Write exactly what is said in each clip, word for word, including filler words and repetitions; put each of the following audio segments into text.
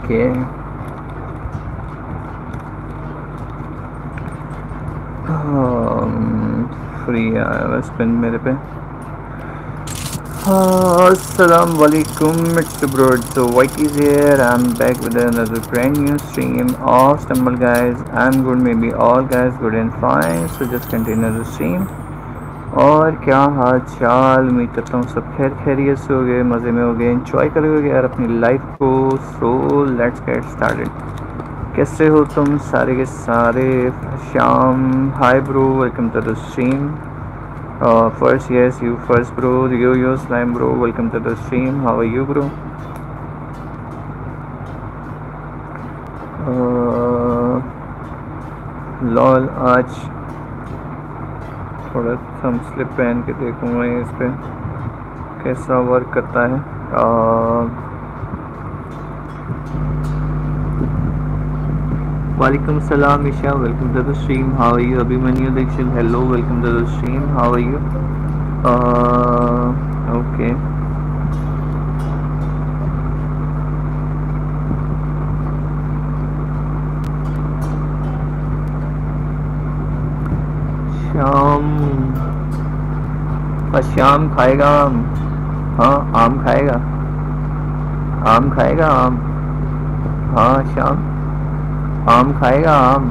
Okay free आया spin मेरे पे। अस्सलाम वालेकुम, it's the bro, so White is here. I'm back with another brand new stream of Stumble guys. I'm good, maybe all guys good and fine, so just continue the stream. और क्या हाल चाल, उम्मीद करता हूँ सब खैर खैरियत से हो गए, मज़े में हो गए, इंजॉय करोगे यार अपनी लाइफ को। So let's get started. कैसे हो तुम सारे के सारे? Sham, hi bro, welcome to the stream. Uh, first, yes, you first, bro. Yo, yo, slime, bro. Welcome to the stream. How are you, bro? Uh, lol, आज थोड़ा थम स्लिप पहन के देखूँगा इस पे कैसा वर्क करता है। uh, वालेकुम सलाम Isha, welcome to the stream. How are you? Abhimanyu Dikshit, hello, welcome to the stream. How are you? Okay Sham, Sham खाएगा आम? हाँ, आम खाएगा, आम खाएगा आम। हाँ शाम, आम खाएगा आम।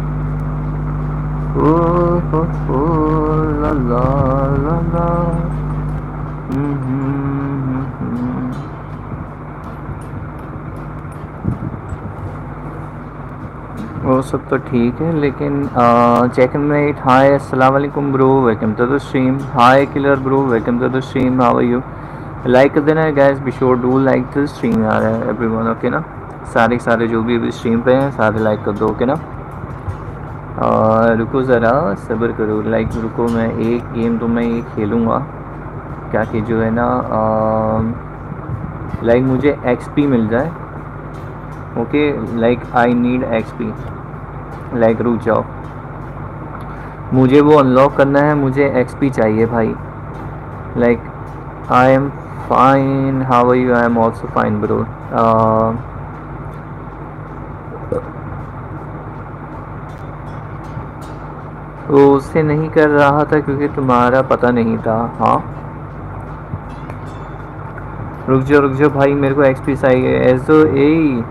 ओ हो हो ला ला ला ला। वो सब तो ठीक है, लेकिन चेक इन मेट, हाय अस्सलाम वालेकुम bro, welcome to the stream. Hi killer bro, welcome to the stream. How are you? Like कर देना guys, be sure do like the stream यार एवरीवन, ओके ना? सारे सारे जो भी अभी स्ट्रीम पे हैं सारे लाइक कर दो, ओके ना? और रुको ज़रा सब्र करो, लाइक रुको, मैं एक गेम तो मैं ये खेलूँगा क्या कि जो है ना लाइक मुझे एक्सपी मिल जाए, okay? Like I need XP, like रुक जाओ, मुझे वो अनलॉक करना है, मुझे एक्सपी चाहिए भाई। Like I am fine, how are you? I am also fine bro. वो उससे नहीं कर रहा था क्योंकि तुम्हारा पता नहीं था। हाँ रुक जाओ रुक जाओ भाई, मेरे को एक्सपी चाहिए ऐसो ए।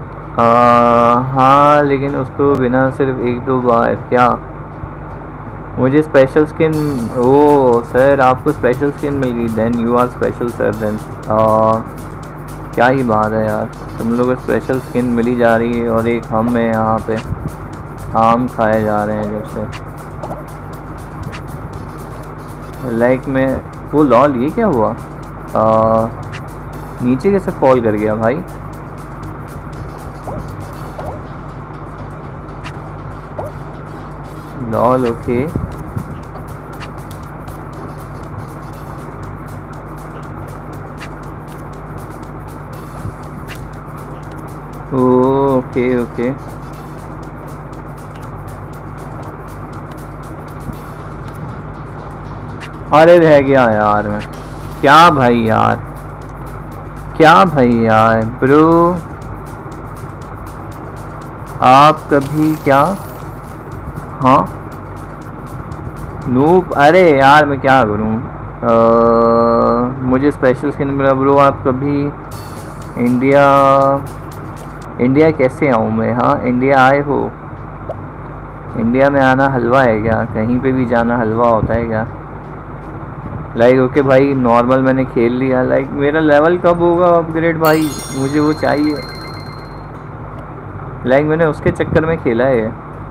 हाँ लेकिन उसको बिना सिर्फ एक दो बार क्या, मुझे स्पेशल स्किन। ओ सर आपको स्पेशल स्किन मिल गई, then you are special sir, then क्या ही बात है यार, तुम लोग को स्पेशल स्किन मिली जा रही है और एक हम है यहाँ पे आम खाए जा रहे हैं जब से। लाइक मैं वो लॉल, ये क्या हुआ? आ, नीचे कैसे फॉल कर गया भाई? लॉल ओके, ओके ओके अरे रह गया यार मैं, क्या भाई यार, क्या भाई यार ब्रो, आप कभी क्या? हाँ नूप, अरे यार मैं क्या करूँ, मुझे स्पेशल स्किन मिला ब्रो। आप कभी इंडिया, इंडिया कैसे आऊँ मैं? हाँ इंडिया आए हो? इंडिया में आना हलवा है क्या? कहीं पे भी जाना हलवा होता है क्या? लाइक ओके भाई, नॉर्मल मैंने खेल लिया, लाइक मेरा लेवल कब होगा अपग्रेड भाई, मुझे वो चाहिए। लाइक मैंने उसके चक्कर में खेला है।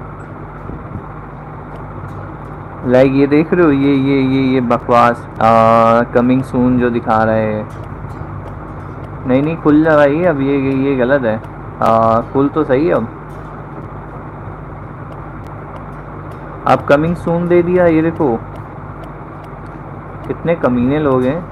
लाइक ये देख रहे हो, ये ये ये ये बकवास कमिंग सून जो दिखा रहे हैं, नहीं नहीं खुल जा भाई, अब ये ये, ये गलत है। आ, खुल तो सही अब, अब कमिंग सून दे दिया, ये देखो कितने कमीने लोग हैं।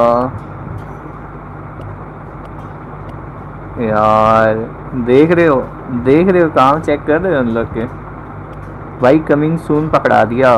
यार देख रहे हो, देख रहे हो काम चेक कर रहे हो उन लोग के भाई, कमिंग सून पकड़ा दिया।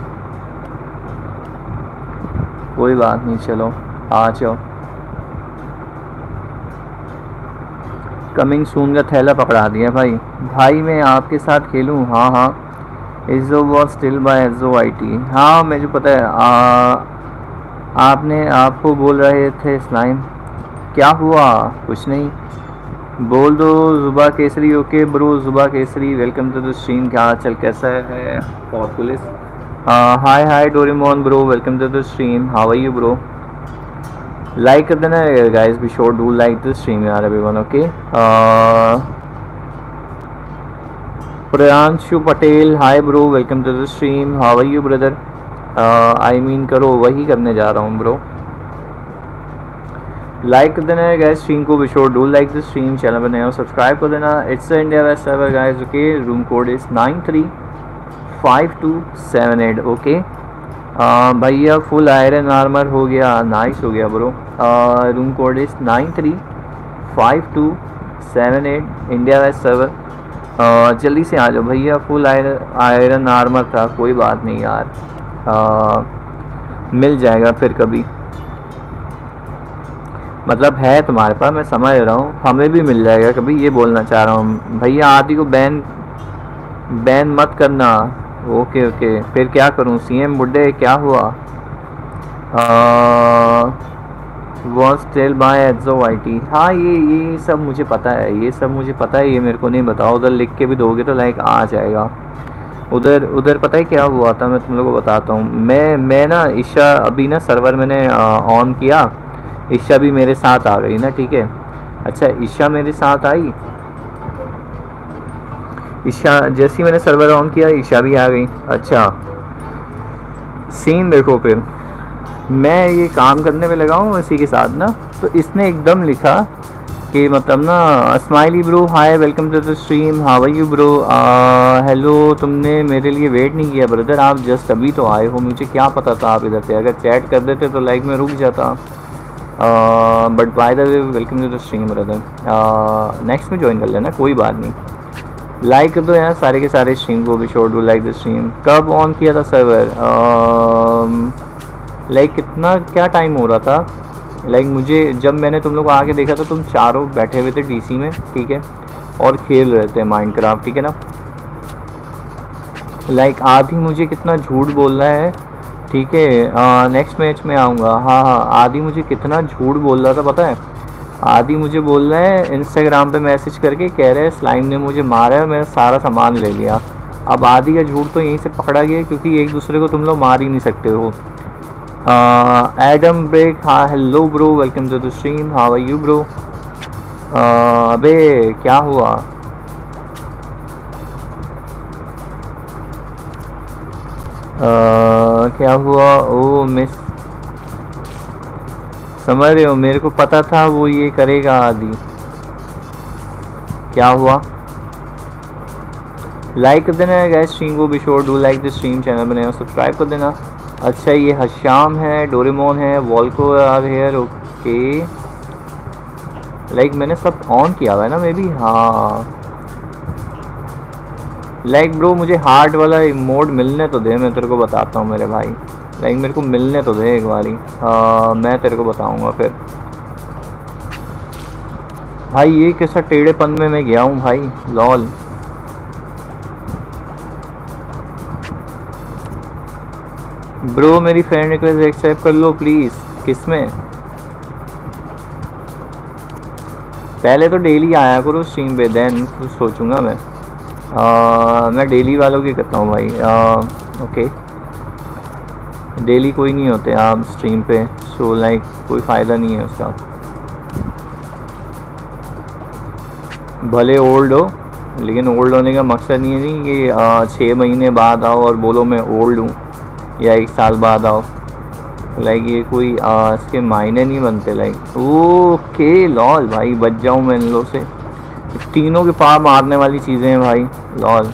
कोई बात नहीं, चलो आ जाओ। कमिंग सून का थैला पकड़ा दिया भाई। भाई मैं आपके साथ खेलूं? हाँ हाँ। एजो वॉज स्टिल बाय एजो आई टी। हाँ मुझे पता है। आ, आपने आपको बोल रहे थे स्लाइम। क्या हुआ? कुछ नहीं। बोल दो जुबा Kesari. Okay bro Juba Kesari welcome to the stream. क्या चल कैसा है for police? Hi hi Doraemon bro welcome to the stream. How are you bro? Like कर देना guys, be sure do like this stream यार everyone. Okay Priyanshu Patel hi bro welcome to the stream. How are you brother? I mean करो, वही करने जा रहा हूँ bro. Like कर देना है गाइस स्ट्रीम को, be sure do like this stream. Channel पर नए हो सब्सक्राइब कर देना। It's India west server guys. Okay room code is nine three five two seven eight. Okay भैया फुल आयरन आर्मर हो गया, नाइस हो गया bro. Room code is nine three five two seven eight India west server. uh, जल्दी से आ जाओ भैया। फुल आयरन आयरन आर्मर था, कोई बात नहीं यार, uh, मिल जाएगा फिर कभी। मतलब है तुम्हारे पास, मैं समझ रहा हूँ, हमें भी मिल जाएगा कभी, ये बोलना चाह रहा हूँ भैया। आदि को बैन बैन मत करना। ओके ओके फिर क्या करूँ? सीएम बुड्ढे क्या हुआ? वॉज टेल बाय एजो आई टी। हाँ ये ये सब मुझे पता है, ये सब मुझे पता है, ये मेरे को नहीं बताओ। उधर लिख के भी दोगे तो लाइक आ जाएगा। उधर उधर पता है क्या हुआ था, मैं तुम लोगों को बताता हूँ। मैं मैं ना ईशा अभी ना सर्वर मैंने ऑन किया, ईशा भी मेरे साथ आ गई ना, ठीक है। अच्छा ईशा मेरे साथ आई, ईशा जैसे ही मैंने सर्वर ऑन किया ईशा भी आ गई। अच्छा सीन देखो, फिर मैं ये काम करने में लगा हूँ इसी के साथ ना, तो इसने एकदम लिखा कि मतलब ना smiley bro hi welcome to the stream. How are you bro? Hello तुमने मेरे लिए वेट नहीं किया ब्रदर, आप जस्ट अभी तो आए हो, मुझे क्या पता था आप इधर थे। अगर चैट कर देते तो लाइक में रुक जाता। But by the way welcome to the stream brother. Next में ज्वाइन कर लेना, कोई बात नहीं। लाइक कर दो यार सारे के सारे स्ट्रीम को, भी sure do like the stream. कब ऑन किया था सर्वर? लाइक कितना क्या टाइम हो रहा था? लाइक मुझे जब मैंने तुम लोग को आके देखा था तुम चारों बैठे हुए थे डीसी में, ठीक है, और खेल रहे थे माइनक्राफ्ट, ठीक है ना। लाइक आदि मुझे कितना झूठ बोल रहा है, ठीक है। नेक्स्ट मैच में आऊँगा। हाँ हाँ आदि मुझे कितना झूठ बोल रहा था पता है। आदि मुझे बोल रहा है इंस्टाग्राम पे मैसेज करके, कह रहे हैं स्लाइम ने मुझे मारा है, मेरा सारा सामान ले लिया। अब आदि का झूठ तो यहीं से पकड़ा गया, क्योंकि एक दूसरे को तुम लोग मार ही नहीं सकते हो। एडम ब्रेक हाँ hello bro welcome to the stream. How are you bro? अबे क्या हुआ? uh, क्या हुआ? ओ मिस समझ रहे हो, मेरे को पता था वो ये करेगा आदि। क्या हुआ? लाइक कर देना गाइस स्ट्रीम को, be sure do like the stream. Channel बनाए सब्सक्राइब कर देना। अच्छा ये हशाम है, डोरेमोन है, Walco are here. Okay like मैंने सब ऑन किया हुआ है ना मे बी। हाँ लाइक ब्रो मुझे हार्ड वाला मोड मिलने तो दे, मैं तेरे को बताता हूँ मेरे भाई। लाइक मेरे को मिलने तो दे एक बारी, मैं तेरे को बताऊँगा फिर। भाई ये कैसा टेढ़ेपन में मैं गया हूँ भाई, लॉल। ब्रो मेरी फ्रेंड रिक्वेस्ट एक्सेप्ट कर लो प्लीज़। किसमें? पहले तो डेली आया करो स्ट्रीम पे, देन कुछ सोचूंगा मैं। आ, मैं डेली वालों की करता हूँ भाई। आ, ओके डेली कोई नहीं होते आप स्ट्रीम पे, सो लाइक कोई फ़ायदा नहीं है उसका। भले ओल्ड हो, लेकिन ओल्ड होने का मकसद नहीं है कि छः महीने बाद आओ और बोलो मैं ओल्ड हूँ, या एक साल बाद आओ। लाइक ये कोई आ, इसके मायने नहीं बनते। लाइक ओके लॉल भाई बच जाऊँ मैं इन लोगों से। तीनों के पार मारने वाली चीज़ें हैं भाई, लॉल।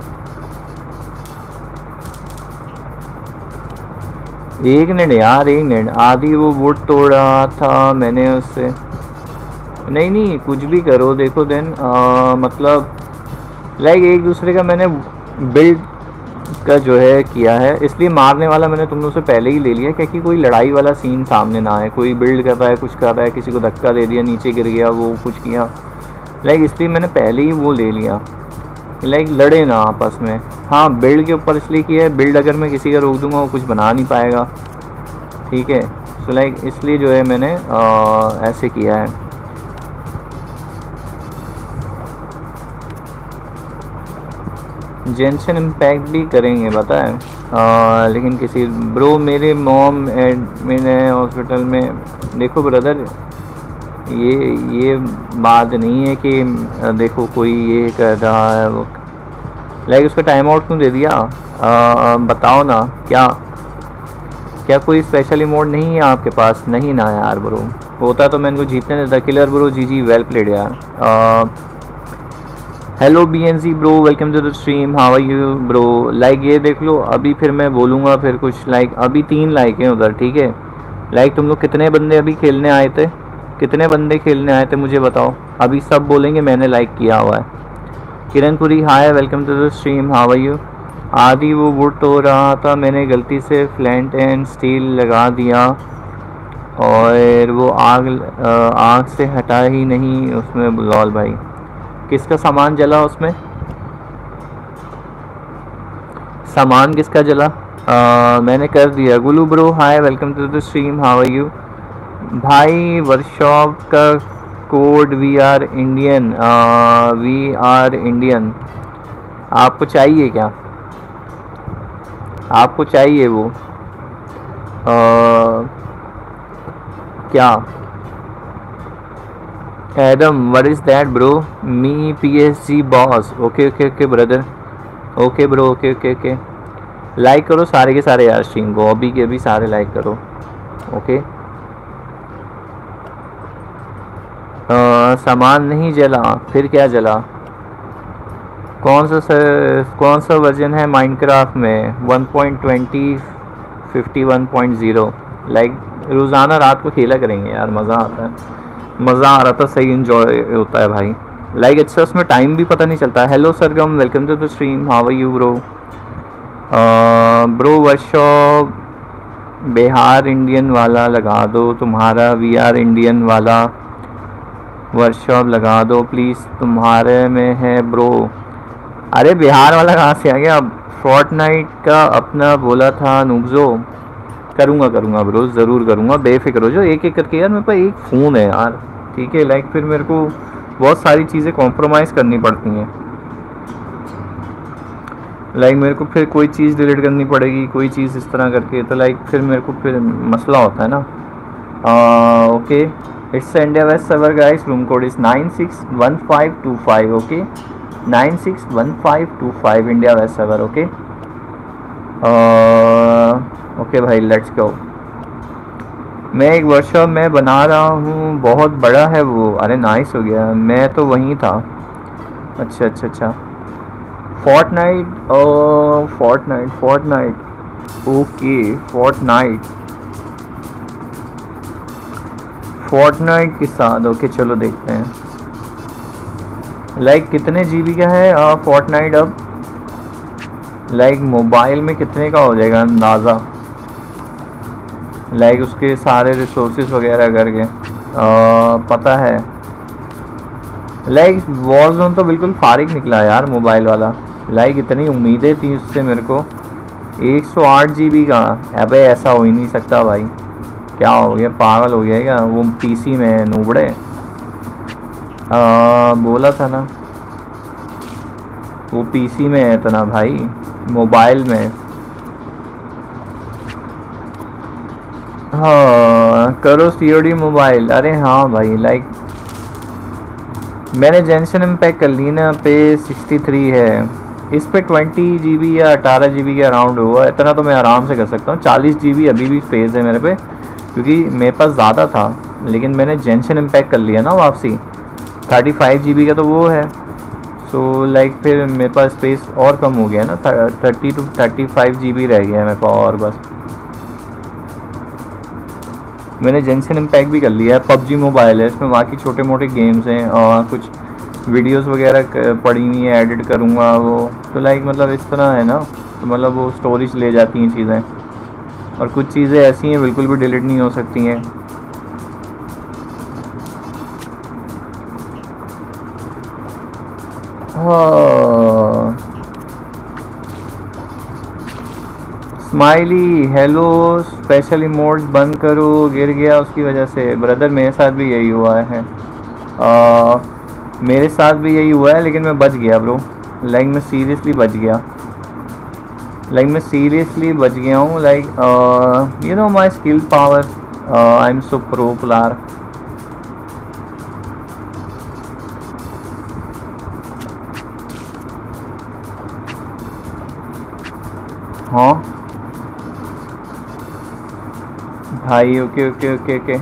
एक मिनट यार, एक मिनट। आदि वो वुड तोड़ा था मैंने उससे। नहीं नहीं कुछ भी करो, देखो देन मतलब लाइक एक दूसरे का मैंने बिल्ड का जो है किया है, इसलिए मारने वाला मैंने तुम लोग से पहले ही ले लिया, क्योंकि कोई लड़ाई वाला सीन सामने ना आए। कोई बिल्ड कर रहा है, कुछ कर रहा है, किसी को धक्का दे दिया, नीचे गिर गया, वो कुछ किया, लाइक इसलिए मैंने पहले ही वो ले लिया, लाइक लड़े ना आपस में। हाँ बिल्ड के ऊपर इसलिए किया है, बिल्ड अगर मैं किसी का रोक दूंगा वो कुछ बना नहीं पाएगा, ठीक है। सो लाइक इसलिए जो है मैंने आ, ऐसे किया है। जेंशन इम्पैक्ट भी करेंगे पता है, आ, लेकिन किसी ब्रो मेरे मॉम एडमिन है हॉस्पिटल में। देखो ब्रदर ये ये बात नहीं है कि देखो कोई ये कर रहा है वो, लाइक उसका टाइम आउट क्यों दे दिया? आ, बताओ ना, क्या क्या कोई स्पेशल इमोट नहीं है आपके पास? नहीं ना यार ब्रो, होता तो मैं इनको जीतने देता। किलर ब्रो जी जी वेल प्लेड यार। Hello B N C bro, welcome to the stream, how are you bro. Like ये देख लो, अभी फिर मैं बोलूँगा फिर कुछ। लाइक अभी तीन लाइक हैं उधर, ठीक है। लाइक तुम लोग कितने बंदे अभी खेलने आए थे, कितने बंदे खेलने आए थे मुझे बताओ। अभी सब बोलेंगे मैंने लाइक किया हुआ है। Kiranpuri hi, welcome to the stream, how are you. आदि वो वुड तो रहा था, मैंने गलती से फ्लैंट एंड स्टील लगा दिया और वो आग आग से हटा ही नहीं उसमें। लॉल भाई किसका सामान जला उसमें? सामान किसका जला? आ, मैंने कर दिया। Gulu bro hi, welcome to the stream, how are you. भाई वर्कशॉप का code we are Indian, we are Indian आपको चाहिए क्या? आपको चाहिए वो आ, क्या? Adam what is that bro? Me PSG boss. Okay okay okay brother, okay bro, okay okay okay. Like करो सारे के सारे यार स्ट्रीम को, अभी के अभी सारे लाइक करो, ओके। आ, सामान नहीं जला, फिर क्या जला? कौन सा सर, कौन सा वर्जन है माइनक्राफ्ट में? One point twenty fifty one point zero. Like रोज़ाना रात को खेला करेंगे यार, मज़ा आता है, मज़ा आ रहा था, सही इन्जॉय होता है भाई। लाइक अच्छा उसमें टाइम भी पता नहीं चलता। Hello Sargam, welcome to the stream, how are you bro. Bro workshop Bihar Indian वाला लगा दो, तुम्हारा वी आर इंडियन वाला वर्कशॉप लगा दो प्लीज़, तुम्हारे में है ब्रो। अरे बिहार वाला कहाँ से आ गया? फोर्टनाइट का अपना बोला था नूबजो। करूँगा करूँगा ब्रो, ज़रूर करूँगा, बेफिक्र हो जो। एक एक करके यार मेरे पास एक फ़ोन है यार, ठीक है। लाइक फिर मेरे को बहुत सारी चीज़ें कॉम्प्रोमाइज़ करनी पड़ती हैं। लाइक मेरे को फिर कोई चीज़ डिलीट करनी पड़ेगी, कोई चीज़ इस तरह करके, तो लाइक फिर मेरे को फिर मसला होता है ना। Okay it's India west server guys, room code is nine six one five two five. Okay nine six one five two five India west server. Okay okay भाई लेट्स गो। मैं एक वर्कशॉप में बना रहा हूँ, बहुत बड़ा है वो। अरे नाइस हो गया, मैं तो वहीं था। अच्छा अच्छा अच्छा, Fortnite, Fortnite Fortnite okay Fortnite Fortnite के साथ। ओके चलो देखते हैं लाइक कितने जीबी का है फोर्टनाइट अब। लाइक मोबाइल में कितने का हो जाएगा अंदाज़ा? लाइक उसके सारे रिसोर्सेज वगैरह करके आ, पता है। लाइक वॉरज़ोन तो बिल्कुल फारिग निकला यार मोबाइल वाला। लाइक इतनी उम्मीदें थी उससे मेरे को, एक सौ आठ जी बी का। अबे ऐसा हो ही नहीं सकता भाई, क्या हो गया, पागल हो गया क्या? वो पीसी में नूबड़े आ, बोला था ना, वो पीसी में है इतना भाई, मोबाइल में। हाँ करो सीओडी मोबाइल। अरे हाँ भाई लाइक मैंने जेंशन इम्पैक्ट कर ली ना, पे सिक्सटी थ्री है, इस पे ट्वेंटी जी बी या अठारह जी बी के अराउंड हुआ। इतना तो मैं आराम से कर सकता हूँ। चालीस जी बी अभी भी स्पेस है मेरे पे, क्योंकि मेरे पास ज़्यादा था, लेकिन मैंने जेंशन इम्पैक्ट कर लिया ना वापसी। थर्टी फाइव जी बी का तो वो है, सो लाइक फिर मेरे पास स्पेस और कम हो गया ना, thirty two thirty five G B रह गया मेरे पास और बस। मैंने जेंशन इम्पैक्ट भी कर लिया है। पबजी मोबाइल है, इसमें बाकी छोटे मोटे गेम्स हैं और कुछ वीडियोस वगैरह पड़ी हुई हैं, एडिट करूँगा वो। तो लाइक मतलब इस तरह है ना, तो मतलब वो स्टोरेज ले जाती हैं चीज़ें, और कुछ चीज़ें ऐसी हैं बिल्कुल भी डिलीट नहीं हो सकती हैं। स्माइली हेलो स्पेशल इमोट्स बंद करो, गिर गया उसकी वजह से। ब्रदर मेरे साथ भी यही हुआ है। आ, मेरे साथ भी यही हुआ है लेकिन मैं बच गया ब्रो। लाइक मैं सीरियसली बच गया। लाइक मैं सीरियसली बच गया हूँ। Like you know my skill power, I am so pro player. हाँ भाई okay okay okay okay.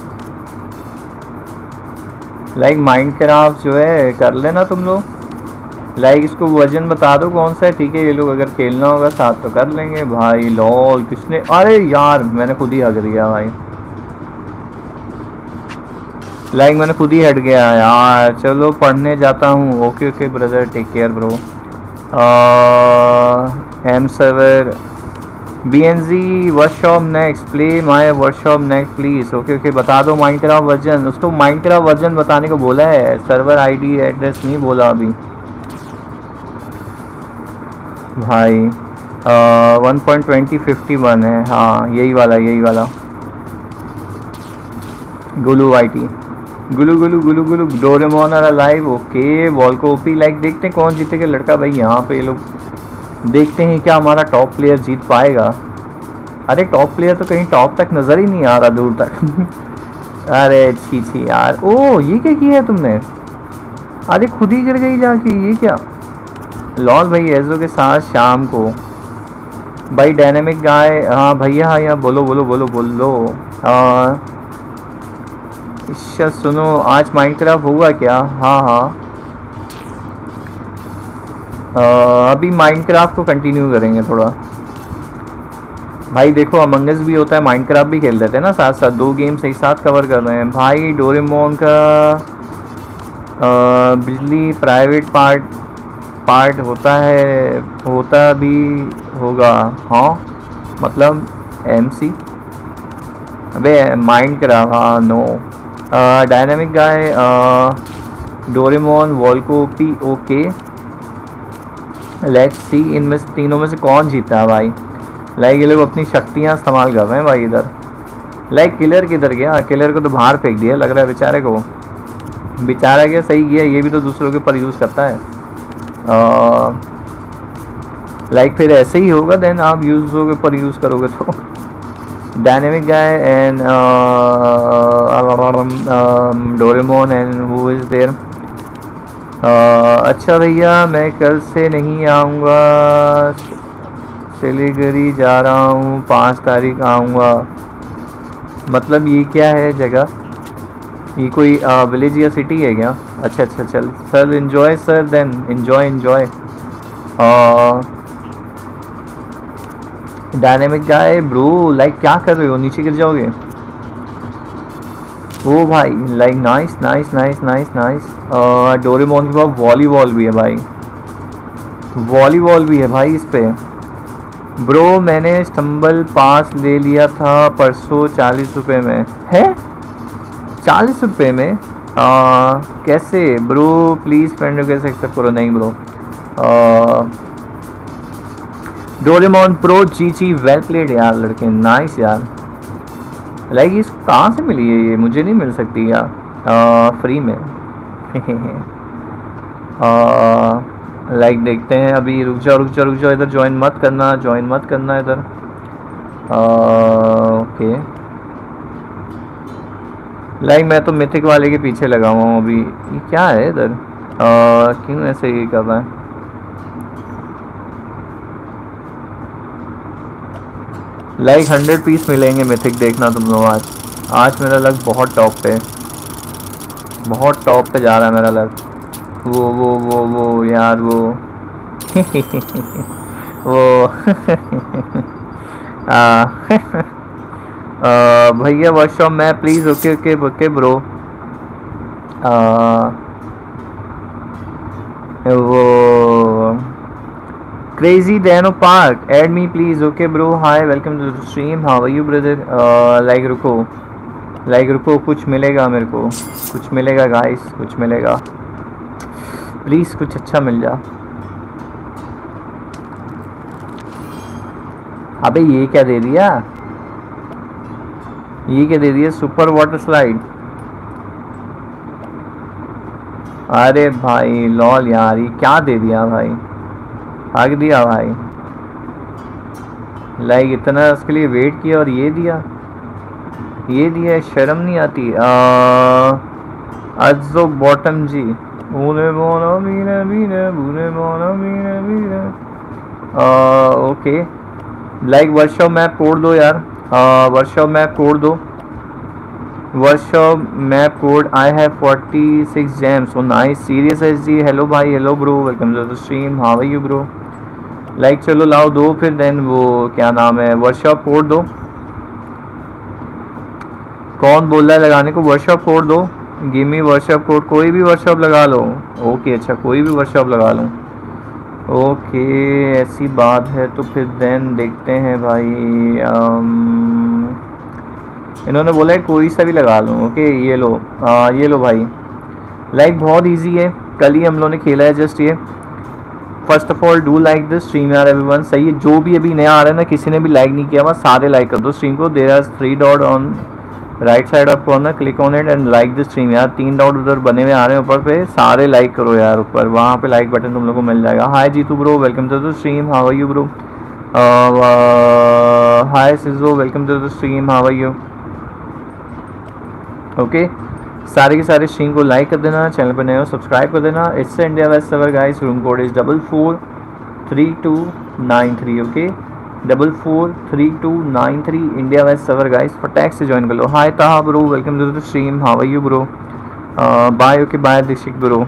Like Minecraft जो है कर लेना तुम लोग। लाइक इसको वर्जन बता दो कौन सा है, ठीक है। ये लोग अगर खेलना होगा साथ तो कर लेंगे भाई। लॉल किसने, अरे यार मैंने खुद ही हक दिया भाई। लाइक मैंने खुद ही हट गया यार। चलो पढ़ने जाता हूँ। Okay okay brother take care bro. M server B N G workshop next play my workshop next please. Okay okay बता दो माइनक्राफ्ट वर्जन। उसको माइनक्राफ्ट वर्जन बताने को बोला है, सर्वर आईडी एड्रेस नहीं बोला अभी भाई। One point twenty fifty one है, हाँ यही वाला यही वाला। गुलू I T Gulu Gulu Gulu Gulu Doraemon are live. Okay wall को ओपी। लाइक देखते हैं कौन जीतेगा लड़का भाई यहाँ पे। ये लोग देखते हैं क्या हमारा टॉप प्लेयर जीत पाएगा। अरे टॉप प्लेयर तो कहीं टॉप तक नज़र ही नहीं आ रहा दूर तक। अरे छी छी यार। ओ ये क्या किया है तुमने? अरे खुद ही गिर गई जाके, ये क्या? लॉल भाई एजो के साथ शाम को भाई डायनेमिक गाय। हाँ भैया हाँ यहाँ बोलो बोलो बोलो बोलो। अच्छा सुनो आज माइनक्राफ्ट होगा क्या? हाँ हाँ आ, अभी माइनक्राफ्ट को कंटिन्यू करेंगे थोड़ा। भाई देखो अमंगस भी होता है, माइनक्राफ्ट भी खेल लेते हैं ना साथ साथ। दो गेम्स एक साथ कवर कर रहे हैं भाई। डोरेमोन का आ, बिजली प्राइवेट पार्ट पार्ट होता है, होता भी होगा। हाँ मतलब एमसी अबे माइनक्राफ्ट। हाँ no dynamic guy Doraemon wall copy. Okay let's see इनमें से तीनों में से कौन जीता है भाई। लाइक ये लोग अपनी शक्तियाँ इस्तेमाल कर रहे हैं भाई इधर। लाइक किलर किधर गया? किलर को तो बाहर फेंक दिया लग रहा है बेचारे को। बेचारा क्या सही गया, ये भी तो दूसरों के ऊपर यूज़ करता है। लाइक uh, फिर ऐसे ही होगा देन आप यूज़ों के ऊपर यूज़ करोगे तो। Dynamic guy and Doraemon and who is there. अच्छा भैया मैं कल से नहीं आऊँगा, सिलीगुड़ी जा रहा हूँ, पाँच तारीख आऊँगा। मतलब ये क्या है जगह? ये कोई विलेज या सिटी है क्या? अच्छा अच्छा चल sir enjoy sir then enjoy enjoy. Dynamic guy bro like क्या कर रहे हो? नीचे गिर जाओगे। ओ भाई like nice nice nice nice nice. Doraemon के पास वॉलीबॉल भी है भाई, वॉलीबॉल भी है भाई इस पे। ब्रो मैंने स्टम्बल पास ले लिया था परसों चालीस रुपये में। है चालीस रुपये में? आ, कैसे ब्रो प्लीज़ फ्रेंड कैसे एक्सेप्ट करो। नहीं ब्रो डोरेमोन प्रो जी जी वेल प्लेड यार लड़के, नाइस यार। लाइक इस कहाँ से मिली है? ये मुझे नहीं मिल सकती यार आ, फ्री में। लाइक देखते हैं अभी। रुक जाओ रुक जाओ रुक जाओ, इधर ज्वाइन मत करना, ज्वाइन मत करना इधर। ओके लाइक मैं तो मिथिक वाले के पीछे लगा हुआ हूँ अभी। ये क्या है इधर? क्यों ऐसे ये कर रहा है? लाइक हंड्रेड पीस मिलेंगे मिथिक, देखना तुम लोग। आज आज मेरा लग बहुत टॉप पे, बहुत टॉप पे जा रहा है मेरा लग। वो वो वो वो यार वो वो भैया वर्कशॉप में please. Okay okay okay bro. वो crazy dino park add me please. Okay bro hi welcome to the stream, how are you brother. Like रुको लाइक रुको कुछ मिलेगा मेरे को, कुछ मिलेगा गाइस, कुछ मिलेगा। प्लीज़ कुछ अच्छा मिल जा। अबे ये क्या दे दिया, ये क्या दे दिया, सुपर वाटर स्लाइड। अरे भाई लॉल यार, ये क्या दे दिया भाई, भाग दिया भाई। लाइक इतना उसके लिए वेट किया और ये दिया, ये दिया, शर्म नहीं आती। अज्जो बॉटम जी, भूले बोलो मीने मीने, भूले बोलो मीने मीने। Okay, like workshop map code दो यार, वर्कशॉप मैप कोड दो, workshop map code. I have forty six gems. Oh nice, serious S G, hello भाई, hello bro, welcome to the stream, how are you bro. Like चलो लाओ दो फिर, then वो क्या नाम है, वर्कशॉप कोड दो। कौन बोल रहा है लगाने को, वर्कशॉप कोड दो, गिव मी वर्कशॉप कोड, कोई भी वर्कशॉप लगा लो। ओके अच्छा, कोई भी वर्कशॉप लगा लो। ओके ऐसी बात है तो फिर देन देखते हैं भाई। आम, इन्होंने बोला है कोई सा भी लगा लो। ओके ये लो, आ, ये लो भाई। लाइक बहुत इजी है, कल ही हम लोगों ने खेला है जस्ट ये। First of all do like this stream यार एवरीवन, सही है। जो भी अभी नया आ रहा है ना, किसी ने भी लाइक नहीं किया हुआ, सारे लाइक कर दो स्ट्रीम को। There are three dot on right side of corner, click on it and like this stream यार। तीन डॉट उधर बने हुए आ रहे हैं ऊपर पे, सारे लाइक करो यार ऊपर, वहाँ पे लाइक बटन तुम लोग को मिल जाएगा। Hi Jeetu bro, welcome to the stream, how are you bro. Hi Sijo, welcome to the stream, how are you. Okay सारे के सारे स्ट्रीम को लाइक कर देना, चैनल पर नए हो सब्सक्राइब कर देना। It's India west server guys, room code is double four three two nine three. Okay double four three two nine three, India west server guys, फटैक से ज्वाइन कर लो। Hi Taha bro, welcome to the stream, how are you bro. Bye okay bye Dikshit bro.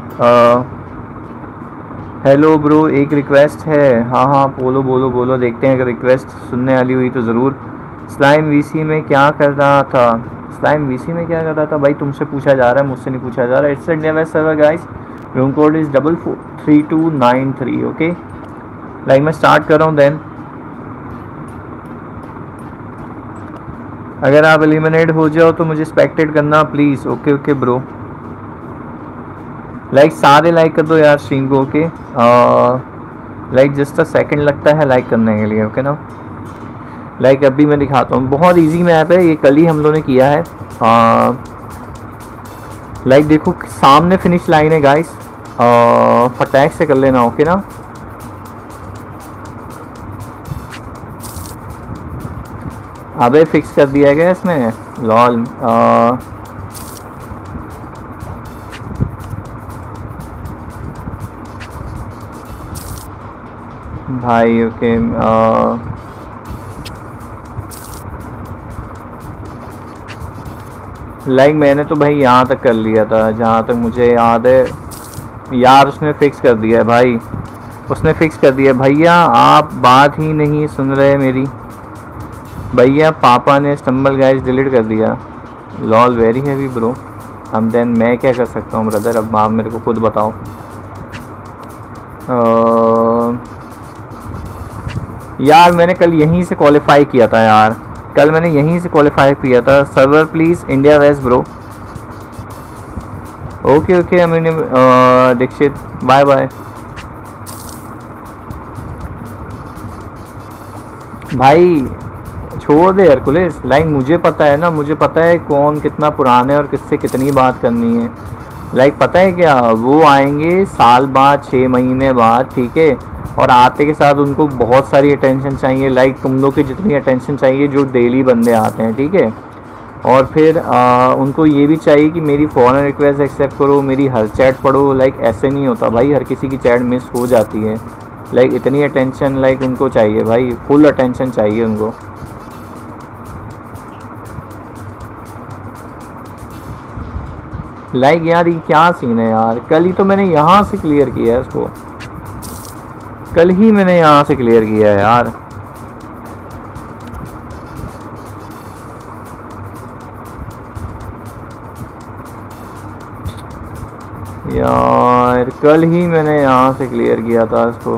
Hello bro, एक request है। हाँ हाँ बोलो बोलो बोलो, देखते हैं अगर रिक्वेस्ट सुनने वाली हुई तो ज़रूर। स्लाइम वीसी में क्या कर रहा था, स्लाइम वीसी में क्या कर रहा था भाई, तुमसे पूछा जा रहा है, मुझसे नहीं पूछा जा रहा है। It's India west server guys, room code is double four three two nine three. Okay like मैं स्टार्ट कर रहा हूँ देन। अगर आप एलिमिनेट हो जाओ तो मुझे स्पेक्टेट करना please. Okay okay bro, like सारे लाइक कर दो यार स्ट्रीम को। Okay like just a second लगता है लाइक करने के लिए। ओके ना, लाइक अभी मैं दिखाता हूँ, बहुत इजी मैप है ये, कल ही हम लोगों ने किया है। लाइक देखो सामने फिनिश लाइन है गाइस, फटैक से कर लेना। ओके ना, अबे फिक्स कर दिया गया इसमें लॉल। आ, भाई ओके लाइक मैंने तो भाई यहाँ तक कर लिया था जहाँ तक मुझे याद है यार, उसने फिक्स कर दिया है भाई, उसने फिक्स कर दिया भैया। आप बात ही नहीं सुन रहे मेरी भैया, पापा ने स्टम्बल गाइस डिलीट कर दिया। लॉल वेरी हैवी ब्रो, हम देन मैं क्या कर सकता हूँ ब्रदर, अब आप मेरे को खुद बताओ। आ, यार मैंने कल यहीं से क्वालिफाई किया था यार, कल मैंने यहीं से क्वालिफाई किया था। Server please India west bro. Okay okay Amin Dikshit, bye bye भाई, छोड़ दे हरकुलिस। लाइक मुझे पता है ना, मुझे पता है कौन कितना पुराना है और किससे कितनी बात करनी है। लाइक पता है क्या, वो आएंगे साल बाद, छः महीने बाद, ठीक है, और आते के साथ उनको बहुत सारी अटेंशन चाहिए, लाइक तुम लोग की जितनी अटेंशन चाहिए जो डेली बंदे आते हैं, ठीक है। और फिर आ, उनको ये भी चाहिए कि मेरी फ़ौरन रिक्वेस्ट एक्सेप्ट करो, मेरी हर चैट पढ़ो। लाइक ऐसे नहीं होता भाई, हर किसी की चैट मिस हो जाती है। लाइक इतनी अटेंशन लाइक उनको चाहिए भाई, फुल अटेंशन चाहिए उनको। लाइक यार ये क्या सीन है यार, कल ही तो मैंने यहाँ से क्लियर किया है इसको, कल ही मैंने यहाँ से क्लियर किया है यार। यार कल ही मैंने यहाँ से क्लियर किया था इसको।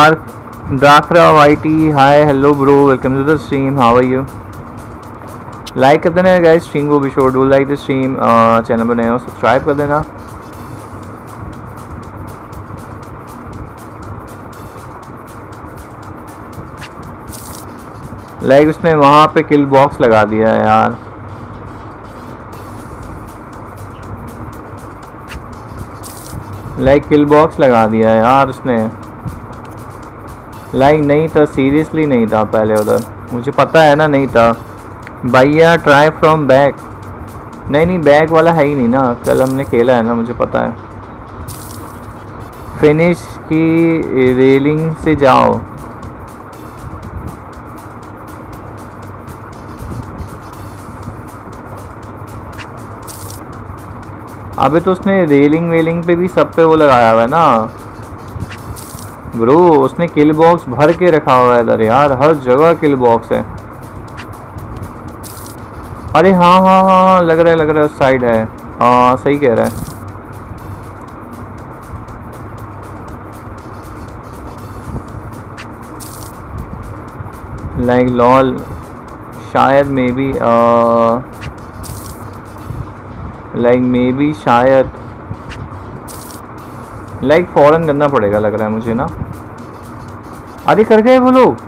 डार्क डार्करा YT, hi hello bro, welcome to the stream, how are you. Like कर देना गाइस स्ट्रीम को, भी sure do like the stream. Channel पर नए हो सब्सक्राइब कर देना। लाइक उसने वहां पे किल बॉक्स लगा दिया है यार। लाइक किल बॉक्स लगा दिया है यार उसने। लाइक नहीं था, सीरियसली नहीं था पहले उधर, मुझे पता है ना नहीं था भैया। ट्राई फ्रॉम बैक, नहीं नहीं बैक वाला है ही नहीं ना, कल हमने खेला है ना, मुझे पता है। फिनिश की रेलिंग से जाओ। अबे तो उसने रेलिंग वेलिंग पे भी सब पे वो लगाया हुआ है ना ब्रो, उसने किल बॉक्स भर के रखा हुआ है इधर यार, हर जगह किल बॉक्स है। अरे हाँ हाँ हाँ हाँ लग रहा है लग रहा है उस साइड है। हाँ सही कह रहा है। लाइक लॉल शायद maybe like maybe शायद लाइक फॉरन करना पड़ेगा लग रहा है मुझे ना। अरे कर गए वो लोग।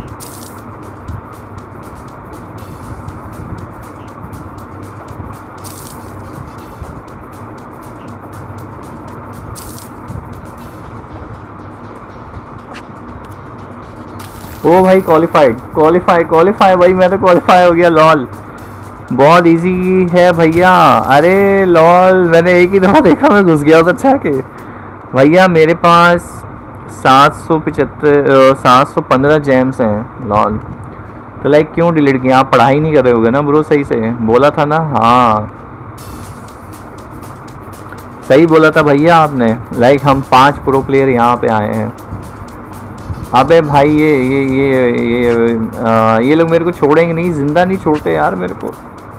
ओ भाई क्वालिफाइड क्वालिफाई क्वालिफाई भाई, मैं तो क्वालिफाई हो गया लॉल। बहुत इजी है भैया। अरे लॉल मैंने एक ही दफ़ा देखा, मैं घुस गया उधर अच्छा के भैया। मेरे पास सात सौ पचहत्तर सात सौ पंद्रह जेम्स हैं लॉल। तो लाइक क्यों डिलीट किया? आप पढ़ाई नहीं कर रहे होगे ना ब्रो, सही से बोला था ना। हाँ सही बोला था भैया आपने। लाइक हम पांच प्रो प्लेयर यहाँ पे आए हैं। अबे भाई ये ये ये ये आ, ये लोग मेरे को छोड़ेंगे नहीं, जिंदा नहीं छोड़ते यार मेरे को।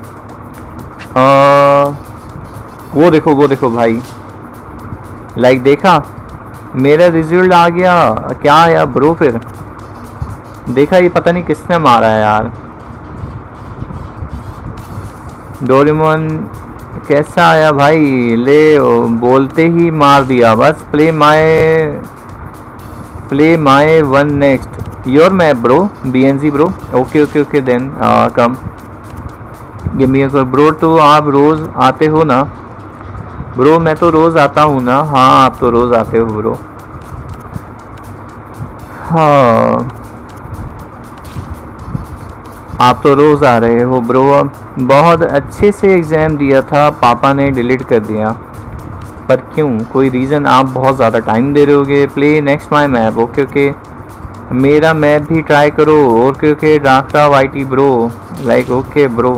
आ, वो देखो वो देखो भाई, लाइक देखा मेरा रिजल्ट आ गया। क्या आया ब्रो फिर? देखा ये पता नहीं किसने मारा है यार। डोरेमोन कैसा आया भाई? ले बोलते ही मार दिया बस। Play my play my one next your map bro, BNG bro. Okay okay okay then come give me a bro. तो आप रोज आते हो ना ब्रो? मैं तो रोज आता हूँ ना। हाँ आप तो रोज आते हो ब्रो। हाँ आप तो रोज आ रहे हो ब्रो। बहुत अच्छे से एग्जाम दिया था, पापा ने डिलीट कर दिया। पर क्यों? कोई रीज़न? आप बहुत ज़्यादा टाइम दे रहे होगे। Play next my map. Okay okay मेरा मैप भी ट्राई करो। ओके ओके डाक्टा YT bro. Like okay bro.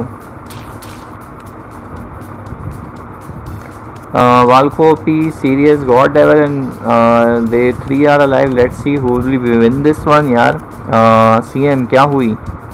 Wall copy serious god devil and they three are alive. Let's see who will win this one यार। CM क्या हुई?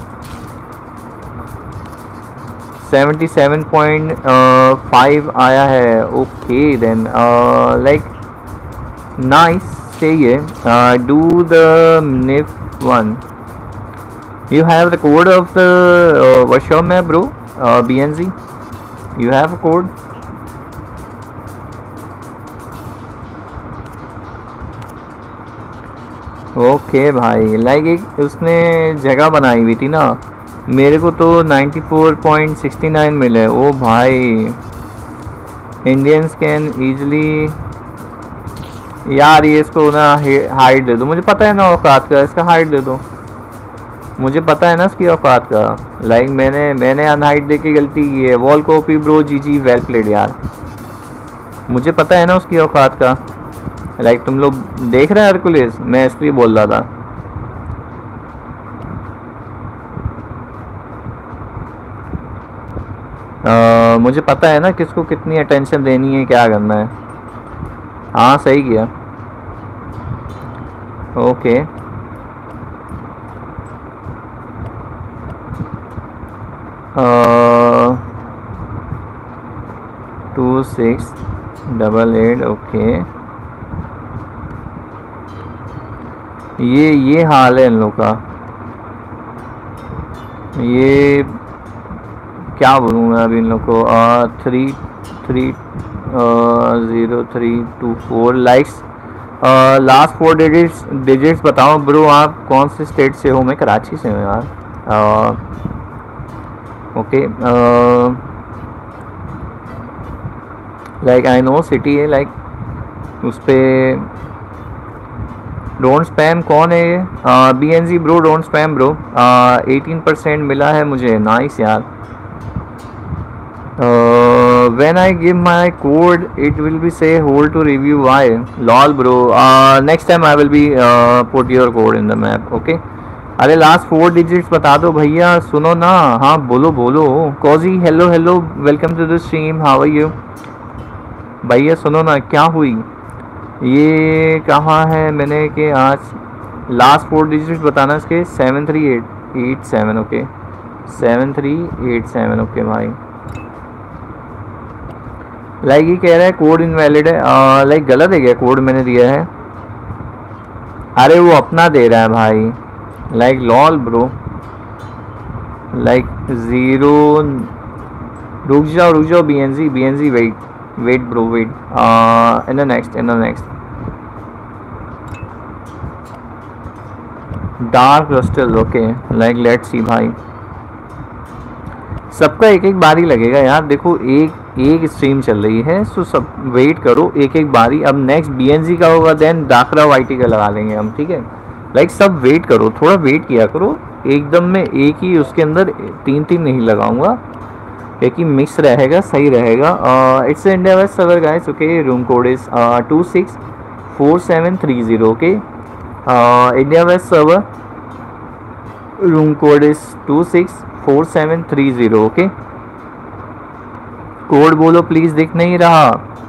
Seventy seven point five आया है। Okay then like nice, सही है। Do the knife one. You have the code of the workshop में bro, BNG you have a code. Okay भाई like एक उसने जगह बनाई हुई थी ना, मेरे को तो ninety four point sixty nine मिले। ओ भाई इंडियंस कैन इजली यार। ये इसको ना हाइट दे दो, मुझे पता है ना औकात का, इसका हाइट दे दो। मुझे पता है ना इसकी औकात का। लाइक मैंने मैंने अनहाइट दे के गलती की है। वॉल कॉपी ब्रो जी जी वेल प्लेड यार, मुझे पता है ना उसकी औकात का। लाइक तुम लोग देख रहे हैं हरकुलिस, मैं इसलिए बोल रहा था। Uh, मुझे पता है ना किसको कितनी अटेंशन देनी है, क्या करना है। हाँ सही किया। Okay two six double eight. Okay ये ये हाल है इन लोग का। ये क्या बोलूँ मैं अभी इन लोग को। Three three zero three two four likes. Last four digits digits बताओ ब्रो, आप कौन से स्टेट से हो? मैं कराची से हूँ यार। Okay, like I know city है, लाइक उस पर डोंट स्पैम कौन है ये? B N G bro, don't spam bro. Eighteen percent मिला है मुझे, नाइस यार। When I give my code it will be say hold to review why. Lol bro, next time I will be put your code in the map. Okay, अरे last four digits बता दो भैया, सुनो ना। हाँ बोलो बोलो। Cozy hello hello, welcome to the stream, how are you? भैया सुनो ना, क्या हुई? ये कहाँ है मैंने कि आज लास्ट फोर डिजिट बताना इसके। Seven three eight eight seven. Okay, seven three eight seven. Okay भाई, लाइक ये कह रहा है कोड इनवैलिड है। लाइक गलत है क्या कोड मैंने दिया है? अरे वो अपना दे रहा है भाई। Like lol bro, like zero. रुक जाओ रुक जाओ, B N G B N G wait wait bro wait. In the next in the next dark crystal. Okay, like let's see भाई, सबका एक एक बारी लगेगा यार। देखो एक एक स्ट्रीम चल रही है, सो सब वेट करो, एक एक बारी। अब नेक्स्ट बी एन जी का होगा, देन डाकरा वाई टी का लगा लेंगे हम, ठीक है? लाइक सब वेट करो, थोड़ा वेट किया करो। एकदम में एक ही उसके अंदर तीन तीन नहीं लगाऊंगा, एक ही मिक्स रहेगा, सही रहेगा। It's India west server guys. Okay, room code is two six four seven three zero. Okay, India west server, room code is two six four seven three zero. Okay, code बोलो please, दिख नहीं रहा।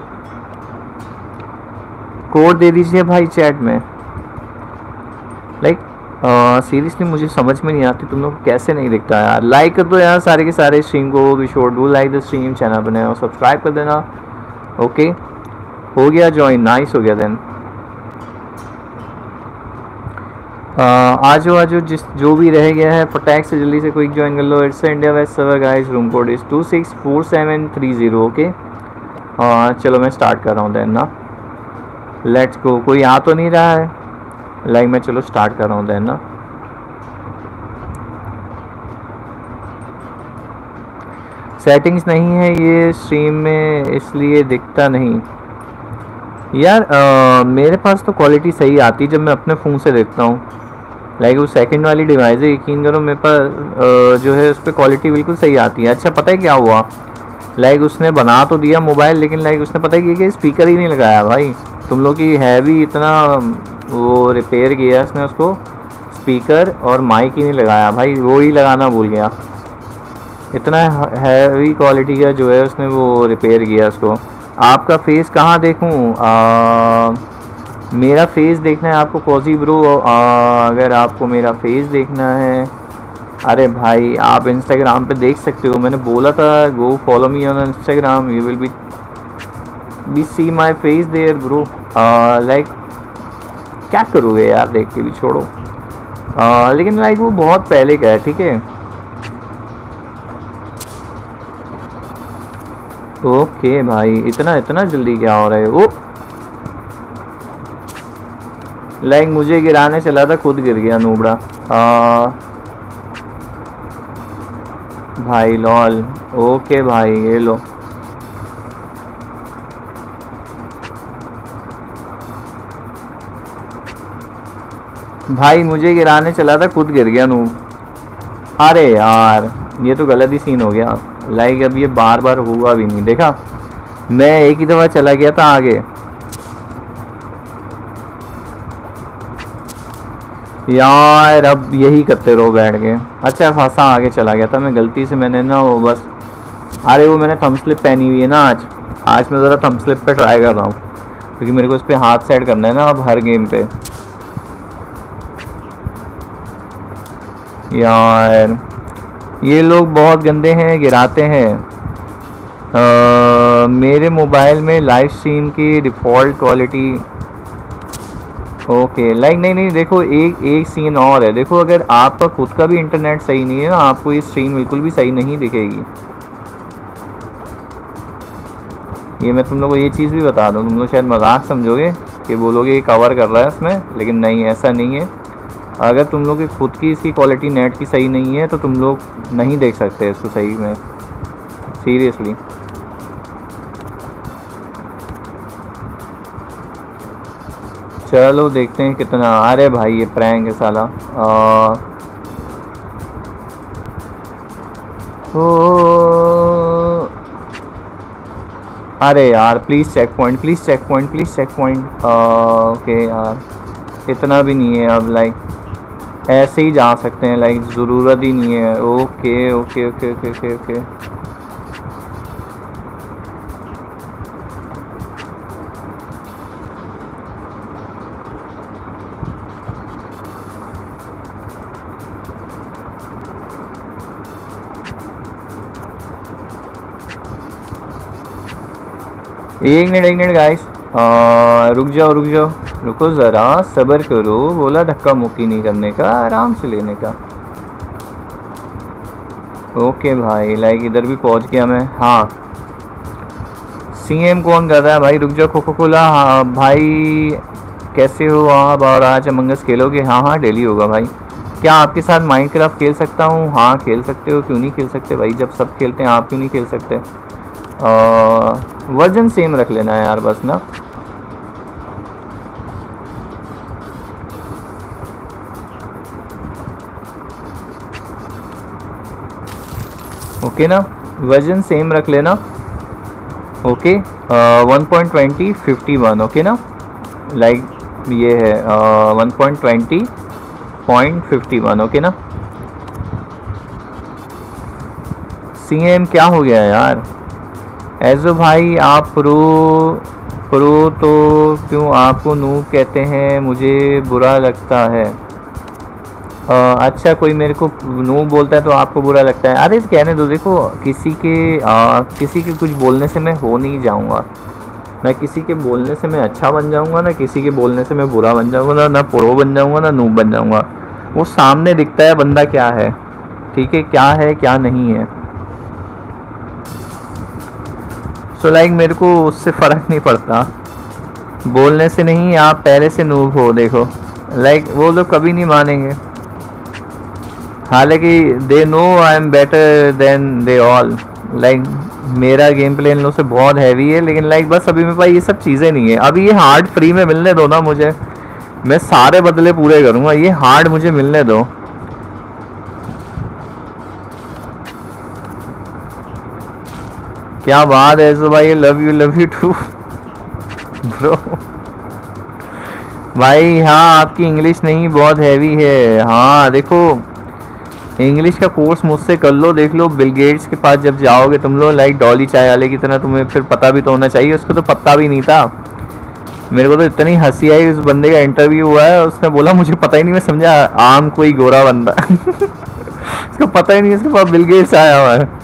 Code दे दीजिए भाई chat में। Like seriously मुझे समझ में नहीं आती तुम लोग कैसे नहीं दिखता यार। लाइक कर दो यार सारे के सारे स्ट्रीम को, भी sure do like the stream, channel बनाए और सब्सक्राइब कर देना। ओके, हो गया ज्वाइन, नाइस हो गया। देन आज आज जिस जो भी रह गया है फटैक से जल्दी से क्विक ज्वाइन कर लो। It's India west server guys, room code is two six four seven three zero. Okay, चलो मैं स्टार्ट कर रहा हूँ देन ना, लेट्स गो। कोई आ तो नहीं रहा है लाइक मैं, चलो स्टार्ट कर रहा हूँ देन ना। सेटिंग्स नहीं है ये स्ट्रीम में, इसलिए दिखता नहीं यार। आ, मेरे पास तो क्वालिटी सही आती है जब मैं अपने फ़ोन से देखता हूँ। लाइक वो सेकंड वाली डिवाइस है, यकीन करो मेरे पास जो है उस पर क्वालिटी बिल्कुल सही आती है। अच्छा पता है क्या हुआ, लाइक उसने बना तो दिया मोबाइल, लेकिन लाइक उसने पता है कि स्पीकर ही नहीं लगाया भाई। तुम लोग की है भी इतना, वो रिपेयर किया उसने उसको, स्पीकर और माइक ही नहीं लगाया भाई, वो ही लगाना भूल गया। इतना हैवी क्वालिटी का जो है उसने वो रिपेयर किया उसको। आपका फेस कहाँ देखूँ? मेरा फेस देखना है आपको कॉजी ब्रो? अगर आपको मेरा फेस देखना है, अरे भाई आप इंस्टाग्राम पे देख सकते हो, मैंने बोला था go follow me on Instagram, you will be be see my face there bro. Like क्या करोगे यार देख के भी, छोड़ो। uh, लेकिन लाइक वो बहुत पहले का है, ठीक है? ओके भाई, इतना इतना जल्दी क्या हो रहा है? वो लाइक मुझे गिराने चला था, खुद गिर गया नूबड़ा। आ, भाई लॉल। ओके भाई, ये लो। भाई मुझे गिराने चला था, खुद गिर गया नूब। अरे यार ये तो गलत ही सीन हो गया। लाइक अब ये बार बार हुआ भी नहीं, देखा? मैं एक ही दफ़ा चला गया था आगे यार, अब यही करते रहो बैठ के। अच्छा खासा आगे चला गया था मैं, गलती से मैंने ना वो बस, अरे वो मैंने थंब स्लिप पहनी हुई है ना आज आज मैं ज़रा थंब स्लिप पे ट्राई कर रहा हूँ, क्योंकि मेरे को इस पर हाथ सेट करना है ना अब हर गेम पे। यार ये लोग बहुत गंदे हैं, गिराते हैं। आ, मेरे मोबाइल में लाइव स्ट्रीम की डिफ़ॉल्ट क्वालिटी ओके लाइक नहीं नहीं देखो, एक एक सीन और है। देखो अगर आपका खुद का भी इंटरनेट सही नहीं है ना, आपको ये स्ट्रीम बिल्कुल भी सही नहीं दिखेगी। ये मैं तुम लोग को ये चीज़ भी बता दूँ, तुम लोग शायद मजाक समझोगे कि बोलोगे ये कवर कर रहा है इसमें, लेकिन नहीं, ऐसा नहीं है। अगर तुम लोग की खुद की इसकी क्वालिटी नेट की सही नहीं है तो तुम लोग नहीं देख सकते इसको सही में, सीरियसली। चलो देखते हैं कितना। अरे भाई ये प्रैंक है साला। आ, ओ, अरे यार please checkpoint, please checkpoint, please checkpoint. Okay यार, इतना भी नहीं है अब, लाइक ऐसे ही जा सकते हैं, लाइक ज़रूरत ही नहीं है। Okay okay okay okay okay okay एक मिनट एक मिनट गाइस, रुक जाओ रुक जाओ, रुको ज़रा, सब्र करो। बोला धक्का मुक्की नहीं करने का, आराम से लेने का। ओके भाई, लाइक इधर भी पहुंच गया मैं। हाँ, सीएम कौन कर रहा है भाई? रुक जाओ। कोको कोला, हाँ भाई कैसे हो आप? और आज अमंगस खेलोगे? हाँ हाँ डेली होगा भाई। क्या आपके साथ माइनक्राफ्ट खेल सकता हूँ? हाँ खेल सकते हो, क्यों नहीं खेल सकते भाई, जब सब खेलते हैं आप क्यों नहीं खेल सकते? वर्जन सेम रख लेना है यार बस ना। ओके ना, वर्जन सेम रख लेना। Okay, one point twenty fifty one, okay ना, लाइक ये है one point twenty point fifty one, okay ना। सीएम क्या हो गया यार? एजो भाई आप प्रो प्रो तो क्यों आपको नूब कहते हैं? मुझे बुरा लगता है। आ, अच्छा, कोई मेरे को नूब बोलता है तो आपको बुरा लगता है? अरे कहने दो, देखो किसी के आ, किसी के कुछ बोलने से मैं हो नहीं जाऊंगा, ना किसी के बोलने से मैं अच्छा बन जाऊंगा, ना किसी के बोलने से मैं बुरा बन जाऊंगा, ना ना प्रो बन जाऊंगा, ना नूब बन जाऊंगा। वो सामने दिखता है बंदा क्या है, ठीक है, क्या है क्या नहीं है। सो लाइक मेरे को उससे फ़र्क नहीं पड़ता, बोलने से नहीं। आप पहले से नूब हो, देखो लाइक वो लोग कभी नहीं मानेंगे। हालांकि they know I am better than they all, like मेरा गेम प्ले इन लोगों से बहुत हैवी है, लेकिन लाइक बस अभी मेरे पास ये सब चीज़ें नहीं है। अभी ये हार्ड फ्री में मिलने दो ना मुझे, मैं सारे बदले पूरे करूँगा। ये हार्ड मुझे मिलने दो। क्या बात है सो भाई, love you love you too bro. भाई हाँ, आपकी इंग्लिश नहीं बहुत हैवी है। हाँ देखो, इंग्लिश का कोर्स मुझसे कर लो, देख लो बिल गेट्स के पास जब जाओगे तुम लोग, लाइक डॉली चाय वाले की तरह, तुम्हें फिर पता भी तो होना चाहिए। उसको तो पता भी नहीं था। मेरे को तो इतनी हंसी आई, उस बंदे का इंटरव्यू हुआ है, उसने बोला मुझे पता ही नहीं, मैं समझा आम कोई गोरा बंदा उसको पता ही नहीं इसके पास बिल गेट्स आया हुआ है।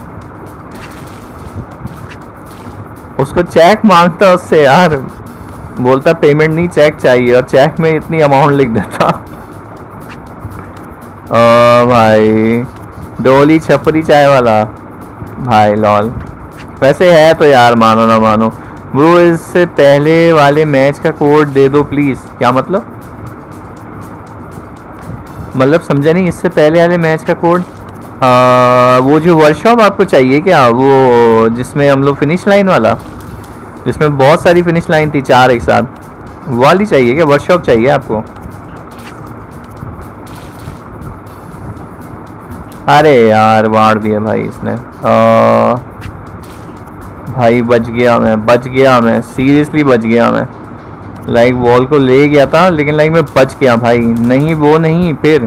उसको चेक मांगता उससे यार, बोलता पेमेंट नहीं चेक चाहिए, और चेक में इतनी अमाउंट लिख देता। ओ भाई, डोली छपरी चाय वाला भाई, लॉल। वैसे है तो यार, मानो ना मानो ब्रो, इससे पहले वाले मैच का कोड दे दो प्लीज। क्या मतलब? मतलब समझा नहीं, इससे पहले वाले मैच का कोड? आ, वो जो वर्कशॉप आपको चाहिए क्या, वो जिसमें हम लोग फिनिश लाइन वाला, जिसमें बहुत सारी फिनिश लाइन थी चार एक साथ, वाली चाहिए क्या? वर्कशॉप चाहिए आपको? अरे यार वाड़ दिया भाई इसने। आ, भाई बच गया मैं, बच गया मैं, सीरियसली बच गया मैं। लाइक वॉल को ले गया था, लेकिन लाइक मैं बच गया भाई। नहीं वो नहीं, फिर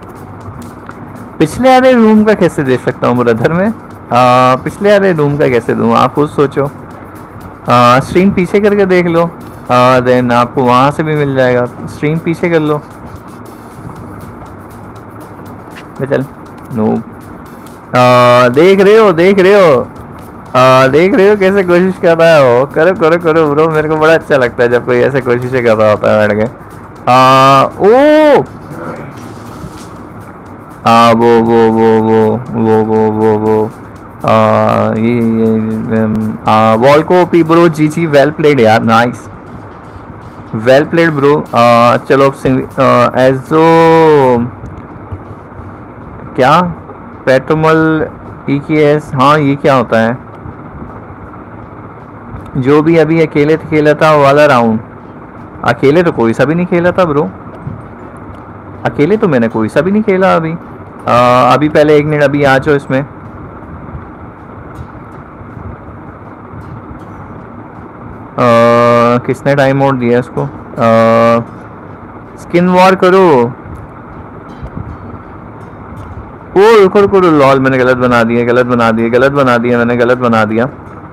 पिछले वाले रूम का कैसे दे सकता हूँ ब्रदर में? आ, पिछले वाले रूम का कैसे दूँ, आप खुद सोचो। स्ट्रीम पीछे करके देख लो, देन आपको वहाँ से भी मिल जाएगा। स्ट्रीम पीछे कर लो। चल नो, देख रहे हो देख रहे हो आ, देख रहे हो कैसे कोशिश कर रहा है वो? करो करो करो ब्रो, मेरे को बड़ा अच्छा लगता है जब कोई ऐसे कोशिशें कर रहा होता है बैठ के। आ, ओ आ, वो वो वो वो वो वो वो वो आ, ये, ये वॉल को ओपी ब्रो, जी जी वेल प्लेड यार, नाइस वेल प्लेड ब्रो। चलो एजो क्या पेट्रोमल ई के एस, हाँ ये क्या होता है? जो भी अभी अकेले खेला था वाला राउंड, अकेले तो कोई सा भी नहीं खेला था ब्रो, अकेले तो मैंने कोई सा भी नहीं खेला अभी। आ, अभी पहले एक मिनट, अभी आ जाओ इसमें। आ, किसने टाइम आउट दिया इसको? आ, स्किन वॉर करो। ओ रुको रुको, लॉल मैंने गलत बना दिया, गलत बना दिया, गलत बना दिया, मैंने गलत बना दिया।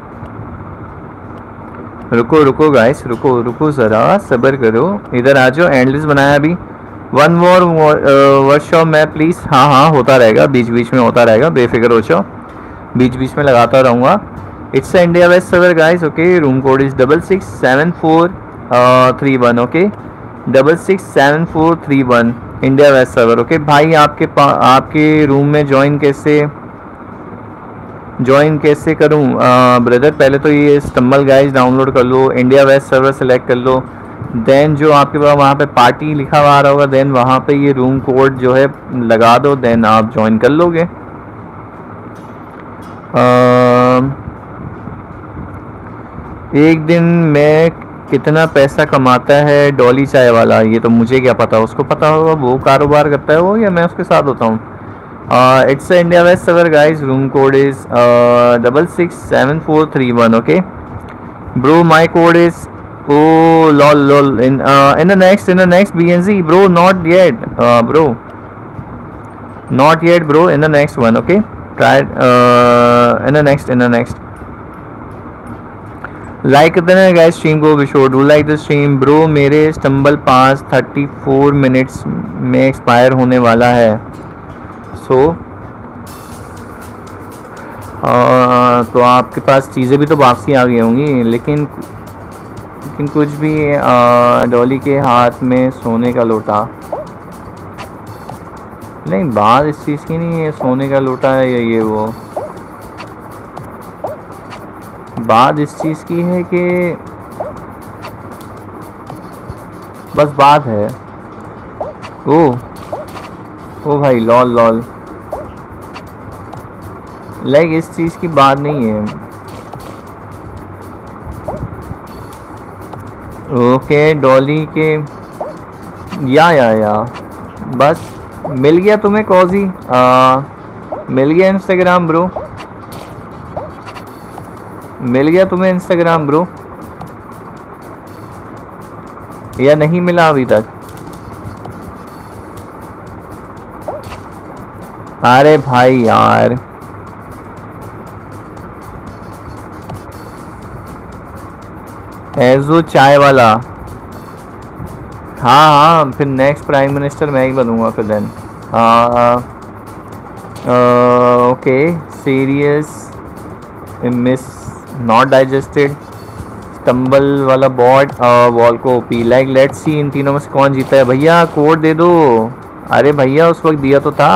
रुको रुको गाइस, रुको रुको ज़रा सब्र करो, इधर आ जाओ। एंडलेस बनाया अभी। वन मोर वर्कशॉप में प्लीज़। हाँ हाँ होता रहेगा, बीच बीच में होता रहेगा, बेफिक्र हो जाओ, बीच बीच में लगाता रहूँगा। It's India west server guys, okay. Room code is double six seven four three one, okay, double six seven four three one, India west server, okay. भाई आपके आपके रूम में ज्वाइन कैसे ज्वाइन कैसे करूं ब्रदर? पहले तो ये स्टम्बल गाइस डाउनलोड कर लो, इंडिया वेस्ट सर्वर सेलेक्ट कर लो, देन जो आपके पास वहाँ पे पार्टी लिखा हुआ आ रहा होगा, देन वहाँ पे ये रूम कोड जो है लगा दो, देन आप ज्वाइन कर लोगे। आ, एक दिन में कितना पैसा कमाता है डॉली चाय वाला? ये तो मुझे क्या पता, उसको पता होगा, वो कारोबार करता है वो, या मैं उसके साथ होता हूँ। It's India west server guys, room code is double six seven four three one, okay bro. My code is oh lol lol in uh, in the next in the next B N Z bro, not yet uh, bro, not yet bro, in the next one, okay, try it uh, in the next in the next like करते हैं guys stream को, be sure do like the stream bro. मेरे Stumble पास thirty four minutes में expire होने वाला है, सो so, uh, तो आपके पास चीज़ें भी तो वापसी आ गई होंगी, लेकिन लेकिन कुछ भी डॉली के हाथ में सोने का लोटा नहीं, बात इस चीज़ की नहीं है सोने का लोटा है या ये वो, बात इस चीज़ की है कि बस बात है ओ ओ भाई लॉल लॉल, लाइक इस चीज़ की बात नहीं है। ओके डॉली के या या या बस मिल गया तुम्हें कॉजी, मिल गया इंस्टाग्राम ब्रो, मिल गया तुम्हें इंस्टाग्राम ब्रो, या नहीं मिला अभी तक? अरे भाई यार एजो चाय वाला, हाँ हाँ फिर नेक्स्ट प्राइम मिनिस्टर मैं ही बनूंगा फिर then. Okay serious miss not digested Stumble वाला बॉट वॉल को ओपी, लाइक लेट्स सी इन तीनों में से कौन जीता है। भैया कोड दे दो। अरे भैया उस वक्त दिया तो था।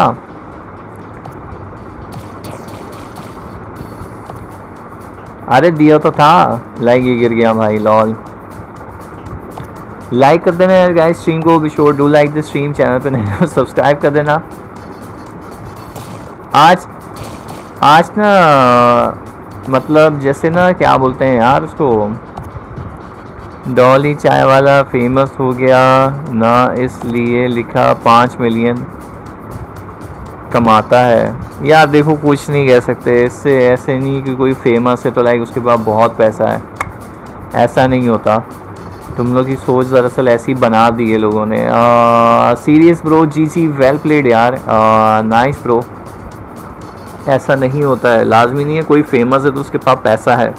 अरे दिया तो था, लाइक ये गिर गया भाई लॉल। लाइक कर देना यार गाइस स्ट्रीम को, भी sure do like the stream, channel पे नहीं हो सब्सक्राइब कर देना। आज आज ना मतलब जैसे ना क्या बोलते हैं यार उसको, डॉली चाय वाला फेमस हो गया ना, इसलिए लिखा पाँच मिलियन कमाता है। यार देखो कुछ नहीं कह सकते इससे, ऐसे नहीं कि कोई फेमस है तो लाइक उसके पास बहुत पैसा है, ऐसा नहीं होता। तुम लोग की सोच दरअसल ऐसी बना दी है लोगों ने। सीरियस ब्रो, जी जी वेल प्लेड यार, नाइस ब्रो। ऐसा नहीं होता है, लाजमी नहीं है कोई फेमस है तो उसके पास पैसा है।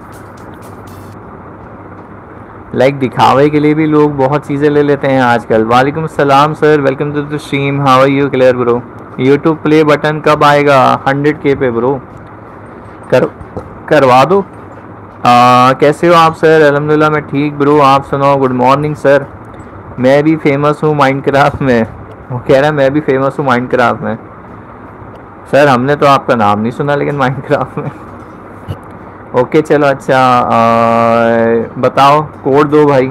लाइक दिखावे के लिए भी लोग बहुत चीज़ें ले लेते हैं आजकल। वालेकुम सलाम sir, welcome to the stream, how are you clear bro. YouTube play button कब आएगा? हंड्रेड के पे ब्रो, कर करवा दो। आ, कैसे हो आप सर? अल्हम्दुलिल्लाह मैं ठीक ब्रो, आप सुनाओ। Good morning sir. मैं भी फेमस हूँ माइनक्राफ्ट में, वो कह रहा है मैं भी फेमस हूँ माइनक्राफ्ट में। सर हमने तो आपका नाम नहीं सुना लेकिन माइनक्राफ्ट में। ओके चलो अच्छा, आ, बताओ कोड दो भाई।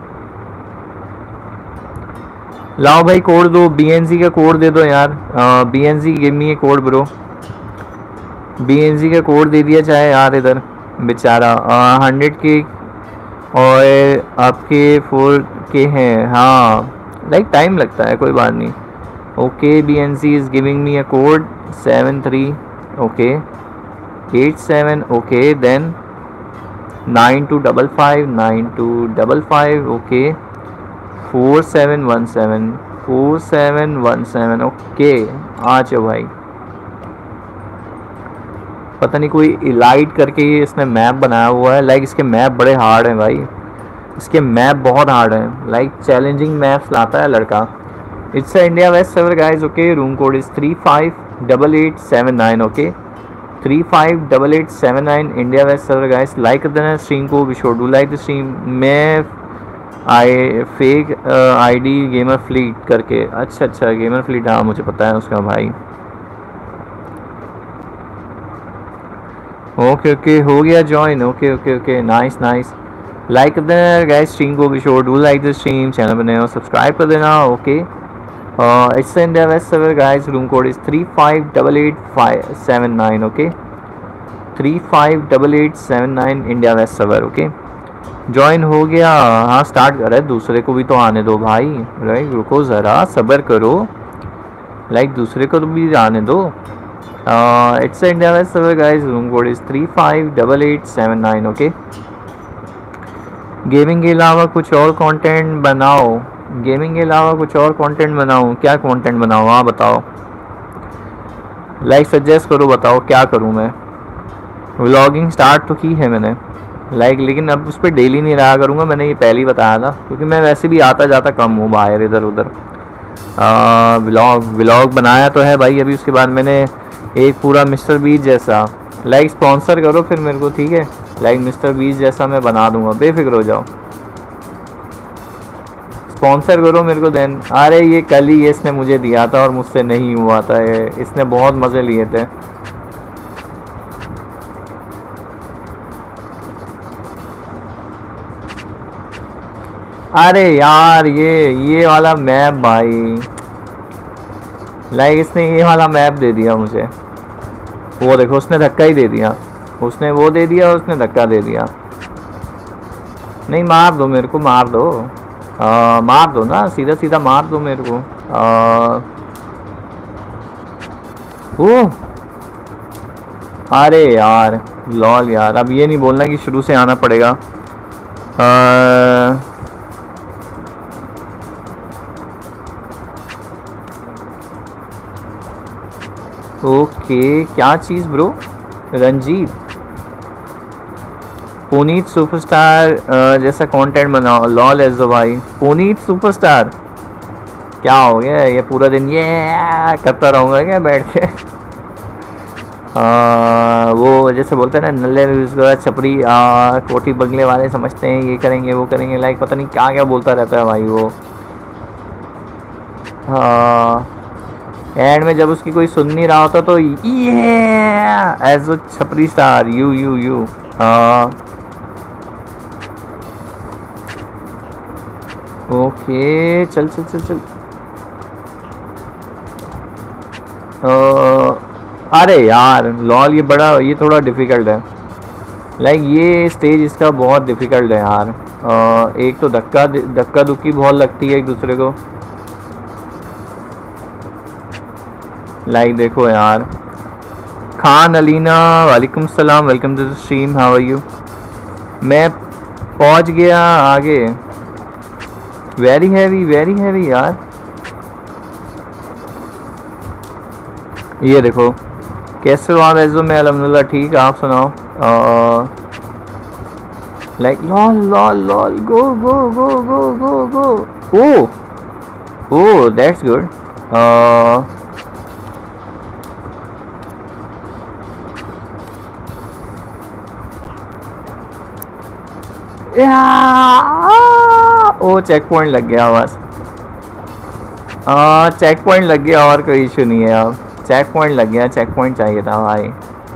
लाओ भाई कोड दो, बीएनजी का कोड दे दो यार। BNG give me a code bro. BNG का कोड दे दिया चाहे यार इधर बेचारा। हंड्रेड के और आपके फोर के हैं, हाँ लाइक टाइम लगता है, कोई बात नहीं। Okay B N C is giving me a code seven three okay eight seven okay then nine two double five nine two double five okay four seven one seven four seven one seven okay. आ जाओ भाई। पता नहीं कोई elite करके ये इसने map बनाया हुआ है। लाइक इसके मैप बड़े हार्ड हैं भाई, इसके मैप बहुत हार्ड हैं। लाइक चैलेंजिंग मैप्स लाता है लड़का। It's a India west server guys. Okay room code is three five double eight seven nine okay three five double eight seven nine India west server guys. Like कर देना stream को, be sure do like the stream. मैं I fake ID gamer फ्लीट करके, अच्छा अच्छा gamer fleet, हाँ मुझे पता है उसका भाई। ओके ओके हो गया join. Okay okay okay nice nice. Like कर देना गाइस स्ट्रीम को, be sure do like the stream. Channel बने हो सब्सक्राइब कर देना। Okay it's India west server guys. Room code is three five double eight five seven nine okay three five double eight seven nine India west server. Okay join हो गया। हाँ start कर रहा है, दूसरे को भी तो आने दो भाई। राइट रुको ज़रा सब्र करो, लाइक दूसरे को तो भी आने दो। It's India west server guys. Room code is three five double eight seven nine okay. Gaming के अलावा कुछ और कंटेंट बनाओ, गेमिंग के अलावा कुछ और कंटेंट बनाऊँ, क्या कंटेंट बनाऊँ हाँ बताओ, लाइक सजेस्ट करो, बताओ क्या करूँ मैं। व्लॉगिंग स्टार्ट तो की है मैंने लाइक, लेकिन अब उस पर डेली नहीं रहा करूँगा, मैंने ये पहले ही बताया था, क्योंकि मैं वैसे भी आता जाता कम हूँ बाहर इधर उधर। व्लॉग व्लॉग बनाया तो है भाई अभी, उसके बाद मैंने एक पूरा मिस्टर बीज जैसा, लाइक स्पॉन्सर करो फिर मेरे को, ठीक है। लाइक मिस्टर बीज जैसा मैं बना दूंगा, बेफिक्र हो जाओ, स्पॉन्सर करो मेरे को देन। अरे ये कल ही ये इसने मुझे दिया था और मुझसे नहीं हुआ था, ये इसने बहुत मज़े लिए थे। अरे यार ये ये वाला मैप भाई, लाइक इसने ये वाला मैप दे दिया मुझे। वो देखो उसने धक्का ही दे दिया, उसने वो दे दिया और उसने धक्का दे दिया। नहीं मार दो मेरे को, मार दो आ, मार दो ना, सीधा सीधा मार दो मेरे को। आ, ओ अरे यार लॉल यार, अब ये नहीं बोलना कि शुरू से आना पड़ेगा। आ, ओके क्या चीज़ ब्रो, रंजीत पुनीत सुपरस्टार जैसा कंटेंट बनाओ। लॉल एज भाई पुनीत सुपरस्टार, क्या हो गया ये पूरा दिन ये करता रहूँगा क्या बैठ के। आ, वो जैसे बोलते हैं ना नल्ले छपरी आ, कोठी बंगले वाले समझते हैं ये करेंगे वो करेंगे, लाइक पता नहीं क्या क्या बोलता रहता है भाई वो। हाँ एंड में जब उसकी कोई सुन नहीं रहा होता तो ये एज अ छपरी star you you you okay चल चल चल चल। आ, अरे यार लॉल ये बड़ा ये थोड़ा डिफ़िकल्ट है, लाइक ये स्टेज इसका बहुत डिफ़िकल्ट है यार। आ, एक तो धक्का धक्का दुक्की बहुत लगती है एक दूसरे को, लाइक देखो यार। खान अलीना वालेकुम सलाम, welcome to the stream, how are you. मैं पहुंच गया आगे, वेरी हैवी वेरी हैवी यार। ये देखो कैसे वहाँ एजो में अल्हम्दुलिल्लाह ठीक, आप सुनाओ। Like lol lol lol go go go go go go oh oh that's good. Oh checkpoint लग गया बस, हाँ चेक पॉइंट लग गया और कोई इशू नहीं है। अब चेक पॉइंट लग गया, चेक पॉइंट चाहिए था भाई।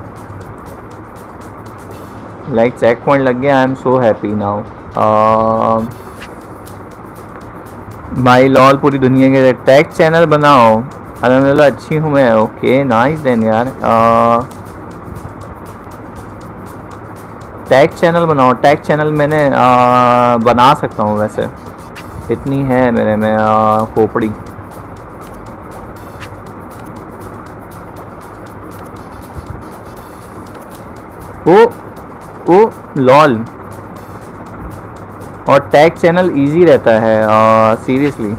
लाइक चेक पॉइंट लग गया, I am so happy now. भाई लॉल पूरी दुनिया के टैग चैनल बनाओ। अल्हम्दुलिल्लाह अच्छी हूँ मैं। ओके नाइस देन यार। टैग चैनल बनाओ, टैग चैनल मैंने आ, बना सकता हूँ वैसे, इतनी है मेरे में आ, खोपड़ी। Oh oh lol. और टैग चैनल इजी रहता है सीरियसली।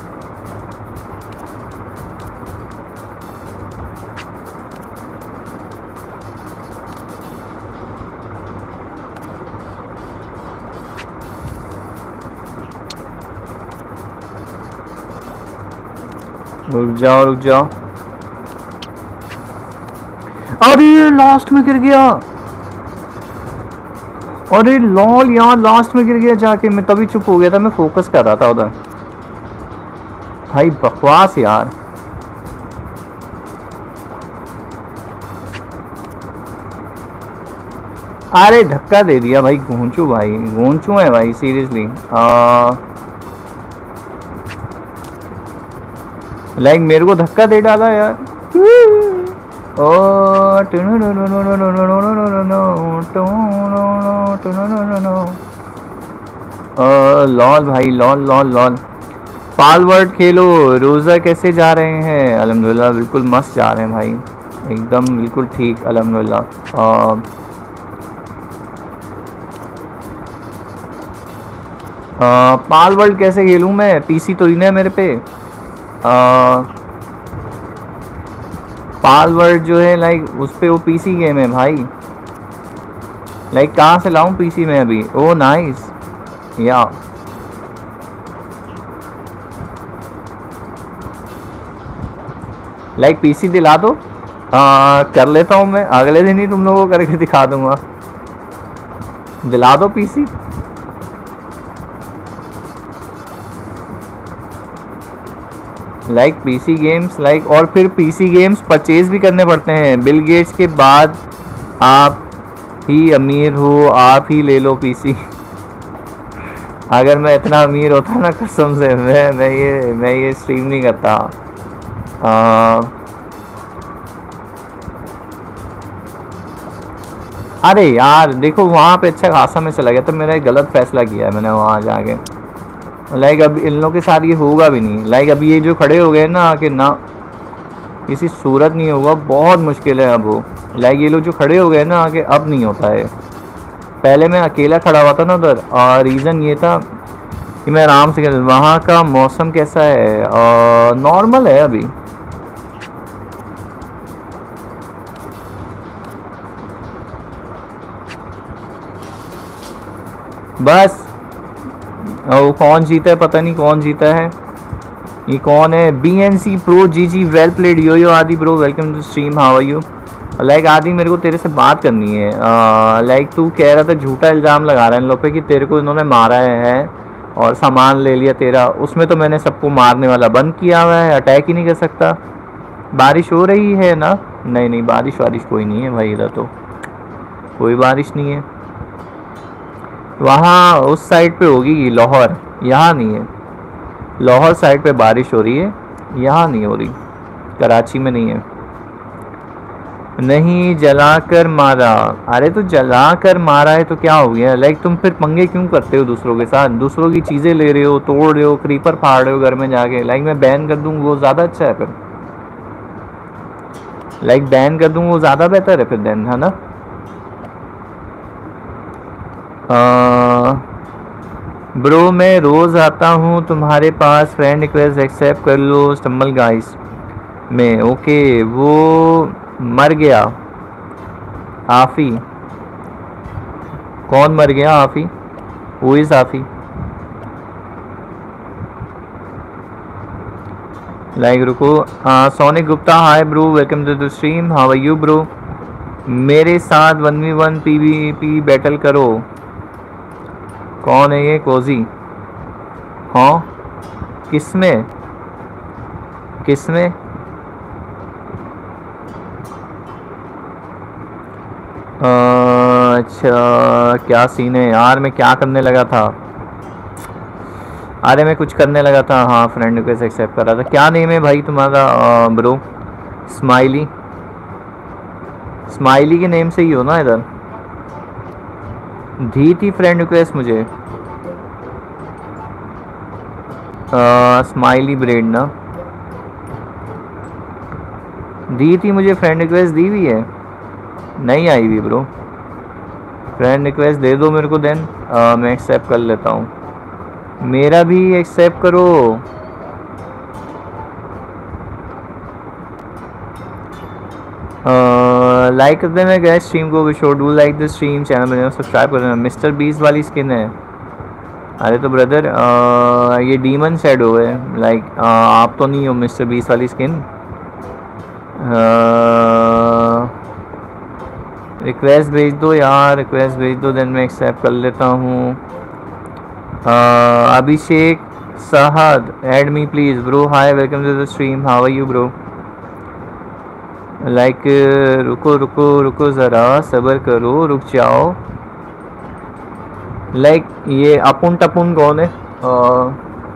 रुक जाओ रुक जाओ। अरे लास्ट में गिर गया। अरे लॉल यार लास्ट में गिर गया जाके, मैं तभी चुप हो गया था, मैं फोकस कर रहा था उधर। भाई बकवास यार। अरे धक्का दे दिया भाई, घूंचू भाई, घूंचू है भाई सीरियसली। लाइक मेरे को धक्का दे डाला यार। ओ लॉल भाई, लॉल लॉल लॉल। पालवर्ड खेलो। रोज़ा कैसे जा रहे हैं? अल्हम्दुलिल्लाह बिल्कुल मस्त जा रहे हैं भाई, एकदम बिल्कुल ठीक अल्हम्दुलिल्लाह। पाल वर्ल्ड कैसे खेलूँ मैं? पीसी तो ही नहीं है मेरे पे। आ, पाल वर्ल्ड जो है लाइक उस पे वो पीसी गेम है भाई। लाइक कहाँ से लाऊं पीसी में अभी? ओ नाइस या लाइक पीसी दिला दो। आ, कर लेता हूँ मैं, अगले दिन ही तुम लोगों को करके दिखा दूंगा। दिला दो PC. Like PC games like, और फिर पीसी गेम्स परचेज भी करने पड़ते हैं। बिल गेट्स के बाद आप ही अमीर हो, आप ही ले लो पीसी। अगर मैं इतना अमीर होता ना कसम से, मैं मैं ये मैं ये स्ट्रीम नहीं करता। आ, अरे यार देखो वहाँ पे अच्छा खासा में चला गया, तो मेरा एक गलत फैसला किया है मैंने वहाँ जाके। लाइक अब इन लोगों के साथ ये होगा भी नहीं। लाइक अभी ये जो खड़े हो गए ना कि ना किसी सूरत नहीं होगा, बहुत मुश्किल है अब वो। लाइक ये लोग जो खड़े हो गए ना आगे, अब नहीं होता है। पहले मैं अकेला खड़ा हुआ था ना उधर, और रीज़न ये था कि मैं आराम से। वहाँ का मौसम कैसा है? नॉर्मल है अभी। बस वो कौन जीता है पता नहीं, कौन जीता है। ये कौन है? B N C pro G ji well played. Yo yo Aadi bro welcome to stream, how are you? Like Aadi मेरे को तेरे से बात करनी है। लाइक तू कह रहा था झूठा इल्ज़ाम लगा रहा है इन लोग पे कि तेरे को इन्होंने मारा है और सामान ले लिया तेरा। उसमें तो मैंने सबको मारने वाला बंद किया हुआ है, अटैक ही नहीं कर सकता। बारिश हो रही है ना? नहीं नहीं बारिश वारिश कोई नहीं है भाई, इधर तो कोई बारिश नहीं है। वहाँ उस साइड पे होगी लाहौर, यहाँ नहीं है। लाहौर साइड पे बारिश हो रही है, यहाँ नहीं हो रही, कराची में नहीं है। नहीं जलाकर मारा। अरे तो जलाकर मारा है तो क्या हो गया? लाइक तुम फिर पंगे क्यों करते हो दूसरों के साथ? दूसरों की चीज़ें ले रहे हो, तोड़ रहे हो, क्रीपर फाड़ रहे हो घर में जाके। लाइक मैं बैन कर दूँ वो ज़्यादा अच्छा है फिर। लाइक बैन कर दूँ वो ज़्यादा बेहतर है फिर देन, है ना? ब्रो मैं रोज़ आता हूँ तुम्हारे पास, फ्रेंड रिक्वेस्ट एक्सेप्ट कर लो स्टम्बल गाइस में। ओके वो मर गया आफ़ी। कौन मर गया? आफ़ी? वो इज़ आफ़ी? लाइक रुको। Sonic Gupta hi bro welcome to the stream, how are you bro? मेरे साथ one v one P v P battle करो। कौन है ये? कोजी? हाँ किसमें किसमें? अच्छा क्या सीन है यार, मैं क्या करने लगा था? अरे मैं कुछ करने लगा था। हाँ फ्रेंड रिक्वेस्ट एक्सेप्ट कर रहा था। क्या नेम है भाई तुम्हारा ब्रो? स्माइली। स्माइली के नेम से ही हो ना इधर? दी थी फ्रेंड रिक्वेस्ट मुझे स्माइली ब्रेड ना, दी थी मुझे फ्रेंड रिक्वेस्ट, दी हुई है? नहीं आई हुई ब्रो। फ्रेंड रिक्वेस्ट दे दो मेरे को, देन मैं एक्सेप्ट कर लेता हूँ। मेरा भी एक्सेप्ट करो। लाइक कर देना गैस स्ट्रीम को, sure do like the stream, channel में सब्सक्राइब कर देना। मिस्टर बीस वाली स्किन है। अरे तो ब्रदर ये डीमन शैडो है, लाइक आप तो नहीं हो मिस्टर बीस वाली स्किन। रिक्वेस्ट भेज दो यार, रिक्वेस्ट भेज दो, देन मैं एक्सेप्ट कर लेता हूँ। अभिषेक साहद add me please bro. Hi welcome to the stream, how are you bro? Like रुको रुको रुको ज़रा सब्र करो, रुक जाओ। लाइक like, ये अपुन टपुन कौन है? uh,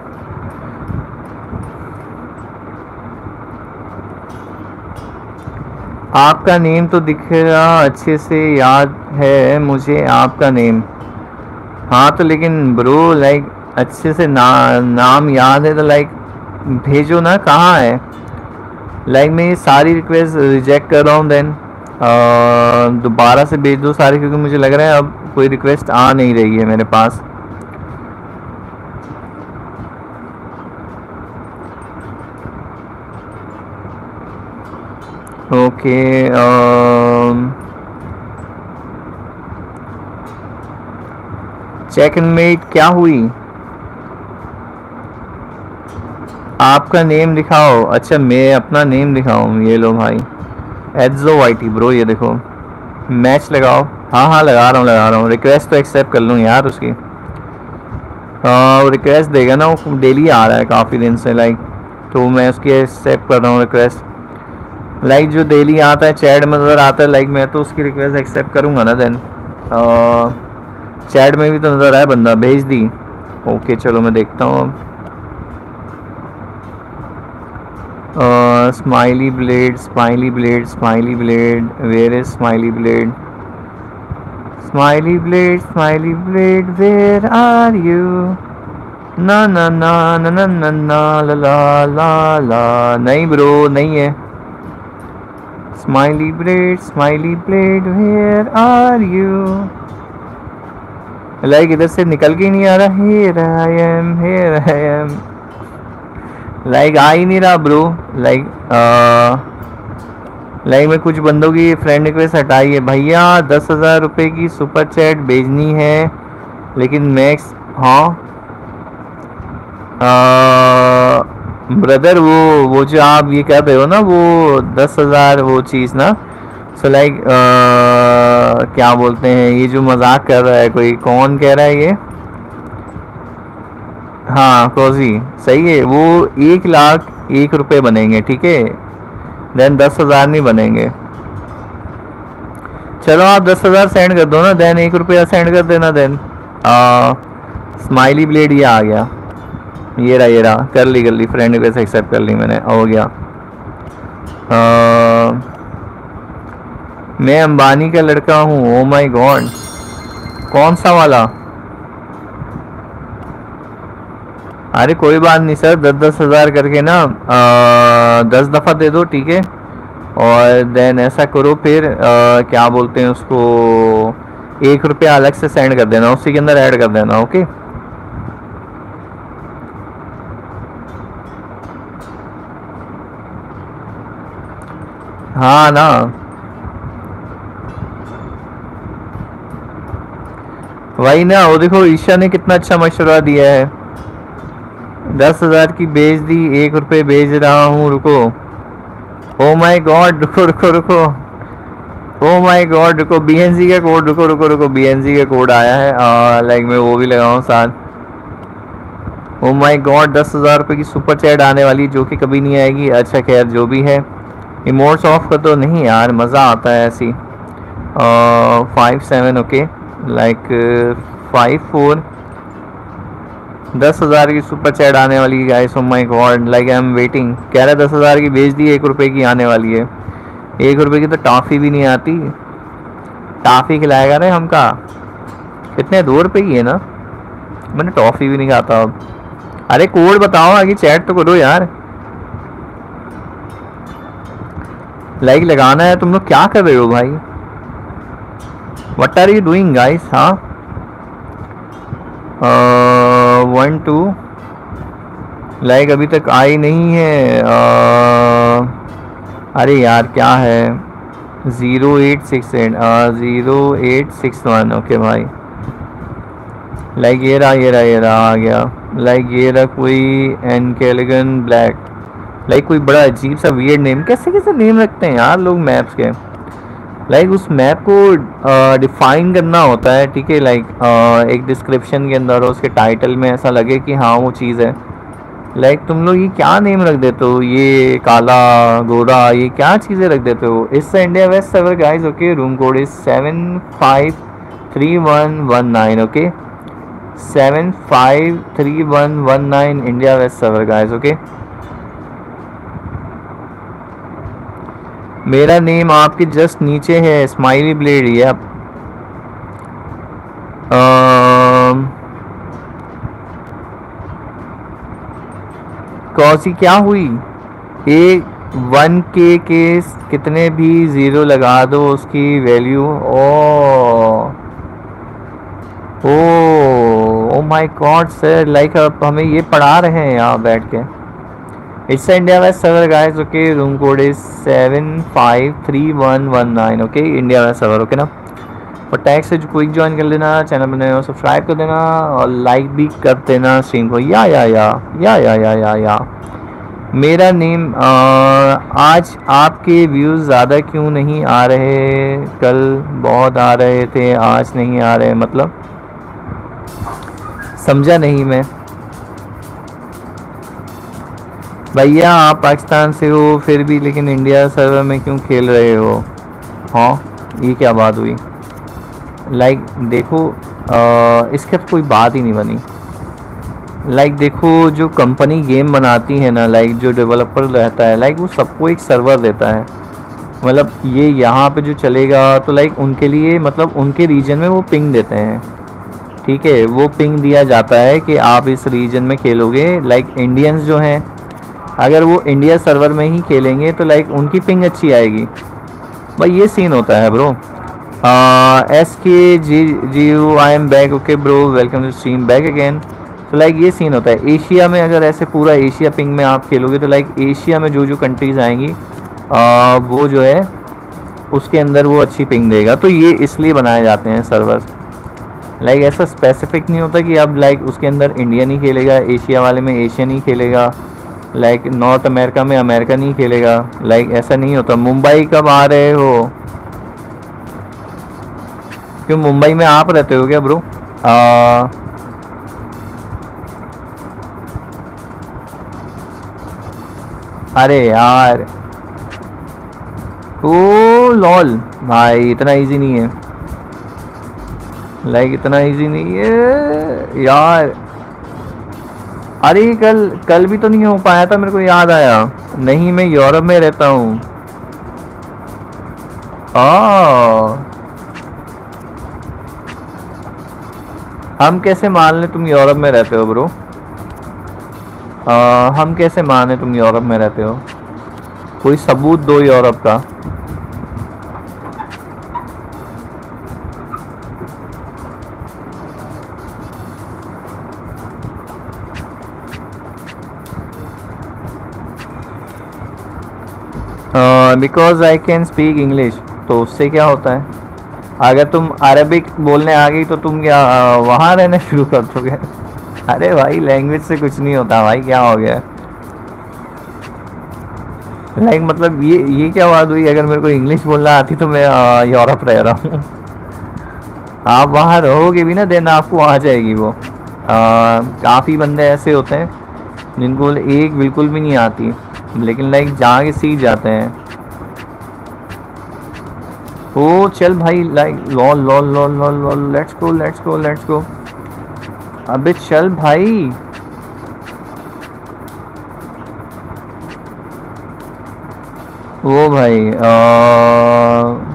आपका नेम तो दिख रहा अच्छे से, याद है मुझे आपका नेम। हाँ तो लेकिन ब्रो लाइक अच्छे से ना, नाम याद है तो लाइक भेजो ना, कहाँ है? लाइक मैं ये सारी रिक्वेस्ट रिजेक्ट कर रहा हूँ, देन दोबारा से भेज दो सारी, क्योंकि मुझे लग रहा है अब कोई रिक्वेस्ट आ नहीं रही है मेरे पास। ओके चेक मेट क्या हुई? आपका नेम दिखाओ। अच्छा मैं अपना नेम दिखाऊँ? ये लो भाई एड्जो वाइटी ब्रो, ये देखो मैच लगाओ। हाँ हाँ लगा रहा हूँ लगा रहा हूँ। रिक्वेस्ट तो एक्सेप्ट कर लूँ यार उसकी। वो रिक्वेस्ट देगा ना, वो डेली आ रहा है काफ़ी दिन से लाइक, तो मैं उसकी एक्सेप्ट कर रहा हूँ रिक्वेस्ट। लाइक जो डेली आता है चैट में नज़र आता है, लाइक मैं तो उसकी रिक्वेस्ट एक्सेप्ट करूँगा ना, देन चैट में भी तो नज़र आया बंदा, भेज दी। ओके चलो मैं देखता हूँ अब। Smiley blade smiley blade smiley blade, where is smiley blade? Smiley blade smiley blade where are you? ना ना ना ना ना ना ना ला ला ला ला। नहीं ब्रो नहीं है। Smiley blade smiley blade where are you? Like इधर से निकल के नहीं आ रहा। Here I am here I am, like आ ही नहीं रहा ब्रो। लाइक लाइक मैं कुछ बंदों की फ्रेंड रिक्वेस्ट हटाई है। भैया दस हज़ार रुपये की सुपर चैट भेजनी है, लेकिन मैक्स हाँ ब्रदर वो वो जो आप ये कह रहे हो ना, वो दस हज़ार वो चीज़ ना, सो so, लाइक like, क्या बोलते हैं, ये जो मजाक कर रहा है कोई, कौन कह रहा है ये? हाँ कोजी सही है। वो एक लाख एक रुपए बनेंगे, ठीक है, देन दस हज़ार नहीं बनेंगे। चलो आप दस हज़ार सेंड कर दो ना, देन एक रुपया सेंड कर देना। देन स्माइली ब्लेड ये आ गया, ये रहा ये रहा, कर ली कर ली फ्रेंड रिक्वेस्ट एक्सेप्ट कर ली मैंने, हो गया। आ, मैं अंबानी का लड़का हूँ। ओ माय गॉड, कौन सा वाला? अरे कोई बात नहीं सर, दस दस हज़ार करके ना आ, दस दफ़ा दे दो, ठीक है। और देन ऐसा करो फिर आ, क्या बोलते हैं उसको, एक रुपया अलग से सेंड कर देना, उसी के अंदर ऐड कर देना। ओके हाँ ना, वही ना। वो देखो ईशा ने कितना अच्छा मशवरा दिया है। दस हज़ार की भेज दी, एक रुपये भेज रहा हूँ, रुको। ओ माय गॉड, रुको रुको रुको, ओ माय गॉड रुको, बीएनसी का कोड, रुको रुको रुको, बीएनसी का कोड आया है, लाइक मैं वो भी लगाऊँ साथ। ओ माय गॉड, दस हज़ार रुपये की सुपर चैट आने वाली, जो कि कभी नहीं आएगी। अच्छा खैर जो भी है, इमोट्स ऑफ कर दो। नहीं यार मज़ा आता है ऐसी। Five seven okay, like five four. दस हज़ार की सुपर चैट आने वाली है guys. Oh my God, like I am waiting. कह रहा है दस हज़ार की भेज दी, एक रुपए की आने वाली है। एक रुपए की तो टॉफ़ी भी नहीं आती। टॉफ़ी खिलाएगा ना हमका? कितने, दो रुपए की है ना? मैंने टॉफ़ी भी नहीं खाता अब। अरे कोड बताओ, आगे चैट तो करो यार। लाइक लगाना है। तुम लोग क्या कर रहे हो भाई? What are you doing guys? हाँ, वन टू लाइक अभी तक आई नहीं है। uh, अरे यार क्या है? Zero eight six eight zero eight six one okay भाई। लाइक ये रहा ये रहा ये रहा आ गया। लाइक ये रहा कोई एनकेलिगन ब्लैक। लाइक कोई बड़ा अजीब सा वियर्ड नेम। कैसे कैसे नेम रखते हैं यार लोग मैप्स के। लाइक उस मैप को डिफाइन करना होता है, ठीक है। लाइक एक डिस्क्रिप्शन के अंदर और उसके टाइटल में ऐसा लगे कि हाँ वो चीज़ है। लाइक तुम लोग ये क्या नेम रख देते हो? ये काला गोरा, ये क्या चीज़ें रख देते हो? इस India west server guys okay. Room code is seven five three one one nine okay. Seven five three one one nine India west server guys okay. मेरा नेम आपके जस्ट नीचे है, स्माइली ब्लेड। ये आप कौसी क्या हुई? एक वन के के कितने भी ज़ीरो लगा दो उसकी value. Oh oh oh my God sir, like अब हमें ये पढ़ा रहे हैं यहाँ बैठ के। It's India west server guys okay. Room code is seven five three one one nine okay. India west server okay ना। और टैग से क्विक ज्वाइन कर लेना, चैनल बने हो सब्सक्राइब कर देना और लाइक भी कर देना स्ट्रीम को। या या या या या या या या मेरा नेम आज आपके व्यूज़ ज़्यादा क्यों नहीं आ रहे? कल बहुत आ रहे थे, आज नहीं आ रहे, मतलब समझा नहीं मैं। भैया आप पाकिस्तान से हो फिर भी लेकिन इंडिया सर्वर में क्यों खेल रहे हो? हाँ ये क्या बात हुई? लाइक देखो आ, इसके अब कोई बात ही नहीं बनी। लाइक देखो जो कंपनी गेम बनाती है ना, लाइक जो डेवलपर रहता है, लाइक वो सबको एक सर्वर देता है। मतलब ये यहाँ पे जो चलेगा तो लाइक उनके लिए, मतलब उनके रीजन में वो पिंग देते हैं, ठीक है। वो पिंग दिया जाता है कि आप इस रीजन में खेलोगे। लाइक इंडियंस जो हैं अगर वो इंडिया सर्वर में ही खेलेंगे तो लाइक उनकी पिंग अच्छी आएगी भाई। ये सीन होता है bro. S K G G you I am back okay bro, welcome to stream back again. तो लाइक ये सीन होता है। एशिया में अगर ऐसे पूरा एशिया पिंग में आप खेलोगे तो लाइक एशिया में जो जो कंट्रीज़ आएंगी आ, वो जो है उसके अंदर वो अच्छी पिंग देगा। तो ये इसलिए बनाए जाते हैं सर्वर। लाइक ऐसा स्पेसिफिक नहीं होता कि अब लाइक उसके अंदर इंडिया नहीं खेलेगा, एशिया वाले में एशिया नहीं खेलेगा, लाइक नॉर्थ अमेरिका में अमेरिका नहीं खेलेगा। लाइक ऐसा नहीं होता। मुंबई कब आ रहे हो? क्यों मुंबई में आप रहते हो क्या ब्रो? आ, अरे यार ओ लॉल भाई, इतना इजी नहीं है। लाइक इतना इजी नहीं है यार। अरे कल कल भी तो नहीं हो पाया था, मेरे को याद आया। नहीं मैं यूरोप में रहता हूँ। आ हम कैसे मान लें तुम यूरोप में रहते हो ब्रो? आ, हम कैसे माने तुम यूरोप में रहते हो? कोई सबूत दो यूरोप का। Because I can speak English. तो उससे क्या होता है? अगर तुम अरबिक बोलने आ गई तो तुम क्या वहाँ रहना शुरू कर दोगे? अरे भाई लैंग्वेज से कुछ नहीं होता भाई, क्या हो गया? लाइक मतलब ये ये क्या बात हुई? अगर मेरे को इंग्लिश बोलना आती तो मैं यूरोप रह रहा हूँ। आप वहाँ रहोगे भी ना, देन आपको आ जाएगी वो। काफ़ी बंदे ऐसे होते हैं जिनको एक बिल्कुल भी नहीं आती, लेकिन लाइक जहाँ के सीख जाते हैं। ओ चल भाई, like lol lol lol lol lol, let's go let's go let's go. अबे चल भाई। वो भाई आ,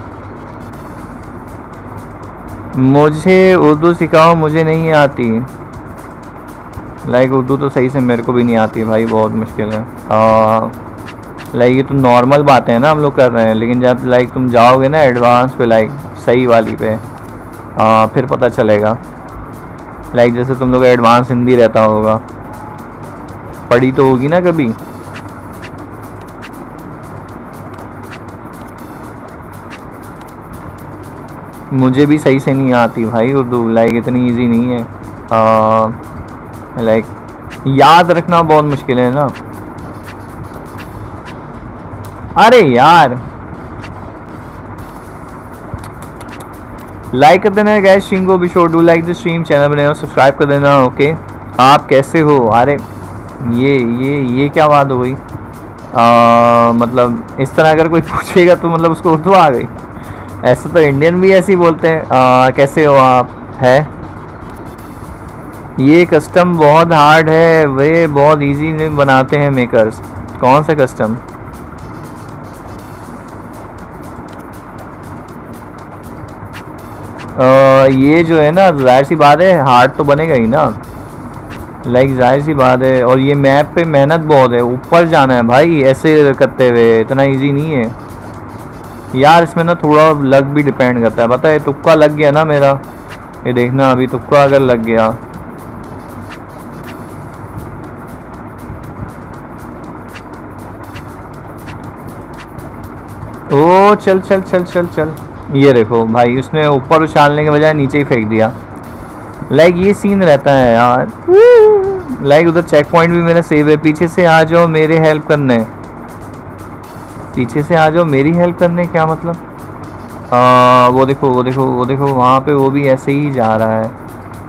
मुझे उर्दू सिखाओ, मुझे नहीं आती। लाइक उर्दू तो सही से मेरे को भी नहीं आती भाई, बहुत मुश्किल है। आ, लाइक ये तो नॉर्मल बातें हैं ना हम लोग कर रहे हैं, लेकिन जब लाइक तुम जाओगे ना एडवांस पे, लाइक सही वाली पे, आ, फिर पता चलेगा। लाइक जैसे तुम लोग एडवांस हिंदी रहता होगा, पढ़ी तो होगी ना कभी। मुझे भी सही से नहीं आती भाई उर्दू, लाइक इतनी इजी नहीं है। लाइक याद रखना बहुत मुश्किल है ना। अरे यार, लाइक कर देना गैस स्ट्रीम को be, sure do like the stream, channel बने हो सब्सक्राइब कर देना। ओके आप कैसे हो? अरे ये ये ये क्या बात हो गई? आ, मतलब इस तरह अगर कोई पूछेगा तो मतलब उसको उर्दू आ गई? ऐसे तो इंडियन भी ऐसे ही बोलते हैं। आ, कैसे हो आप? है ये कस्टम बहुत हार्ड है, वे बहुत इजी में बनाते हैं मेकर्स। कौन सा कस्टम? ये जो है ना, जाहिर सी बात है हार्ड तो बनेगा ही ना, लाइक जाहिर सी बात है। और ये मैप पे मेहनत बहुत है, ऊपर जाना है भाई ऐसे करते हुए, इतना इजी नहीं है यार। इसमें ना थोड़ा लक भी डिपेंड करता है, पता है। तुक्का लग गया ना मेरा, ये देखना अभी तुक्का अगर लग गया। ओ चल चल चल चल चल, ये देखो भाई उसने ऊपर उछालने के बजाय नीचे ही फेंक दिया। लाइक ये सीन रहता है यार। लाइक उधर चेक पॉइंट भी मेरा सेव है। पीछे से आ जाओ मेरे हेल्प करने, पीछे से आ जाओ मेरी हेल्प करने, क्या मतलब? आ, वो देखो वो देखो वो देखो वहाँ पे वो भी ऐसे ही जा रहा है।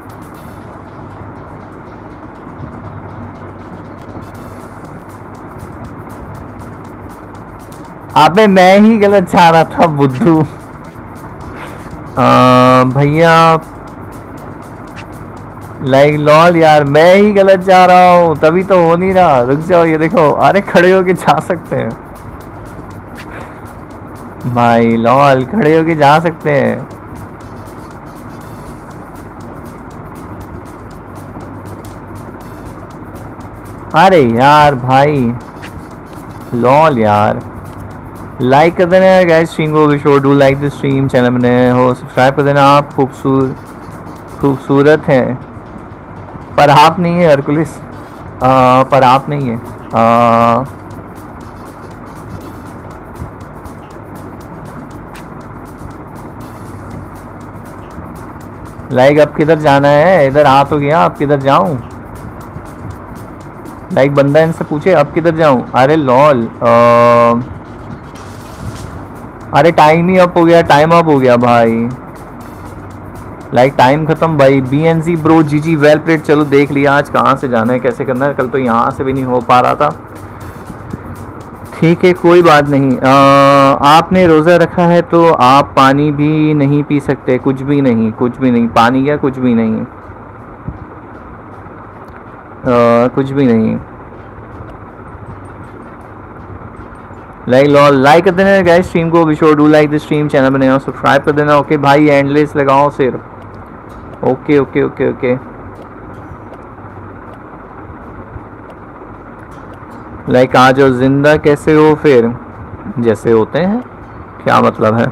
अबे मैं ही गलत जा रहा था बुद्धू। भैया लाइक लॉल यार, मैं ही गलत जा रहा हूँ, तभी तो हो नहीं रहा। रुक जाओ, ये देखो, अरे खड़े होके जा सकते हैं भाई, लॉल खड़े होके जा सकते हैं। अरे यार भाई, लॉल यार। लाइक कर देना गाइस स्ट्रीम को, be sure do like the stream, channel में नए हो सब्सक्राइब कर देना। आप खूबसूरत खूबसूरत हैं, पर आप नहीं है हरकुलिस, पर आप नहीं है। आ, लाइक अब किधर जाना है? इधर आ तो गया, अब किधर जाऊं? लाइक बंदा इनसे पूछे अब किधर जाऊं। अरे लॉल, अरे टाइम ही अप हो गया, टाइम अप हो गया भाई, लाइक टाइम खत्म भाई। B N C bro G जी वेल प्लेड। चलो देख लिया आज कहाँ से जाना है, कैसे करना है। कल तो यहाँ से भी नहीं हो पा रहा था। ठीक है कोई बात नहीं। आ, आपने रोज़ा रखा है तो आप पानी भी नहीं पी सकते? कुछ भी नहीं, कुछ भी नहीं, पानी क्या कुछ भी नहीं, आ, कुछ भी नहीं। लाइक लॉल लाइक कर देना गाइस स्ट्रीम को, be sure do like the stream, channel बने हो सब्सक्राइब कर देना। ओके भाई एंडलेस लगाओ सिर्फ। Okay okay okay okay like आ जाओ। जिंदा कैसे हो? फिर जैसे होते हैं, क्या मतलब है?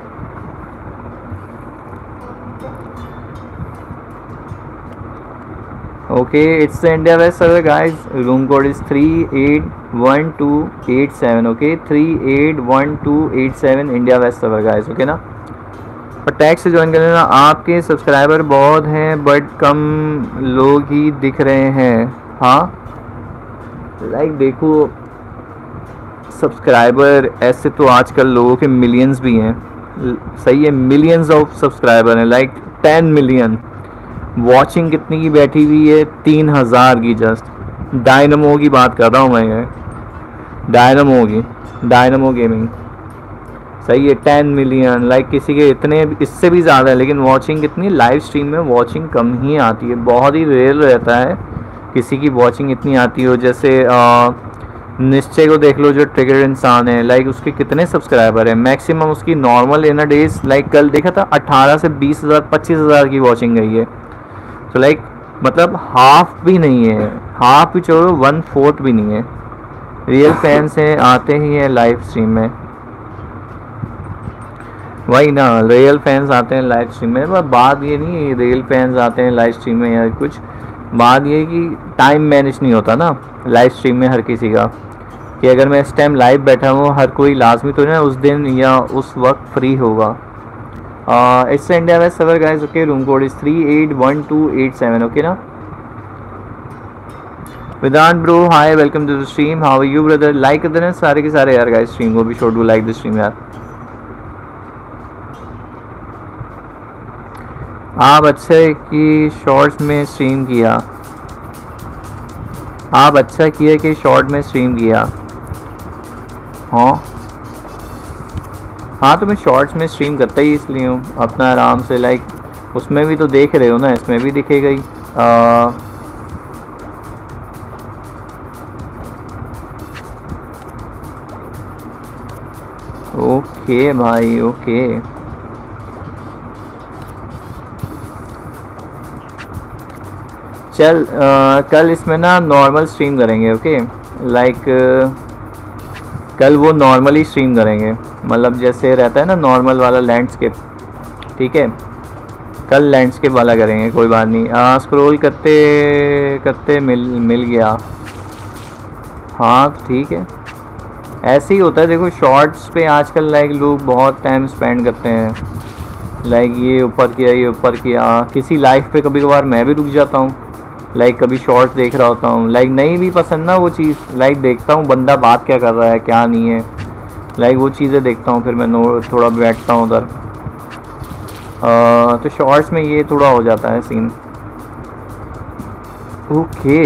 Okay it's the India west server guys, room code is three eight one two eight seven. Okay three eight one two eight seven India west server guys, okay ना। और टैग से ज्वाइन कर लेना। आपके सब्सक्राइबर बहुत हैं but कम लोग ही दिख रहे हैं। हाँ लाइक like, देखो सब्सक्राइबर ऐसे तो आजकल लोगों के मिलियंस भी हैं, सही है, मिलियंस ऑफ सब्सक्राइबर हैं, लाइक टेन मिलियन। वॉचिंग कितनी की बैठी हुई है? तीन हज़ार की जस्ट। डायनमो की बात कर रहा हूँ मैं, डायनमो की, डायनमो गेमिंग। सही है, टेन मिलियन लाइक किसी के इतने, इससे भी ज़्यादा है, लेकिन वॉचिंग कितनी, लाइव स्ट्रीम में वॉचिंग कम ही आती है, बहुत ही रेयर रहता है किसी की वॉचिंग इतनी आती हो। जैसे आ, निश्चय को देख लो, जो ट्रिगर इंसान है, लाइक उसके कितने सब्सक्राइबर हैं, मैक्सिमम उसकी normal in a days, like कल देखा था अट्ठारह से बीस हज़ार पच्चीस हज़ार की वॉचिंग गई है। तो लाइक मतलब हाफ भी नहीं है, हाफ भी छोड़ो, वन फोर्थ भी नहीं है। रियल फैंस हैं, आते ही हैं लाइव स्ट्रीम में, वही ना, रियल फैंस आते हैं लाइव स्ट्रीम में। पर बात ये नहीं रियल फैंस आते हैं लाइव स्ट्रीम में या कुछ, बात ये कि टाइम मैनेज नहीं होता ना लाइव स्ट्रीम में हर किसी का, कि अगर मैं इस टाइम लाइव बैठा हूँ, हर कोई लाजमी तो ना उस दिन या उस वक्त फ्री होगा। It's India west server guys, okay, room code is three eight one two eight seven, okay ना। Vedant bro hi, welcome to the stream, how are you brother. Like कर देना सारे के सारे यार गाइस स्ट्रीम को be, sure do like the stream यार। आप अच्छे कि शॉर्ट्स में स्ट्रीम किया, आप अच्छा किया कि शॉर्ट में स्ट्रीम किया। हाँ हाँ, तो मैं शॉर्ट्स में स्ट्रीम करता ही इसलिए हूँ अपना आराम से, लाइक उसमें भी तो देख रहे हो ना, इसमें भी दिखेगा ही। आ, ओके भाई, ओके, चल आ, कल इसमें ना नॉर्मल स्ट्रीम करेंगे, ओके, लाइक कल वो नॉर्मली स्ट्रीम करेंगे, मतलब जैसे रहता है ना नॉर्मल वाला लैंडस्केप, ठीक है, कल लैंडस्केप वाला करेंगे, कोई बात नहीं। आ, स्क्रॉल करते करते मिल मिल गया, हाँ ठीक है, ऐसे ही होता है। देखो शॉर्ट्स पे आजकल लाइक लोग बहुत टाइम स्पेंड करते हैं, लाइक ये ऊपर किया, ये ऊपर किया, किसी लाइव पे कभी कभार मैं भी रुक जाता हूँ, लाइक कभी शॉर्ट्स देख रहा होता हूँ, लाइक नहीं भी पसंद ना वो चीज़, लाइक देखता हूँ बंदा बात क्या कर रहा है क्या नहीं है, लाइक वो चीज़ें देखता हूँ, फिर मैं नो थोड़ा बैठता हूँ उधर। तो शॉर्ट्स में ये थोड़ा हो जाता है सीन, ओके।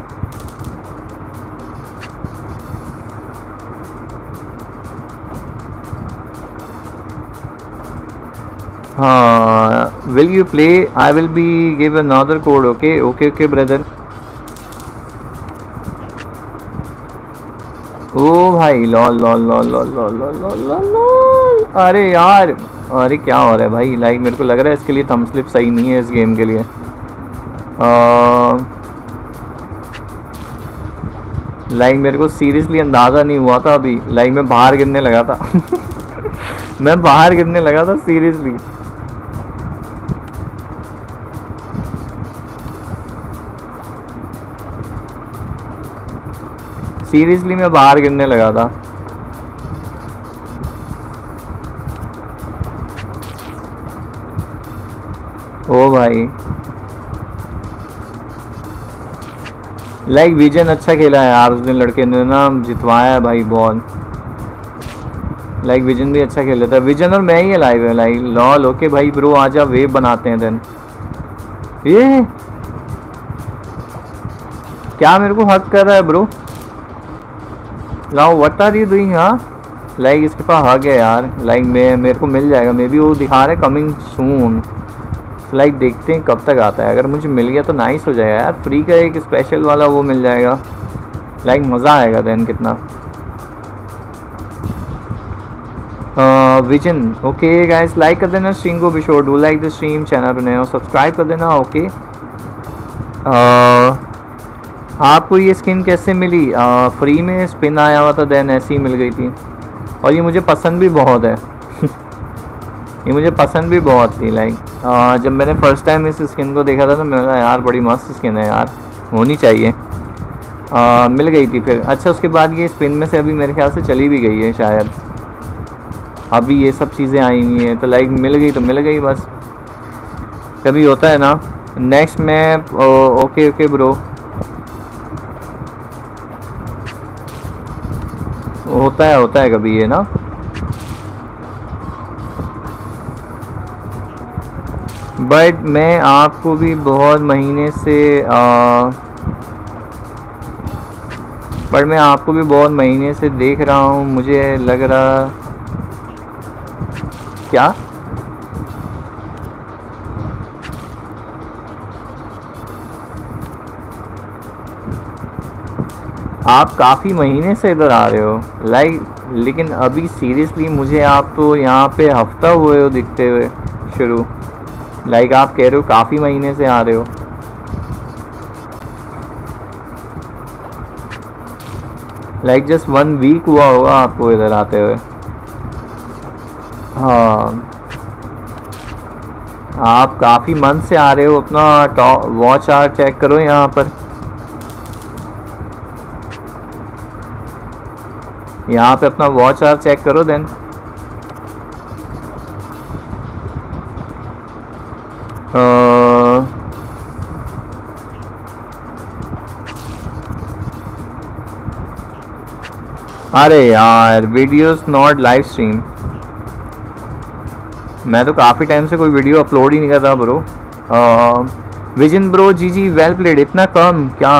हाँ, will you play? I will be give another code, okay, okay, okay, brother. ओ भाई, lol lol lol lol lol lol lol lol lol, अरे यार, अरे क्या हो रहा है भाई, लाइक मेरे को लग रहा है इसके लिए थंब स्लिप सही नहीं है इस गेम के लिए। लाइक मेरे को सीरियसली अंदाज़ा नहीं हुआ था अभी, लाइक मैं बाहर गिरने लगा था मैं बाहर गिरने लगा था सीरियसली। सीरियसली मैं बाहर गिरने लगा था। ओ भाई, लाइक विजन अच्छा खेला है यार, उस दिन लड़के ने ना जितवाया है भाई बहुत, लाइक विजन भी अच्छा खेल रहा था, विजन और मैं ही लाइव है, लाइक लॉल, ओके भाई ब्रो आजा, वेव बनाते हैं देन। ये क्या मेरे को हक कर रहा है ब्रो, लाओ व्हाट आर यू डूइंग। हाँ लाइक इसके पास हक है यार, लाइक मैं मेरे को मिल जाएगा, मे बी वो दिखा रहे कमिंग सून, लाइक देखते हैं कब तक आता है, अगर मुझे मिल गया तो नाइस हो जाएगा यार, फ्री का एक स्पेशल वाला वो मिल जाएगा, लाइक मज़ा आएगा देन कितना। विजन, ओके गाइस, लाइक कर देना स्ट्रीम को, भी sure do like the stream, channel पर नए हो सब्सक्राइब कर देना, ओके। आपको ये स्किन कैसे मिली? फ्री में स्पिन आया हुआ था, देन ऐसी ही मिल गई थी, और ये मुझे पसंद भी बहुत है ये मुझे पसंद भी बहुत थी, लाइक जब मैंने फर्स्ट टाइम इस स्किन को देखा था तो मैंने कहा यार बड़ी मस्त स्किन है यार, होनी चाहिए, आ, मिल गई थी फिर। अच्छा उसके बाद ये स्पिन में से अभी मेरे ख्याल से चली भी गई है शायद, अभी ये सब चीज़ें आई हुई हैं, तो लाइक मिल गई तो मिल गई बस, कभी होता है ना। नेक्स्ट में ओके ओके ब्रो, होता है होता है कभी ये ना। बट मैं आपको भी बहुत महीने से आ, बट मैं आपको भी बहुत महीने से देख रहा हूँ, मुझे लग रहा क्या? आप काफ़ी महीने से इधर आ रहे हो लाइक, लेकिन अभी सीरियसली मुझे आप तो यहाँ पे हफ्ता हुए हो दिखते हुए शुरू। लाइक आप कह रहे हो काफ़ी महीने से आ रहे हो। लाइक जस्ट वन वीक हुआ होगा आपको इधर आते हुए। हाँ, आप काफ़ी मंथ से आ रहे हो। अपना वॉच आवर चेक करो यहाँ पर। यहाँ पे अपना वॉच आवर चेक करो देन। अरे यार, वीडियोस नॉट लाइव स्ट्रीम। मैं तो काफ़ी टाइम से कोई वीडियो अपलोड ही नहीं कर रहा ब्रो। विजन ब्रो, जी जी वेल प्लेड। इतना कम क्या?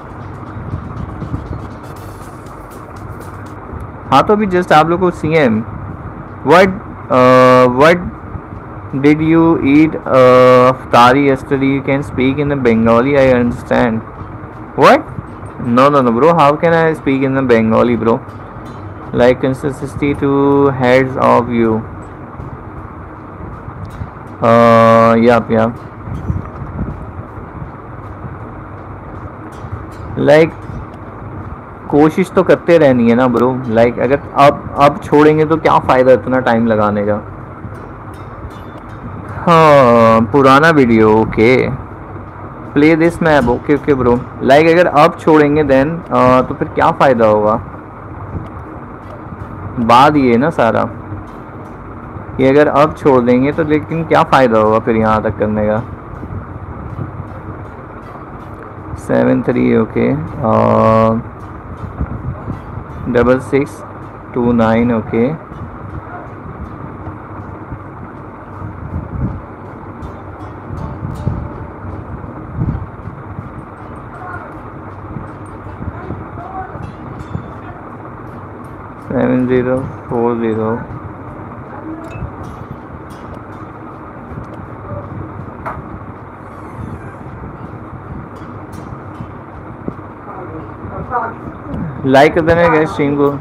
हाँ तो अभी जस्ट आप लोग को सी एम what what did you eat अफ्तारी yesterday? You can speak in the Bengali, I understand. What? No no no bro, how can I speak in the Bengali bro? Like consistency to heads of you. uh yep yep. Like like, कोशिश तो करते रहनी है ना bro. Like like, अगर अब अब छोड़ेंगे तो क्या फ़ायदा इतना टाइम लगाने का। हाँ, पुराना video. Okay, play this map. Okay okay bro. Like अगर अब छोड़ेंगे देन तो फिर क्या फ़ायदा होगा। बात ये ना सारा कि अगर अब छोड़ देंगे तो लेकिन क्या फ़ायदा होगा फिर यहाँ तक करने का। Seven three okay, double six two nine okay. Seven zero four zero. Like कर देना गैस स्ट्रीम को।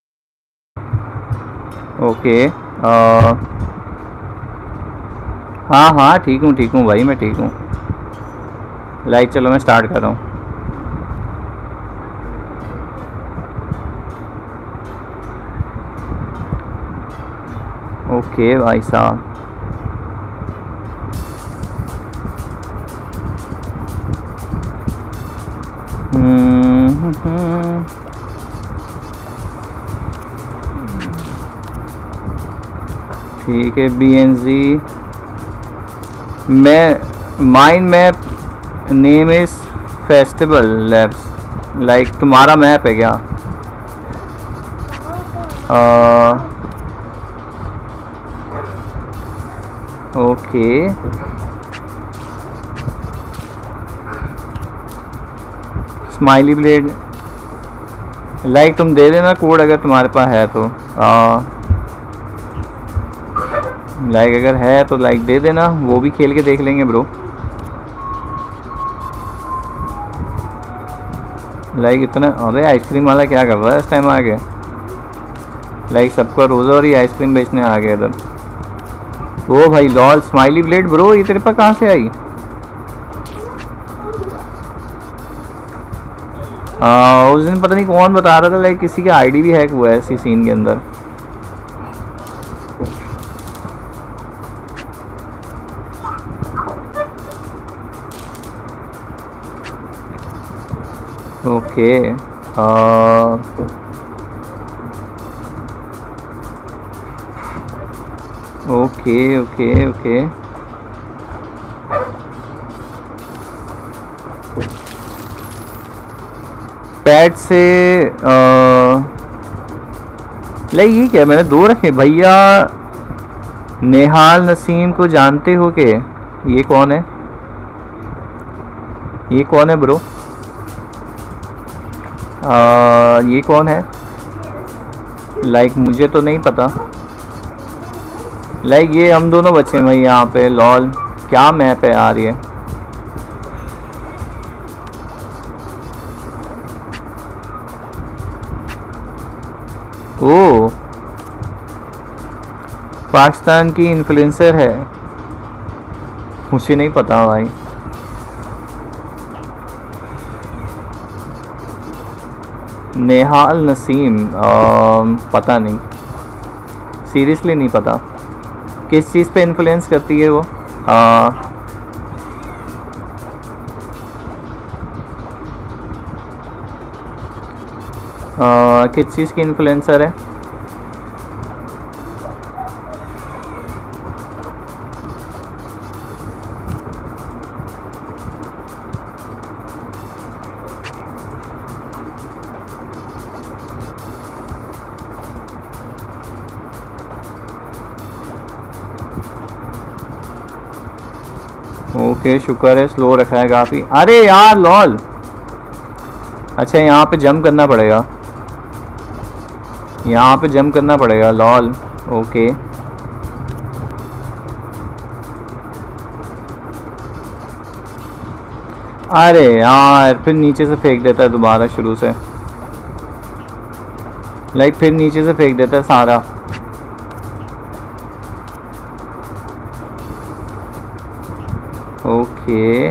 ओके, हाँ हाँ ठीक हूँ ठीक हूँ भाई, मैं ठीक हूँ। लाइक चलो मैं स्टार्ट कर रहा हूँ। ओके भाई साहब, हम्म, हम्म, ठीक है। बी एन जी मैं mind map name is festival labs. Like तुम्हारा मैप है क्या? Okay, smiley blade. लाइक तुम दे देना कोड अगर तुम्हारे पास है तो। लाइक अगर है तो लाइक दे देना, वो भी खेल के देख लेंगे ब्रो। लाइक इतना, अरे आइसक्रीम वाला क्या कर रहा है इस टाइम आगे? लाइक सबका रोज़ा और ये आइसक्रीम बेचने आ गया इधर। ओ भाई लॉल, स्माइली ब्लेड ब्रो, ये तेरे पास कहाँ से आई? आ, उस दिन पता नहीं कौन बता रहा था लाइक किसी का आईडी भी हैक हुआ है इसी सीन के अंदर। Okay, okay okay okay. Pad से लाइक ये क्या मैंने दो रखे भैया? नेहाल नसीम को जानते हो के? ये कौन है? ये कौन है ब्रो? आ, ये कौन है? लाइक मुझे तो नहीं पता। लाइक ये हम दोनों बच्चे हैं भाई यहाँ पे। लॉल क्या मैप है यार ये? ओ पाकिस्तान की इन्फ्लुएंसर है, मुझे नहीं पता भाई। नेहाल नसीम, आ, पता नहीं, सीरियसली नहीं पता किस चीज़ पे इन्फ्लुएंस करती है वो। आ, आ, किस चीज़ की इन्फ्लुएंसर है? ओके शुक्र है, स्लो रखा है काफ़ी। अरे यार लॉल, अच्छा यहाँ पे जंप करना पड़ेगा, यहाँ पे जंप करना पड़ेगा लॉल। ओके अरे यार फिर नीचे से फेंक देता है दोबारा शुरू से। लाइक फिर नीचे से फेंक देता है सारा। ओके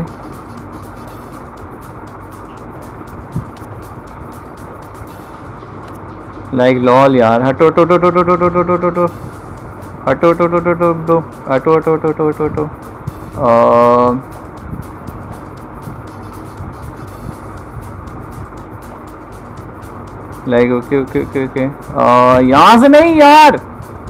लाइक लॉल यार, हटो हटो हटो हटो हटो हटो हटो हटो हटो हटो हटो हटो हटो हटो हटो हटो हटो हटो। Like okay okay okay okay, यहाँ से नहीं यार।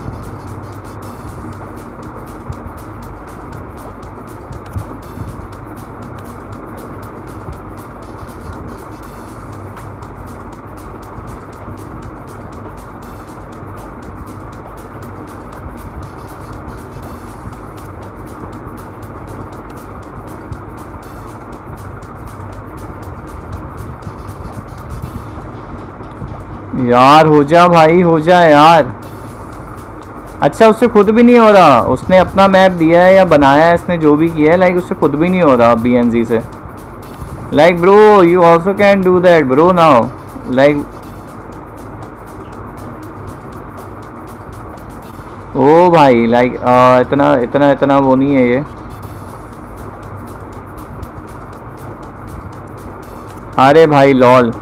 यार हो जा भाई, हो जा यार। अच्छा उससे खुद भी नहीं हो रहा, उसने अपना मैप दिया है या बनाया है इसने, जो भी किया है लाइक उससे खुद भी नहीं हो रहा बी एन जी से। Like bro you also can do that bro now. Like ओ भाई लाइक इतना इतना इतना वो नहीं है ये। अरे भाई लॉल।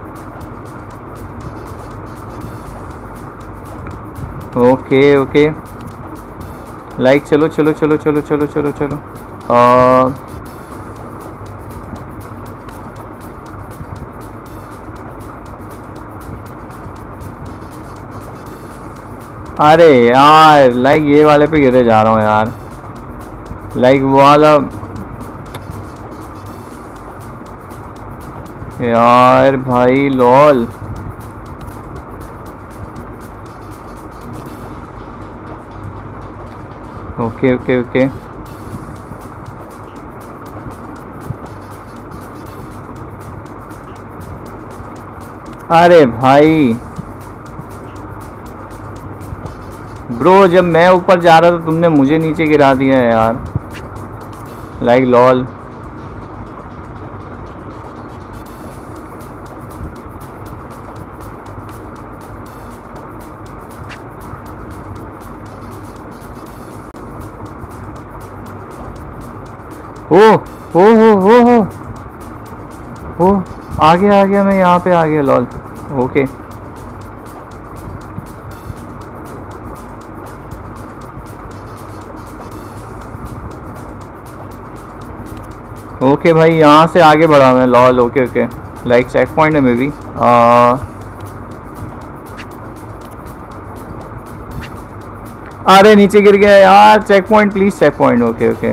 ओके ओके लाइक चलो चलो चलो चलो चलो चलो चलो आ, अरे यार लाइक ये वाले पे गिरे जा रहा हूँ यार। लाइक वो वाला यार भाई लॉल। ओके ओके ओके अरे भाई ब्रो जब मैं ऊपर जा रहा था तुमने मुझे नीचे गिरा दिया है यार। Like lol. ओ ओ हो हो हो ओ आ गया आ गया मैं यहाँ पे आ गया लॉल। ओके ओके भाई यहाँ से आगे बढ़ा मैं lol. Okay okay like checkpoint है मे बी। अरे नीचे गिर गया यार। Checkpoint please checkpoint. Okay okay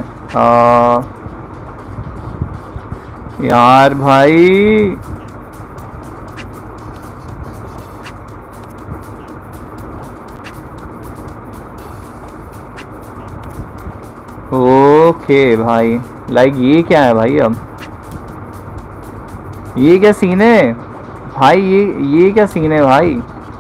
यार भाई ओके भाई लाइक ये क्या है भाई अब ये क्या सीन है भाई ये ये क्या सीन है भाई।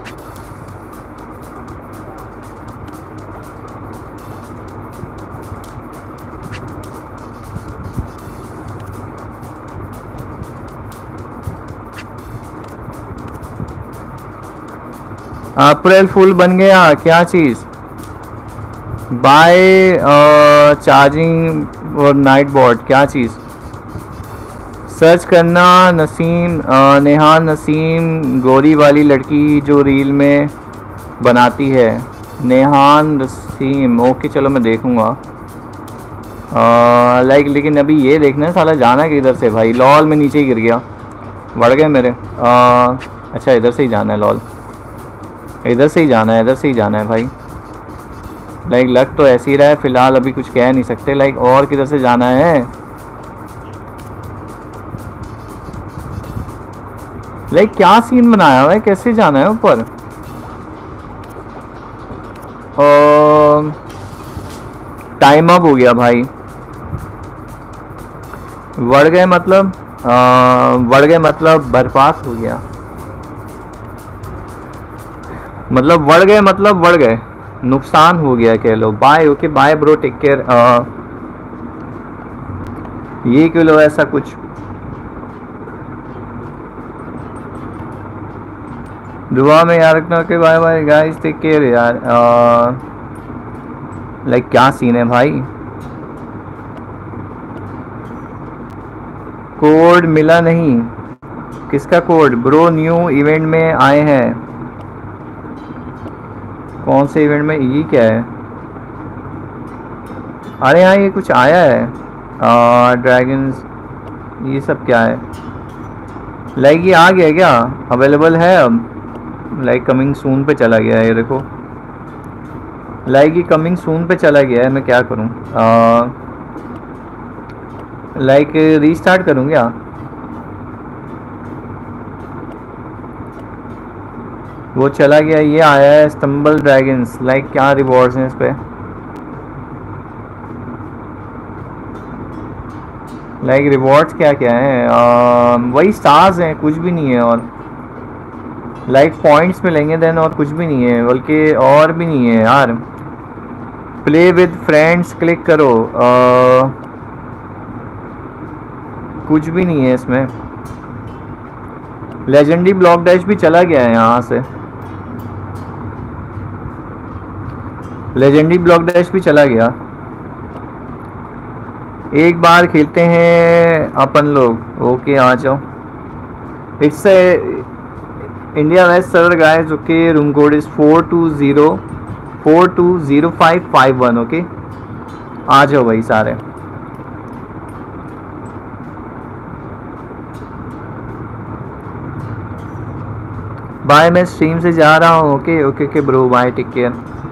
अप्रैल फूल बन गया क्या चीज़। बाय चार्जिंग और नाइट बोर्ड क्या चीज़। सर्च करना नसीम uh, नेहा नसीम गोरी वाली लड़की जो रील में बनाती है। नेहान नसीम ओके चलो मैं देखूँगा। लाइक लेकिन अभी ये देखना है साला जाना किधर से भाई। लॉल में नीचे ही गिर गया। बढ़ गए मेरे। आ, अच्छा इधर से ही जाना है लॉल। इधर से ही जाना है इधर से ही जाना है भाई। लाइक लग तो ऐसे ही रहा है फिलहाल अभी कुछ कह नहीं सकते। लाइक और किधर से जाना है। लाइक क्या सीन बनाया हुआ है कैसे जाना है ऊपर। टाइम अप हो गया भाई। बढ़ गए मतलब बढ़ गए मतलब बर्बाद हो गया। मतलब बढ़ गए मतलब बढ़ गए नुकसान हो गया कह लो। Bye okay bye bro take care. ये क्यों लो ऐसा कुछ। दुआ में यार रखना कि bye bye guys take care यार। लाइक क्या सीन है भाई। कोड मिला नहीं। किसका कोड ब्रो। न्यू इवेंट में आए हैं। कौन से इवेंट में ये क्या है। अरे हाँ ये कुछ आया है ड्रैगन्स ये सब क्या है। लाइक ये आ गया क्या अवेलेबल है अब। लाइक कमिंग सून पे चला गया है ये देखो। लाइक ये कमिंग सून पे चला गया है मैं क्या करूँ। लाइक रीस्टार्ट करूँ क्या। वो चला गया। ये आया है स्टम्बल ड्रैगन्स। लाइक क्या रिवॉर्ड्स हैं इस पे। लाइक रिवॉर्ड्स क्या क्या है। आ, वही स्टार्स हैं कुछ भी नहीं है। और लाइक पॉइंट्स मिलेंगे देन और कुछ भी नहीं है बल्कि और भी नहीं है यार। प्ले विद फ्रेंड्स क्लिक करो। आ, कुछ भी नहीं है इसमें। लेजेंडरी ब्लॉक डैश भी चला गया है यहाँ से। लेजेंडरी ब्लॉक डैश भी चला गया। एक बार खेलते हैं अपन लोग। ओके आ जाओ। It's India west server guys. Okay room code is four two zero four two zero five five one. Okay आ जाओ भाई सारे। बाय मैं स्ट्रीम से जा रहा हूँ। Okay okay okay bro bye take care.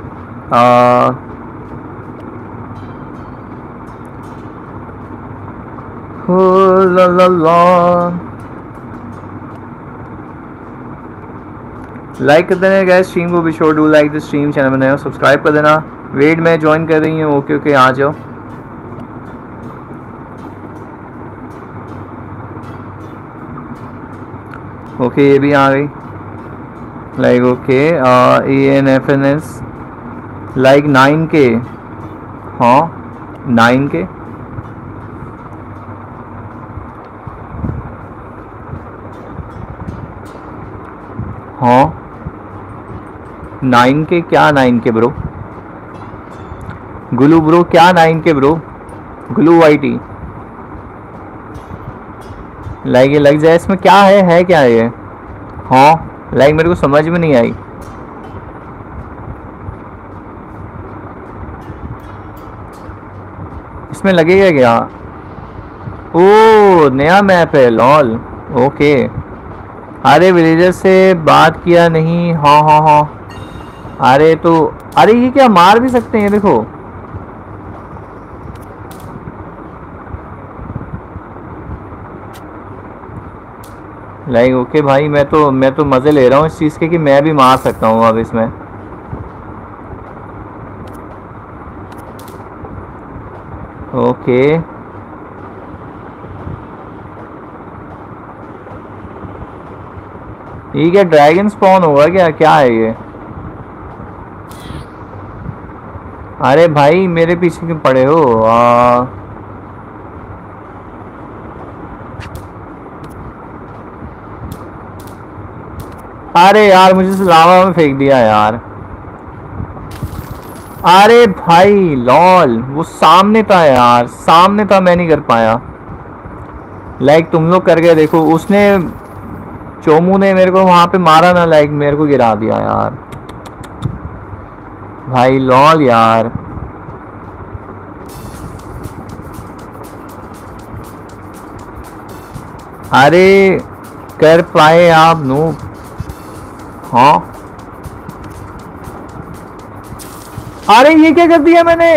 ला ला ला लाइक कर देना गाइस स्ट्रीम को। भी sure do like the stream. Channel बनाए सब्सक्राइब कर देना। वेट में ज्वाइन कर रही हूँ। ओके ओके आ जाओ। ओके ये भी आ गई। Like okay A N F N S like nine K. हाँ नाइन के। हाँ नाइन के क्या नाइन के ब्रो? गुलू ब्रो क्या नाइन के ब्रो? गुलू वाईटी लाइक ये लग जाए इसमें क्या है है क्या ये? हाँ लाइक मेरे को समझ में नहीं आई। इसमें लगेगा क्या? ओ नया मैप है लॉल। ओके अरे विलेजर से बात किया नहीं। हाँ हाँ हाँ अरे तो अरे ये क्या मार भी सकते हैं? देखो लाइक ओके भाई मैं तो मैं तो मज़े ले रहा हूँ इस चीज़ के कि मैं भी मार सकता हूँ अब इसमें। ओके ये क्या ड्रैगन स्पॉन होगा क्या? क्या है ये? अरे भाई मेरे पीछे क्यों पड़े हो? आ... अरे यार मुझे तो लावा में फेंक दिया यार। अरे भाई लॉल वो सामने था यार, सामने था मैं नहीं कर पाया। लाइक तुम लोग कर गए देखो। उसने चोमू ने मेरे को वहां पे मारा ना, लाइक मेरे को गिरा दिया यार भाई लॉल यार। अरे कर पाए आप नूब? हाँ अरे ये क्या कर दिया मैंने?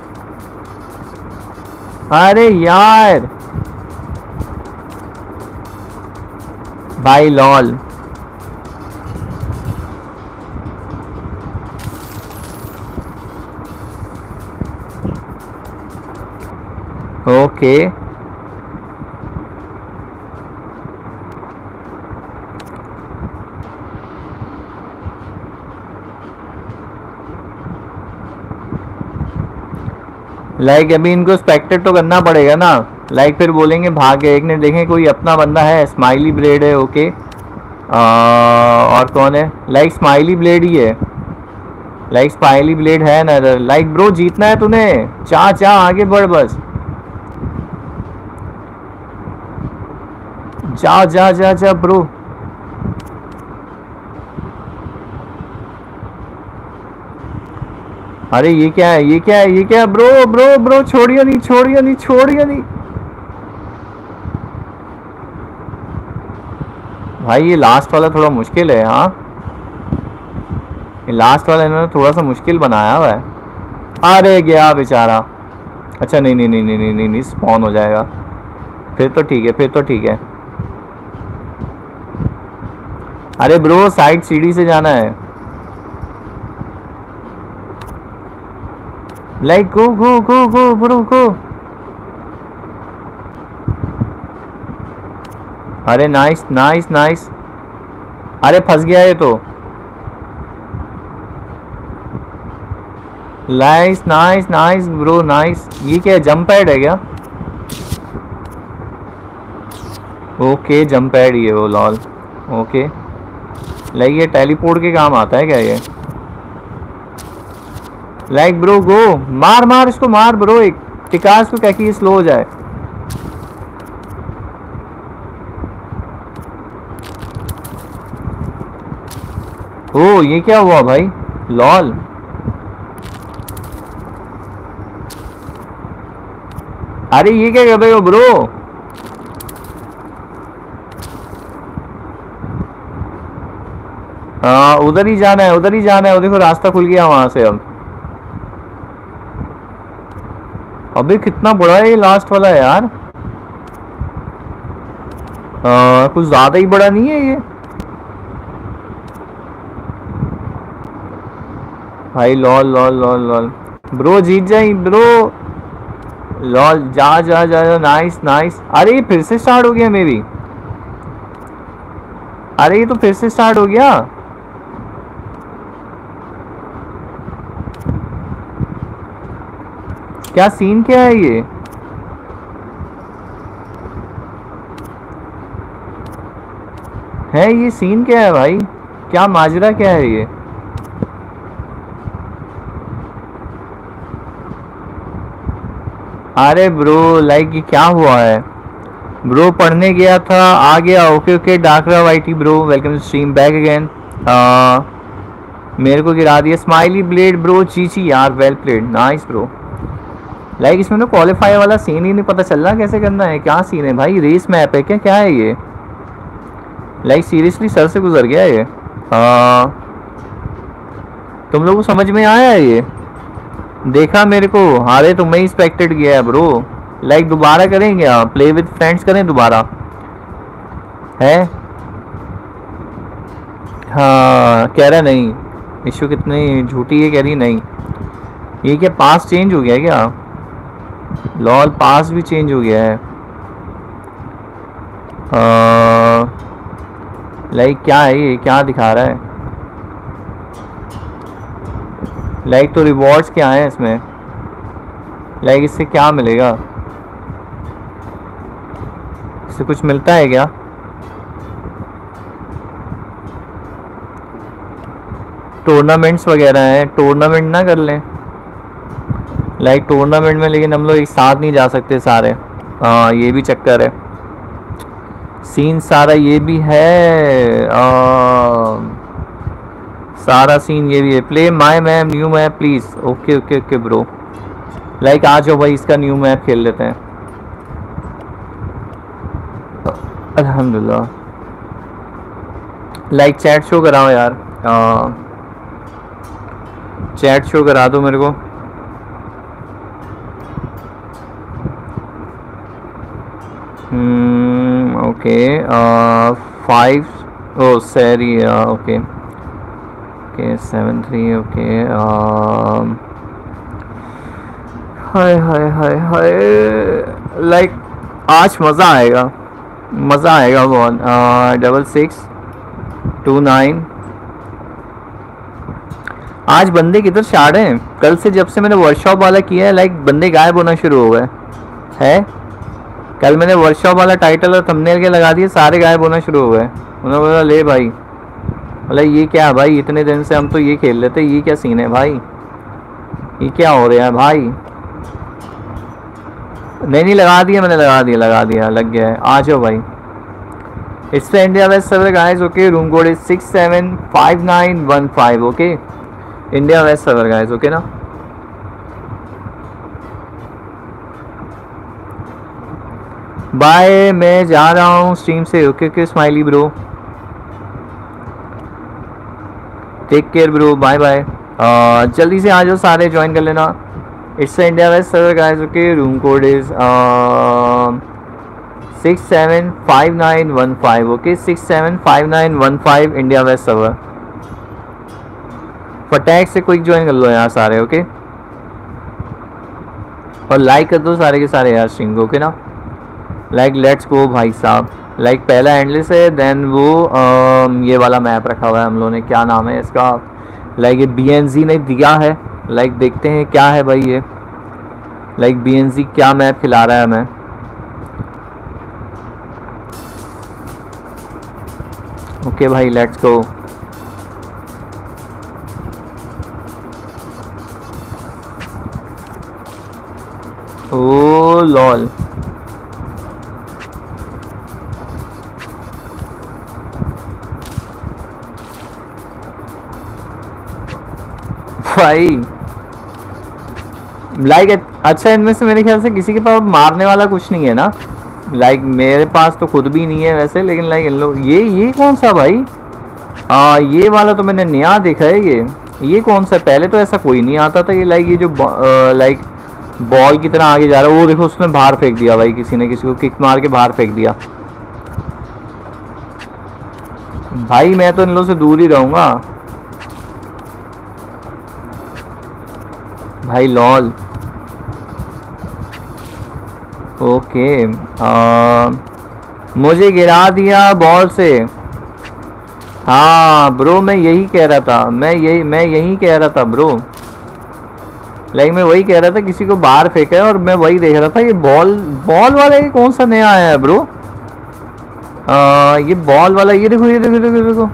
अरे यार भाई लॉल। ओके लाइक अभी इनको स्पेक्टेट तो करना पड़ेगा ना। लाइक फिर बोलेंगे भागे एक ने। देखें कोई अपना बंदा है, स्माइली ब्लेड है। ओके आ, और कौन है? लाइक स्माइली ब्लेड ही है। लाइक स्माइली ब्लेड है ना। लाइक ब्रो जीतना है तूने। चा चा आगे बढ़ बस। जा जा जा जा ब्रो। अरे ये क्या है? ये क्या है? ये क्या है? ब्रो ब्रो ब्रो छोड़ियो नहीं छोड़ियो नहीं छोड़ियो नहीं भाई। ये लास्ट वाला थोड़ा मुश्किल है। हाँ ये लास्ट वाला इन्होंने थोड़ा सा मुश्किल बनाया हुआ है। अरे गया बेचारा। अच्छा नहीं नहीं नहीं नहीं नहीं नहीं, नहीं स्पॉन हो जाएगा फिर तो ठीक है, फिर तो ठीक है। अरे ब्रो साइड सीढ़ी से जाना है। Like go go go go bro go. अरे नाइस नाइस नाइस। अरे फंस गया ये तो। Nice nice nice bro nice. ये क्या है? जंप पैड है क्या? ओके जंप पैड ये वो लॉल। ओके लाइक ये टेलीपोर्ट के काम आता है क्या ये? लाइक ब्रो गो, मार मार इसको, मार ब्रो, एक टिका इसको क्या कि स्लो हो जाए। ओ ये क्या हुआ भाई, लॉल। अरे ये क्या कर रहे हो ब्रो। हाँ उधर ही जाना है, उधर ही जाना है, वो देखो रास्ता खुल गया वहां से। अब अबे कितना बड़ा है ये लास्ट वाला यार। आ, कुछ ज्यादा ही बड़ा नहीं है ये भाई। Lol lol lol lol bro, जीत जाए ब्रो। लॉल जा जा जा, जा नाइस नाइस। अरे ये फिर से स्टार्ट हो गया मेरी। अरे ये तो फिर से स्टार्ट हो गया। क्या सीन क्या है ये। है ये सीन क्या है भाई, क्या माजरा क्या है ये। अरे ब्रो लाइक ये क्या हुआ है ब्रो। पढ़ने गया था, आ गया। ओके ओके डाकरा वाइटी bro, welcome to stream back again. मेरे को गिरा दिया स्माइली ब्लेड ब्रो, चीची यार, well played, nice bro. Like इसमें तो क्वालिफाई वाला सीन ही नहीं पता चल रहा कैसे करना है, क्या सीन है भाई। रेस मैप है क्या, क्या है ये। लाइक सीरियसली सर से गुजर गया ये। आ, तुम लोगों को समझ में आया है ये, देखा मेरे को। हारे तो मैं एक्सपेक्टेड गया है ब्रो। लाइक दोबारा करेंगे आप, प्ले विद फ्रेंड्स करें दोबारा है। हाँ कह रहा नहीं, इशू कितनी झूठी है, कह रही नहीं। ये क्या पास चेंज हो गया है क्या। लॉल पास भी चेंज हो गया है। लाइक क्या है ये, क्या दिखा रहा है। लाइक तो रिवॉर्ड्स क्या है इसमें, लाइक इससे क्या मिलेगा, इससे कुछ मिलता है क्या। टूर्नामेंट्स वगैरह हैं, टूर्नामेंट ना कर लें। लाइक टूर्नामेंट में लेकिन हम लोग एक साथ नहीं जा सकते सारे। हाँ ये भी चक्कर है, सीन सारा ये भी है। आ, सारा सीन ये भी है। Play my map, new map please. Okay okay okay bro, like आ जाओ भाई, इसका न्यू मैप खेल लेते हैं। अल्हम्दुलिल्लाह। लाइक चैट शो कराओ यार, आ, चैट शो करा दो मेरे को। हम्म okay five, oh sorry, okay okay seven three, okay. Hi hi hi hi, like आज मज़ा आएगा, मज़ा आएगा बहुत। Double six two nine. आज बंदे किधर शार्ड हैं, कल से जब से मैंने वर्कशॉप वाला किया है लाइक बंदे गायब होना शुरू हो गए है। कल मैंने वर्कशॉप वाला टाइटल और थंबनेल के लगा दिए, सारे गायब होना शुरू हो गए। उन्होंने बोला ले भाई, बोला ये क्या है भाई, इतने दिन से हम तो ये खेल लेते, ये क्या सीन है भाई, ये क्या हो रहा है भाई। नहीं नहीं लगा दिया मैंने, लगा दिया लगा दिया लग गया है। आ जाओ भाई, it's India west server guys. Okay room code is six seven five nine one five. Okay India west server guys, okay ना। बाय, मैं जा रहा हूँ स्ट्रीम से। Okay okay smiley bro, take care bro, bye bye. जल्दी से आ जाओ सारे, ज्वाइन कर लेना। It's India west server guys. Okay room code is six seven five nine one five. Okay six seven five nine one five India west server. फटैक से quick join कर लो यार सारे, ओके। और लाइक कर दो सारे के सारे यार स्ट्रीम को, ओके ना। लाइक लेट्स गो भाई साहब। लाइक पहला एंडलेस है, देन वो आ, ये वाला मैप रखा हुआ है हम लोगों ने, क्या नाम है इसका। लाइक ये बी एन जी ने दिया है, लाइक देखते हैं क्या है भाई ये। लाइक बी एन जी क्या मैप खिला रहा है हमें। ओके भाई लेट्स गो। ओ लॉल। भाई लाइक अच्छा, इनमें से मेरे ख्याल से किसी के पास मारने वाला कुछ नहीं है ना। लाइक मेरे पास तो खुद भी नहीं है वैसे, लेकिन लाइक इन लोग ये ये कौन सा भाई? आ, ये वाला तो मैंने नया देखा है। ये ये कौन सा? पहले तो ऐसा कोई नहीं आता था। ये लाइक ये जो लाइक बॉल की तरह आगे जा रहा है। वो देखो उसने बाहर फेंक दिया भाई, किसी ने किसी को किक मार के बाहर फेंक दिया। भाई मैं तो इन लोगों से दूर ही रहूंगा भाई। Lol okay. आ, मुझे गिरा दिया बॉल से। हाँ ब्रो, मैं यही कह रहा था। मैं यही मैं यही कह रहा था ब्रो। लाइक मैं वही कह रहा था, किसी को बाहर फेंका है और मैं वही देख रहा था। ये बॉल बॉल वाला ये कौन सा नया आया है ब्रो? आ, ये बॉल वाला, ये देखो ये देखो ये देखो, ये देखो।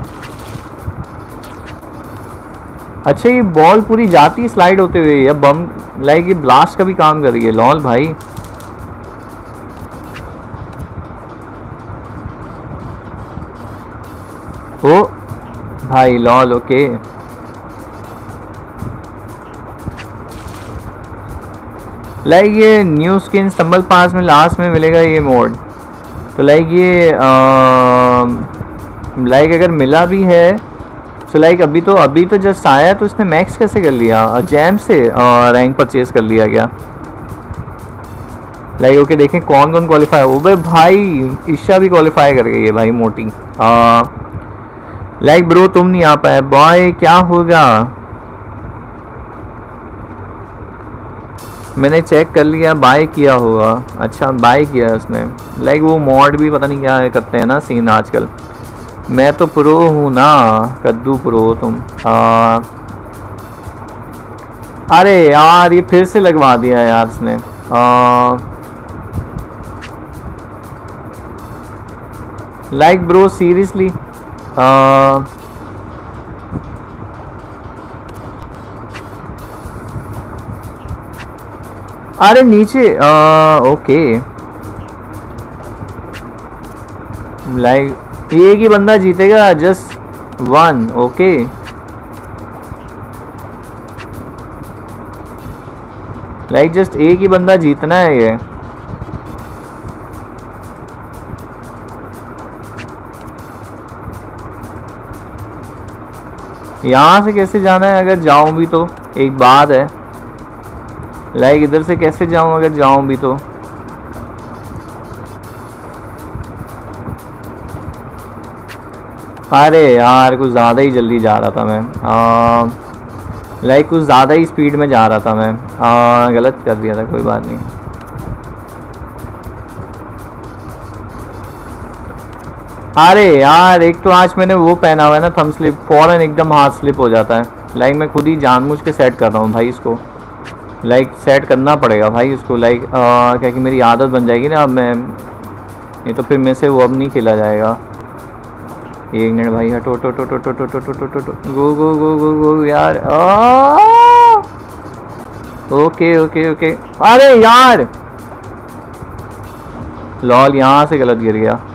अच्छा ये बॉल पूरी जाती है स्लाइड होते हुए, या बम लाइक ये ब्लास्ट का भी काम कर रही है। लॉल भाई ओ भाई लॉल ओके। लाइक ये न्यू स्किन स्टम्बल पास में लास्ट में मिलेगा ये मोड। तो लाइक ये लाइक अगर मिला भी है तो लाइक अभी तो अभी तो जस्ट आया, तो इसने मैक्स कैसे कर लिया? जैम से रैंक परचेज कर लिया क्या? लाइक ओके देखें कौन कौन क्वालिफाई। ओ भाई ईशा भी क्वालिफाई कर गई है भाई, मोटी। लाइक ब्रो तुम नहीं आ पाए बॉय, क्या होगा? मैंने चेक कर लिया, बाय किया होगा। अच्छा बाय किया उसने। लाइक वो मॉड भी पता नहीं क्या करते हैं ना सीन आजकल। मैं तो प्रो हूँ ना, कद्दू प्रो तुम। आ, अरे यार ये फिर से लगवा दिया यार इसने। लाइक ब्रो सीरियसली अरे नीचे आ, ओके। लाइक एक ही बंदा जीतेगा, just one. Okay like just एक ही बंदा जीतना है ये। यहाँ से कैसे जाना है? अगर जाऊं भी तो एक बात है। लाइक इधर से कैसे जाऊं अगर जाऊं भी तो? अरे यार कुछ ज़्यादा ही जल्दी जा रहा था मैं। लाइक कुछ ज़्यादा ही स्पीड में जा रहा था मैं। आ, गलत कर दिया था, कोई बात नहीं। अरे यार एक तो आज मैंने वो पहना हुआ है ना थंब स्लिप, फौरन एकदम हाथ स्लिप हो जाता है। लाइक मैं खुद ही जानबूझ के सेट कर रहा हूँ भाई इसको। लाइक सेट करना पड़ेगा भाई इसको। लाइक क्या कि मेरी आदत बन जाएगी ना अब मैं, नहीं तो फिर मेरे से वो अब नहीं खेला जाएगा। एक मिनट भाई हटो हटो हटो हटो हटो हटो हटो हटो, गो गो गो गो गो यार। Okay okay okay. अरे यार लॉल यहाँ से गलत गिर गया।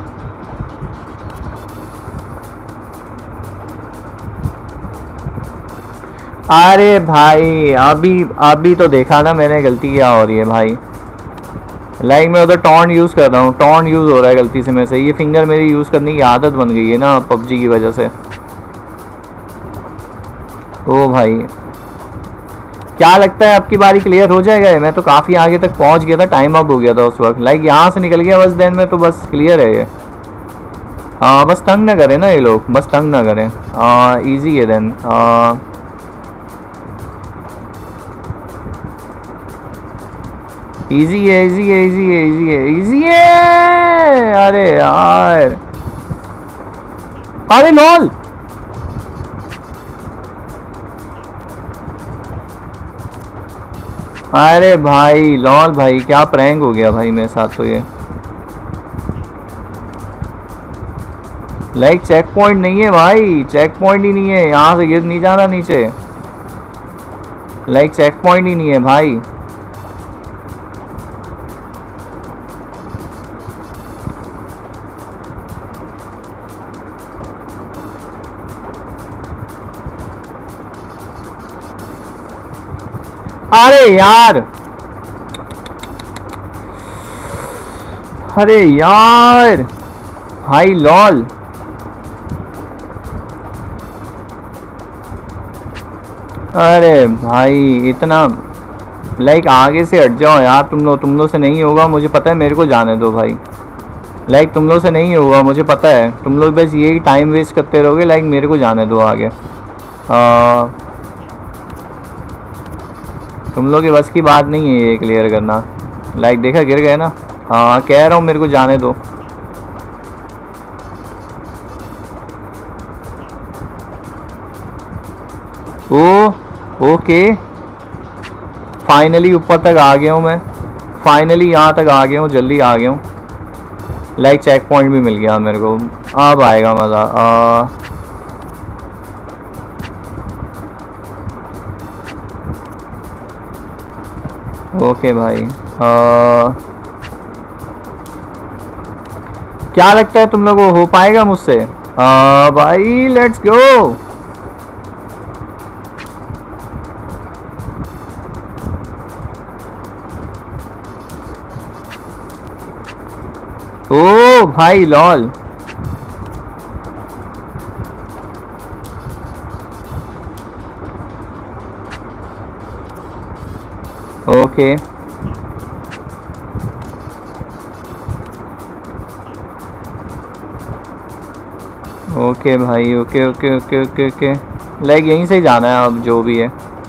अरे भाई अभी अभी तो देखा ना मैंने गलती क्या हो रही है भाई। लाइक मैं उधर टॉन्ट यूज़ कर रहा हूँ, टॉन्ट यूज़ हो रहा है गलती से मेरे से। ये फिंगर मेरी यूज़ करने की आदत बन गई है ना पबजी की वजह से। ओ भाई क्या लगता है आपकी बारी क्लियर हो जाएगा? मैं तो काफ़ी आगे तक पहुँच गया था, टाइम अप हो गया था उस वक्त। लाइक यहाँ से निकल गया बस, देन में तो बस क्लियर है ये। हाँ बस तंग ना करें ना ये लोग, बस तंग ना करें। ईजी है देन। इजी है इजी है इजी है इजी है इजी है। अरे यार अरे लॉल अरे भाई लॉल भाई क्या प्रैंक हो गया भाई मेरे साथ तो ये। लाइक चेक पॉइंट नहीं है भाई, चेक पॉइंट ही नहीं है। यहाँ से गिर नहीं जाना नीचे। लाइक चेक पॉइंट ही नहीं है भाई। अरे यार, अरे यार भाई लॉल। अरे भाई इतना लाइक आगे से हट जाओ यार, तुम लोग तुम लोग से नहीं होगा मुझे पता है, मेरे को जाने दो भाई। लाइक तुम लोग से नहीं होगा मुझे पता है, तुम लोग बस यही टाइम वेस्ट करते रहोगे, लाइक मेरे को जाने दो आगे। आ, तुम लोग की बस की बात नहीं है ये क्लियर करना। लाइक देखा गिर गए ना। हाँ कह रहा हूँ मेरे को जाने दो। ओ ओके, फाइनली ऊपर तक आ गया हूँ मैं, फाइनली यहाँ तक आ गया हूँ, जल्दी आ गया हूँ। लाइक चेक पॉइंट भी मिल गया मेरे को, अब आएगा मज़ा। ओके भाई। आ, क्या लगता है तुम लोगों को हो पाएगा मुझसे? आ, भाई लेट्स गो। ओ भाई लॉल, ओके ओके भाई, okay okay okay okay okay. Like यहीं से ही जाना है अब जो भी है,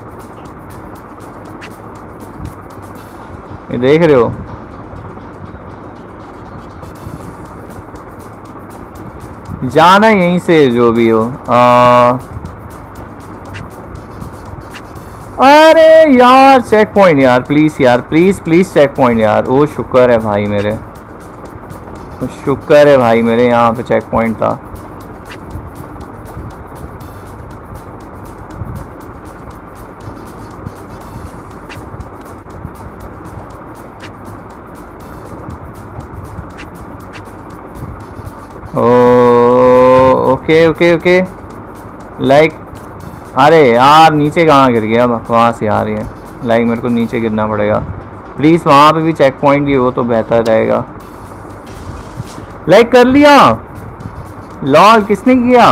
ये देख रहे हो। जाना यहीं से जो भी हो। आ, अरे यार चेक पॉइंट यार, प्लीज यार, प्लीज प्लीज चेक पॉइंट यार। ओ शुक्र है भाई मेरे, शुक्र है भाई मेरे यहाँ पे चेक पॉइंट था। ओ ओके ओके ओके। लाइक अरे यार नीचे कहाँ गिर गया, बकवास यार ये। लाइक मेरे को नीचे गिरना पड़ेगा, प्लीज़ वहाँ पे भी चेक पॉइंट भी हो तो बेहतर रहेगा। लाइक कर लिया, लॉल किसने किया?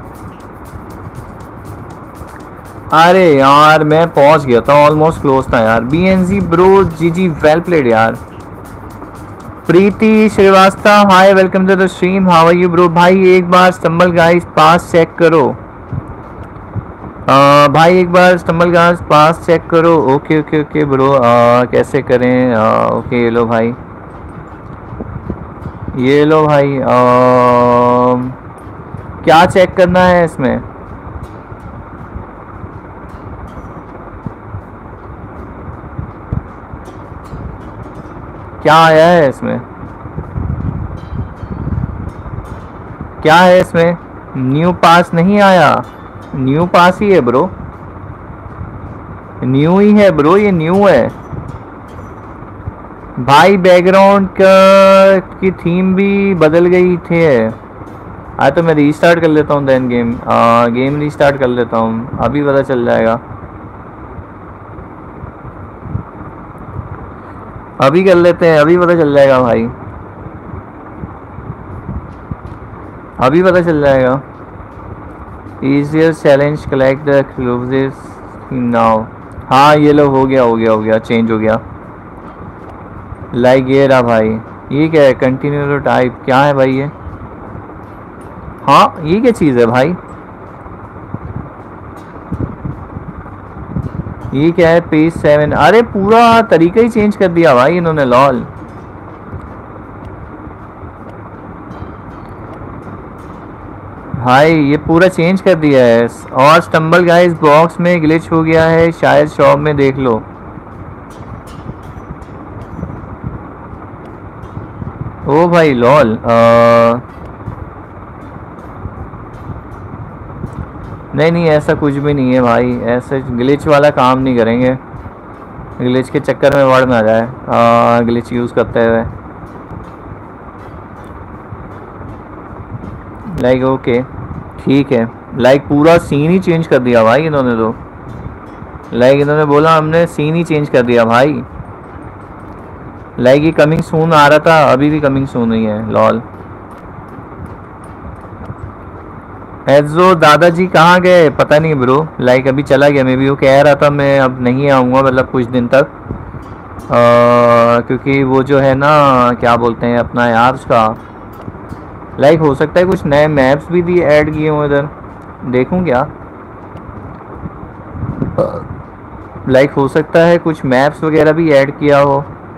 अरे यार मैं पहुंच गया था, ऑलमोस्ट क्लोज था यार। B N G bro, G जी वेल प्लेड यार। Preeti Shrivastava hi, welcome to the stream, how are you bro? भाई एक बार स्टम्बल गाइस पास चेक करो। आ, भाई एक बार स्टम्बल गाइस पास चेक करो। ओके ओके ओके ब्रो, आ, कैसे करें? आ, ओके ये लो भाई, ये लो भाई। आ, क्या चेक करना है इसमें? क्या आया है इसमें? क्या है इसमें? न्यू पास नहीं आया, न्यू पास ही है ब्रो, न्यू ही है ब्रो, ये न्यू है भाई। बैकग्राउंड का की थीम भी बदल गई थी। हाँ तो मैं रीस्टार्ट कर लेता हूँ देन गेम, आ, गेम रीस्टार्ट कर लेता हूँ, अभी पता चल जाएगा। अभी कर लेते हैं, अभी पता चल जाएगा भाई, अभी पता चल जाएगा। Easier challenge, collect the exclusives now। हाँ ये लो, हो गया हो गया हो गया, चेंज हो गया। लाइक ये रहा भाई, ये क्या है? कंटिन्यू टू टाइप, क्या है भाई ये? हाँ ये क्या चीज़ है भाई? ये क्या है? Page seven. अरे पूरा तरीका ही चेंज कर दिया भाई इन्होंने, लॉल। भाई ये पूरा चेंज कर दिया है। और स्टम्बल गाइस बॉक्स में ग्लिच हो गया है, शायद शॉप में देख लो। ओ भाई लॉल, आ... नहीं नहीं ऐसा कुछ भी नहीं है भाई, ऐसे ग्लिच वाला काम नहीं करेंगे, ग्लिच के चक्कर में वर्ड ना जाए आ, ग्लिच यूज़ करते हुए। लाइक ओके ठीक है, लाइक पूरा सीन ही चेंज कर दिया भाई इन्होंने तो। लाइक इन्होंने बोला हमने सीन ही चेंज कर दिया भाई। लाइक ये कमिंग सून आ रहा था, अभी भी कमिंग सून ही है। लॉल एजो दादाजी कहाँ गए पता नहीं ब्रो। लाइक अभी चला गया, मे बी वो कह रहा था मैं अब नहीं आऊँगा मतलब कुछ दिन तक, आ, क्योंकि वो जो है ना क्या बोलते हैं अपना यार उसका, लाइक हो सकता है कुछ नए मैप्स भी दिए ऐड किए हों इधर, देखूँ क्या। लाइक हो सकता है कुछ मैप्स वगैरह भी ऐड किया हो।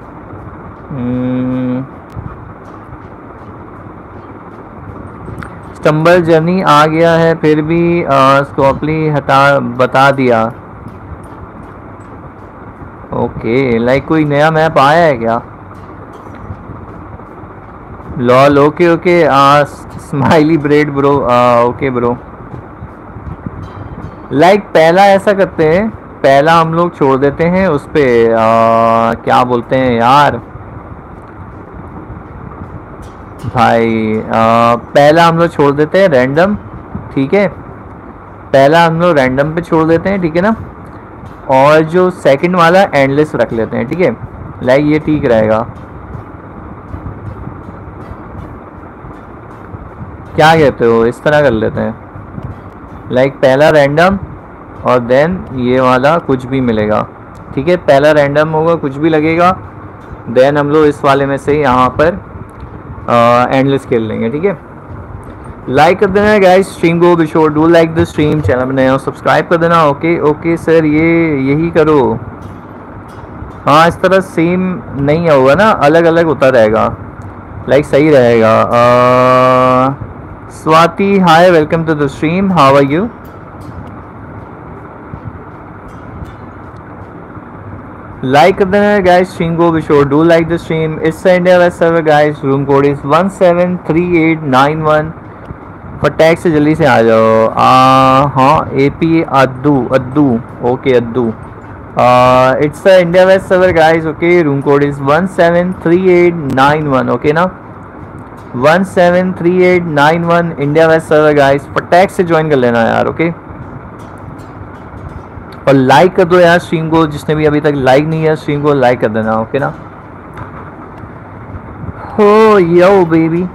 स्टम्बल जर्नी आ गया है फिर भी स्कॉपली हटा बता दिया। ओके लाइक कोई नया मैप आया है क्या? Lol okay okay smiley bread bro okay bro. Like पहला ऐसा करते हैं, पहला हम लोग छोड़ देते हैं उस पे आ, क्या बोलते हैं यार भाई आ, पहला हम लोग छोड़ देते हैं रैंडम, ठीक है। पहला हम लोग रैंडम पे छोड़ देते हैं, ठीक है ना। और जो सेकंड वाला एंडलेस रख लेते हैं, ठीक है। लाइक ये ठीक रहेगा, क्या कहते हो? इस तरह कर लेते हैं। लाइक पहला रैंडम और देन ये वाला कुछ भी मिलेगा, ठीक है। पहला रैंडम होगा कुछ भी लगेगा, देन हम लोग इस वाले में से यहाँ पर एंडलेस खेल लेंगे, ठीक है। लाइक कर देना गाइस स्ट्रीम को, be sure do like the stream, channel में नए हो सब्सक्राइब कर देना। ओके ओके सर ये यही करो। हाँ इस तरह सेम नहीं होगा ना, अलग अलग होता रहेगा, लाइक सही रहेगा। Swati hi welcome to the stream, how are you? Like कर देना गाइस स्ट्रीम को, be sure do like the stream. It's India west server guys, room code is one seven three eight nine one. फटैक से जल्दी से आ जाओ। आ, हाँ ए पी अद्दू अद्दू ओके अद्दू। It's India west server guys, okay. Room code is one seven three eight nine one, okay ना, one seven three eight nine one India west server guys. फटैक से ज्वाइन कर लेना यार, ओके। और लाइक कर दो यार स्ट्रीम को, जिसने भी अभी तक लाइक नहीं किया स्ट्रीम को लाइक कर देना, ओके ना। हो यो बेबी।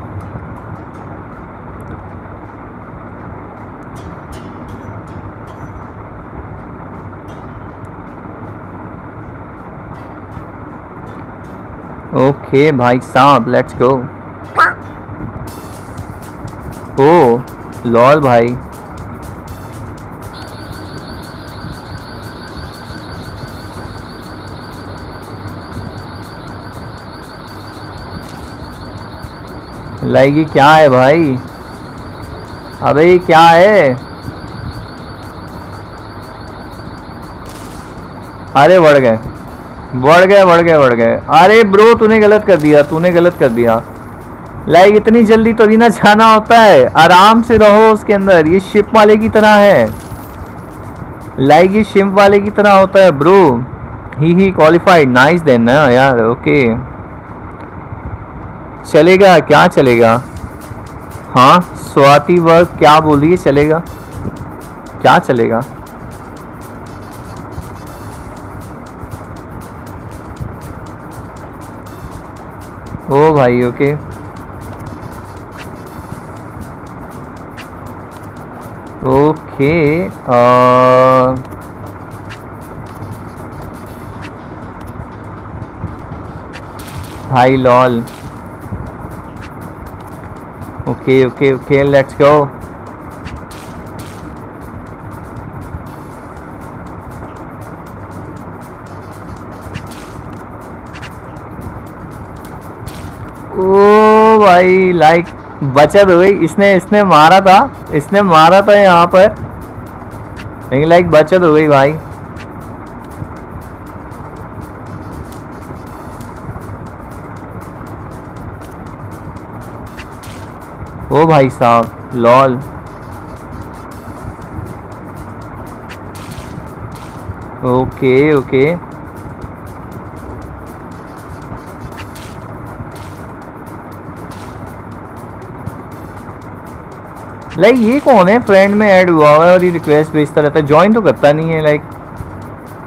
ओके भाई साहब लेट्स गो। ओ लॉल भाई लाइक ये क्या है भाई? अबे ये क्या है? अरे बढ़ गए बढ़ गए बढ़ गए बढ़ गए। अरे ब्रो तूने गलत कर दिया, तूने गलत कर दिया। लाइक इतनी जल्दी तो ना जाना होता है, आराम से रहो उसके अंदर। ये शिप वाले की तरह है, लाइक ये शिप वाले की तरह होता है ब्रो। ही ही क्वालिफाइड, नाइस देन ना यार, ओके चलेगा क्या चलेगा? हाँ स्वाति वर्क क्या बोल रही है? चलेगा क्या चलेगा? ओ भाई ओके ओके आ, भाई lol okay okay okay let's go. ओ भाई लाइक बचत हो गई। इसने इसने मारा था इसने मारा था यहाँ पर, लेकिन लाइक बचत हो गई भाई। ओ भाई साहब लॉल ओके ओके लाइक ये कौन है फ्रेंड में ऐड हुआ हुआ है और ये रिक्वेस्ट भेजता रहता है, ज्वाइन तो करता नहीं है। लाइक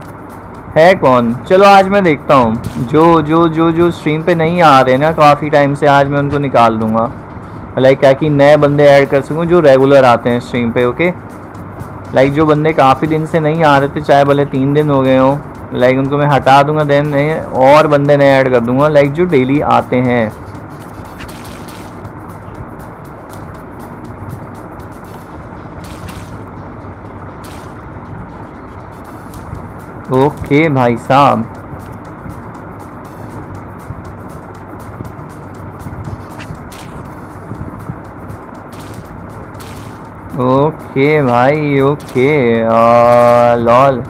है कौन? चलो आज मैं देखता हूँ जो जो जो जो स्ट्रीम पे नहीं आ रहे ना काफ़ी टाइम से, आज मैं उनको निकाल दूंगा। लाइक क्या कि नए बंदे ऐड कर सकूँ जो रेगुलर आते हैं स्ट्रीम पे। ओके, लाइक जो बंदे काफ़ी दिन से नहीं आ रहे थे, चाहे भले तीन दिन हो गए हों, लाइक उनको मैं हटा दूंगा, देन नए और बंदे नए ऐड कर दूंगा, लाइक जो डेली आते हैं। ओके भाई साहब, ओके भाई ओके। लॉल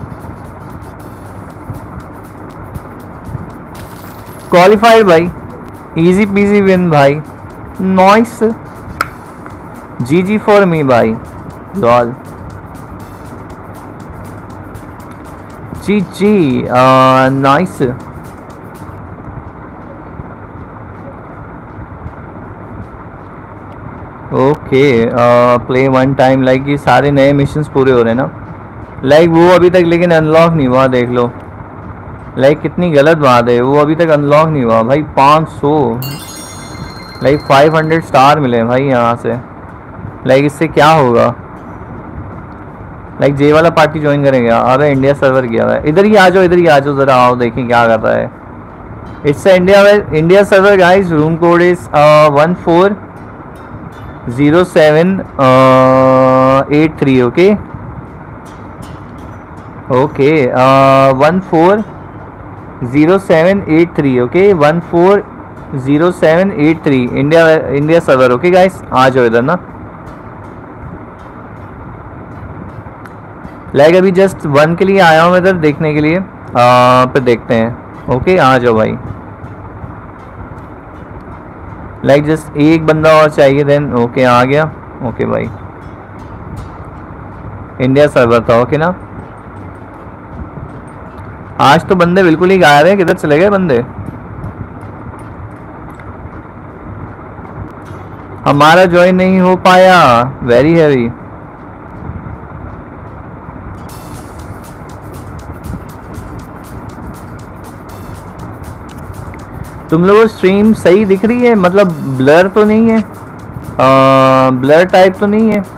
क्वालिफाइड भाई, इजी पीजी विन भाई, nice, G G for me भाई। Lol G G, nice. Okay, play one time, like ये सारे नए मिशंस पूरे हो रहे हैं ना, लाइक वो अभी तक लेकिन अनलॉक नहीं हुआ, देख लो लाइक कितनी गलत बात है, वो अभी तक अनलॉक नहीं हुआ भाई। पाँच सौ लाइक फाइव हंड्रेड स्टार मिले भाई यहाँ से, लाइक इससे क्या होगा? लाइक जे वाला पार्टी ज्वाइन करेंगे? अरे इंडिया सर्वर किया हुआ है, इधर ही आ जाओ, इधर ही आ जाओ, ज़रा आओ देखें क्या कर रहा है। It's India India server guys, room code is one four zero seven eight three. Okay okay, one four zero seven eight three. Okay, one four zero seven eight three, India India server. Okay guys, आ जाओ इधर ना, like अभी just one के लिए आया हूँ इधर देखने के लिए, फिर देखते हैं। ओके आ जाओ भाई, लाइक जस्ट एक बंदा और चाहिए देन। ओके आ गया। ओके भाई, इंडिया सर्वर था। ओके ना, आज तो बंदे बिल्कुल ही गायब हैं, किधर चले गए बंदे? हमारा ज्वाइन नहीं हो पाया, वेरी हैवी। तुम लोगों को स्ट्रीम सही दिख रही है? मतलब ब्लर तो नहीं है? आ, ब्लर टाइप तो नहीं है?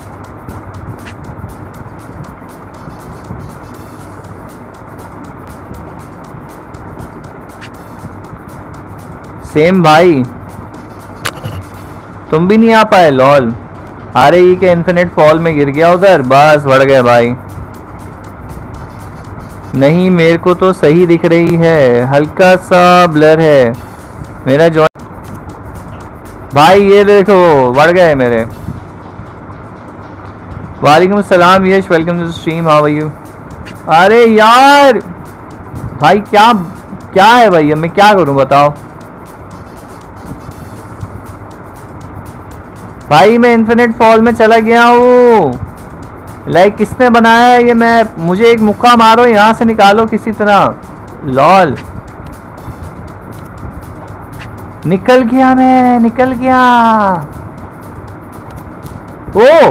सेम भाई, तुम भी नहीं आ पाए? लॉल, अरे ये के इन्फिनिट फॉल में गिर गया उधर, बस बढ़ गए भाई। नहीं मेरे को तो सही दिख रही है, हल्का सा ब्लर है मेरा जॉइन। भाई ये देखो बढ़ गए मेरे। वालेकुम सलाम Yash, welcome to stream, how are you? अरे यार भाई क्या क्या है भाई, अब मैं क्या करूं बताओ भाई, मैं इन्फिनिट फॉल में चला गया हूँ। लाइक किसने बनाया है ये मैप? मुझे एक मुक्का मारो, यहाँ से निकालो किसी तरह। लॉल, निकल गया मैं, निकल गया। ओ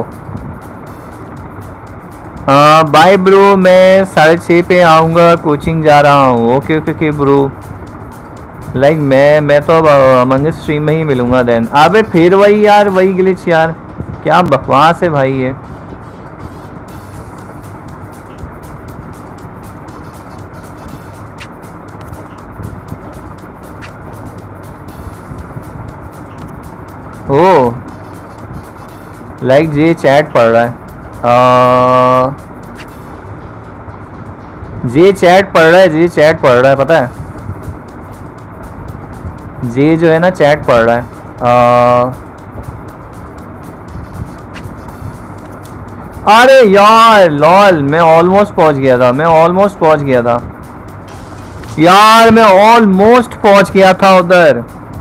बाय ब्रो, मैं साढ़े छः पे आऊँगा, कोचिंग जा रहा हूँ। Okay okay okay bro, like मैं मैं तो अब अमंग स्ट्रीम में ही मिलूंगा देन। अबे फिर वही यार, वही ग्लिच यार, क्या बकवास है भाई ये। ओ लाइक ये चैट पढ़ रहा है, आ, ये चैट पढ़ रहा है, ये चैट पढ़ रहा है, पता है ये जो है ना चैट पढ़ रहा है। आ, अरे यार लॉल, मैं ऑलमोस्ट पहुंच गया था, मैं ऑलमोस्ट पहुंच गया था यार, मैं ऑलमोस्ट पहुंच गया था उधर।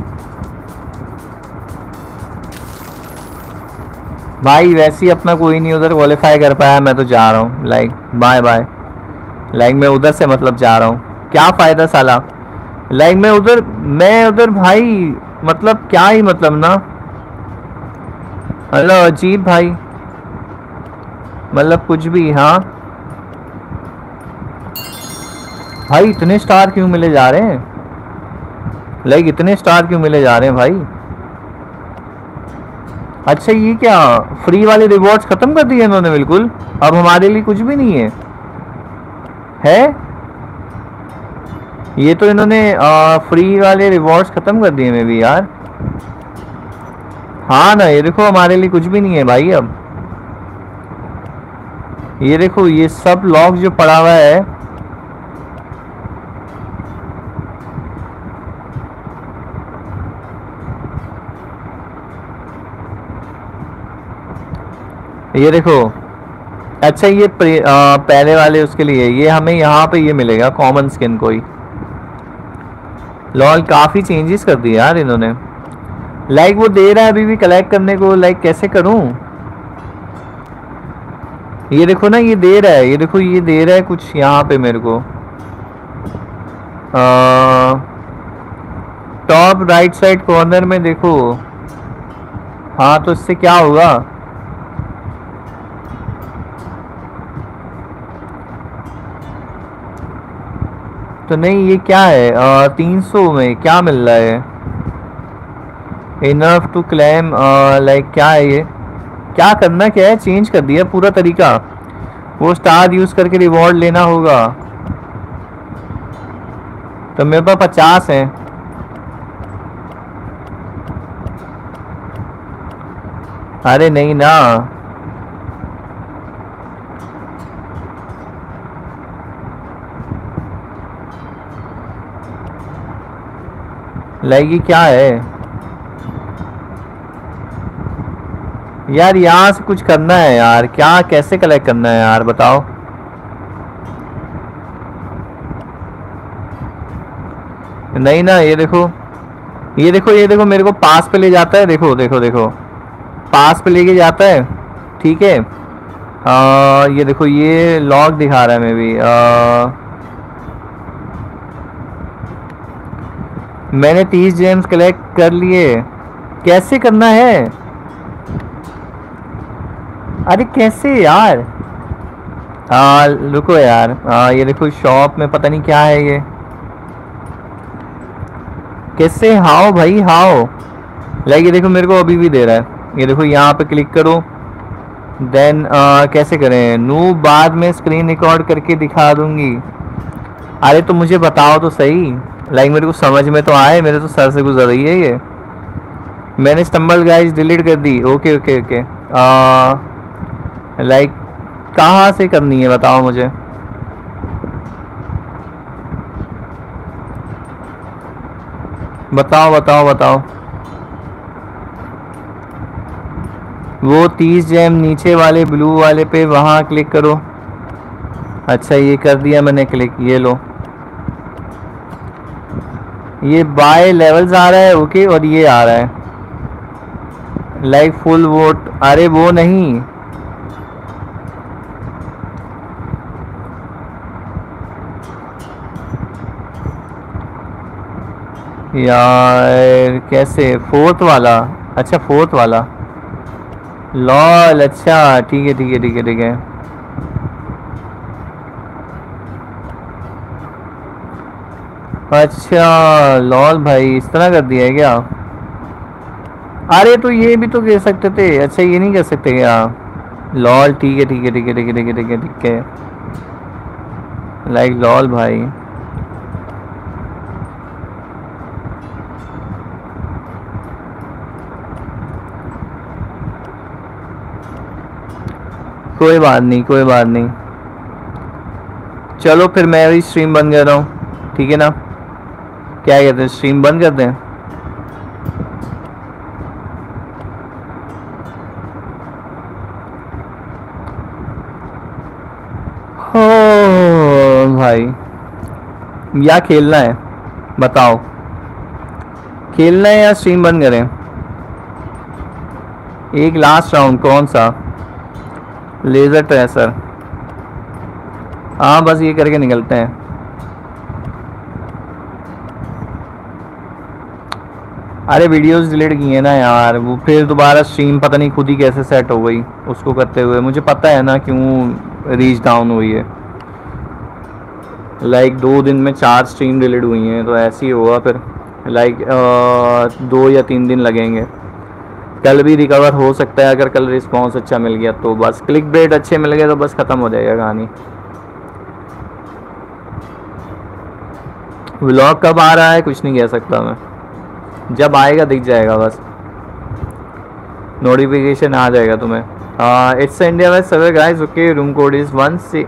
भाई वैसे ही अपना कोई नहीं उधर क्वालिफाई कर पाया, मैं तो जा रहा हूँ, लाइक बाय बाय। लाइक मैं उधर से मतलब जा रहा हूँ, क्या फ़ायदा साला। लाइक मैं उधर मैं उधर भाई, मतलब क्या ही मतलब ना, हेलो अजीब भाई, मतलब कुछ भी। हाँ भाई इतने स्टार क्यों मिले जा रहे हैं? लाइक इतने स्टार क्यों मिले जा रहे हैं भाई? अच्छा ये क्या फ्री वाले रिवॉर्ड्स खत्म कर दिए इन्होंने बिल्कुल? अब हमारे लिए कुछ भी नहीं है है? ये तो इन्होंने आ, फ्री वाले रिवॉर्ड्स खत्म कर दिए मे भी यार। हाँ ना, ये देखो हमारे लिए कुछ भी नहीं है भाई अब। ये देखो ये सब लॉक जो पड़ा हुआ है, ये देखो। अच्छा ये आ, पहले वाले उसके लिए ये हमें यहाँ पे ये मिलेगा कॉमन स्किन कोई। लॉल काफ़ी चेंजेस कर दिए यार इन्होंने। लाइक वो दे रहा है अभी भी कलेक्ट करने को, लाइक कैसे करूँ? ये देखो ना ये दे रहा है, ये देखो ये दे रहा है कुछ यहाँ पे मेरे को। टॉप राइट साइड कॉर्नर में देखो। हाँ तो इससे क्या होगा? तो नहीं ये क्या है? तीन सौ में क्या मिल रहा है? इनफ टू क्लेम लाइक क्या है ये? क्या करना क्या है? चेंज कर दिया पूरा तरीका। वो स्टार यूज करके रिवॉर्ड लेना होगा। तो मेरे पास पचास है। अरे नहीं ना, लाइक ये क्या है यार? यहाँ से कुछ करना है यार, क्या कैसे कलेक्ट करना है यार बताओ? नहीं ना, ये देखो ये देखो ये देखो मेरे को पास पे ले जाता है। देखो देखो देखो पास पे लेके जाता है, ठीक है। आ, ये देखो ये लॉग दिखा रहा है मैं भी। आ, मैंने तीस जेम्स कलेक्ट कर लिए। कैसे करना है? अरे कैसे यार? आ, रुको यार। आ, ये देखो शॉप में पता नहीं क्या है ये। कैसे? हाउ भाई हाउ? लाइक ये देखो मेरे को अभी भी दे रहा है। ये देखो यहाँ पे क्लिक करो, देन कैसे करें? नू बाद में स्क्रीन रिकॉर्ड करके दिखा दूंगी। अरे तो मुझे बताओ तो सही, लाइक मेरे को समझ में तो आए, मेरे तो सर से गुजर रही है ये। मैंने स्टम्बल गाइस डिलीट कर दी। Okay okay okay. लाइक कहाँ से करनी है बताओ मुझे? बताओ बताओ बताओ। वो तीस जेम नीचे वाले ब्लू वाले पे वहाँ क्लिक करो। अच्छा ये कर दिया मैंने क्लिक। ये लो, ये बाय लेवल्स आ रहा है। ओके और ये आ रहा है लाइक फुल वोट। अरे वो नहीं यार, कैसे? फोर्थ वाला? अच्छा फोर्थ वाला लॉल। अच्छा ठीक है ठीक है ठीक है ठीक है। अच्छा लॉल भाई इस तरह कर दिया है क्या? अरे तो ये भी तो कह सकते थे। अच्छा ये नहीं कर सकते क्या? लॉल ठीक है ठीक है ठीक है ठीक है ठीक है ठीक है ठीक है। लाइक लॉल भाई कोई बात नहीं कोई बात नहीं। चलो फिर मैं भी स्ट्रीम बंद कर रहा हूँ, ठीक है ना? क्या कहते हैं, स्ट्रीम बंद कर दें? हो भाई या खेलना है बताओ? खेलना है या स्ट्रीम बंद करें? एक लास्ट राउंड कौन सा? Laser tracer. हाँ बस ये करके निकलते हैं। अरे वीडियोस डिलीट की है ना यार, वो फिर दोबारा स्ट्रीम पता नहीं खुद ही कैसे सेट हो गई उसको करते हुए। मुझे पता है ना क्यों रीच डाउन हुई है। लाइक दो दिन में चार स्ट्रीम डिलीट हुई हैं, तो ऐसे ही होगा फिर। लाइक दो या तीन दिन लगेंगे। कल भी रिकवर हो सकता है अगर कल रिस्पॉन्स अच्छा मिल गया तो, बस क्लिक बेट अच्छे मिल गए तो बस ख़त्म हो जाएगा कहानी। व्लॉग कब आ रहा है कुछ नहीं कह सकता मैं, जब आएगा दिख जाएगा, बस नोटिफिकेशन आ जाएगा तुम्हें। इट्स इंडिया में server guys, okay. Room code is one six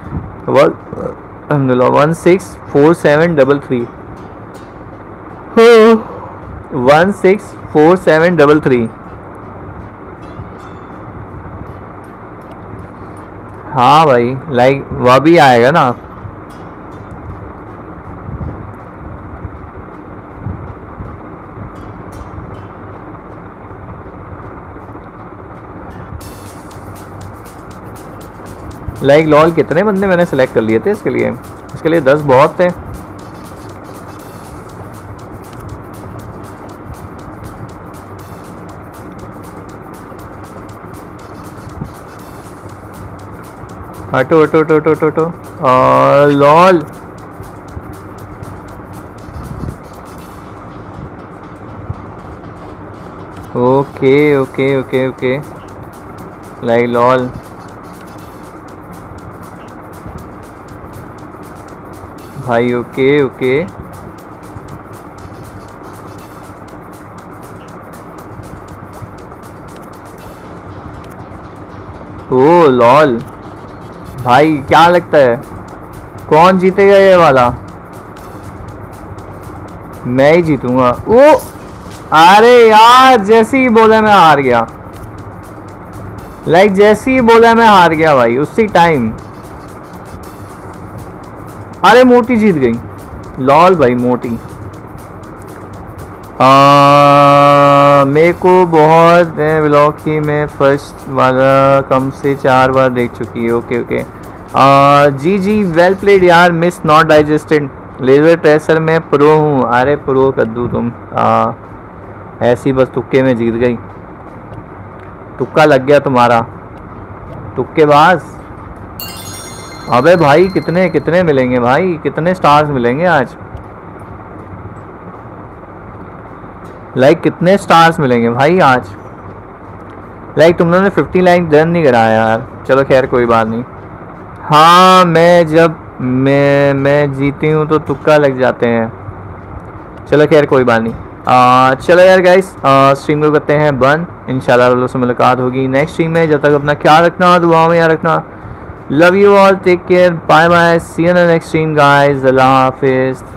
one six four seven double three one six four seven double three. हाँ भाई, लाइक वह भी आएगा ना। लाइक लॉल कितने बंदे मैंने सेलेक्ट कर लिए थे इसके लिए, इसके लिए दस बहुत थे। हटो हटो हटो हटो हटो हटो lol. Okay okay okay okay like lol. भाई ओके ओके ओ लॉल। भाई क्या लगता है कौन जीतेगा ये वाला? मैं ही जीतूंगा। ओ अरे यार, जैसे ही बोला मैं हार गया। लाइक जैसे ही बोला मैं हार गया भाई, उसी टाइम। अरे मोटी जीत गई। लॉल भाई मोटी। मेरे को बहुत व्लॉग की मैं फर्स्ट वाला कम से चार बार देख चुकी है। ओके ओके जी जी वेल प्लेड यार। Miss not digested laser tracer में प्रो हूँ। अरे प्रो कद्दू तुम। आ, ऐसी बस तुक्के में जीत गई। तुक्का लग गया तुम्हारा, तुक्केबाज। अबे भाई कितने कितने मिलेंगे भाई, कितने स्टार्स मिलेंगे आज? लाइक कितने स्टार्स मिलेंगे भाई आज? लाइक तुम लोगों ने फिफ्टी लाइक डन नहीं कराया यार। चलो खैर कोई बात नहीं। हाँ मैं जब मैं मैं जीती हूँ तो तुक्का लग जाते हैं। चलो खैर कोई बात नहीं। आ, चलो यार गाइस, स्ट्रीम को करते हैं बंद। इंशाल्लाह आप लोगों से मुलाकात होगी नेक्स्ट स्ट्रीम में। जब तक अपना ख्याल रखना, दुआ में याद रखना। Love you all, take care, bye bye, see you in the next stream guys, Allah Hafiz.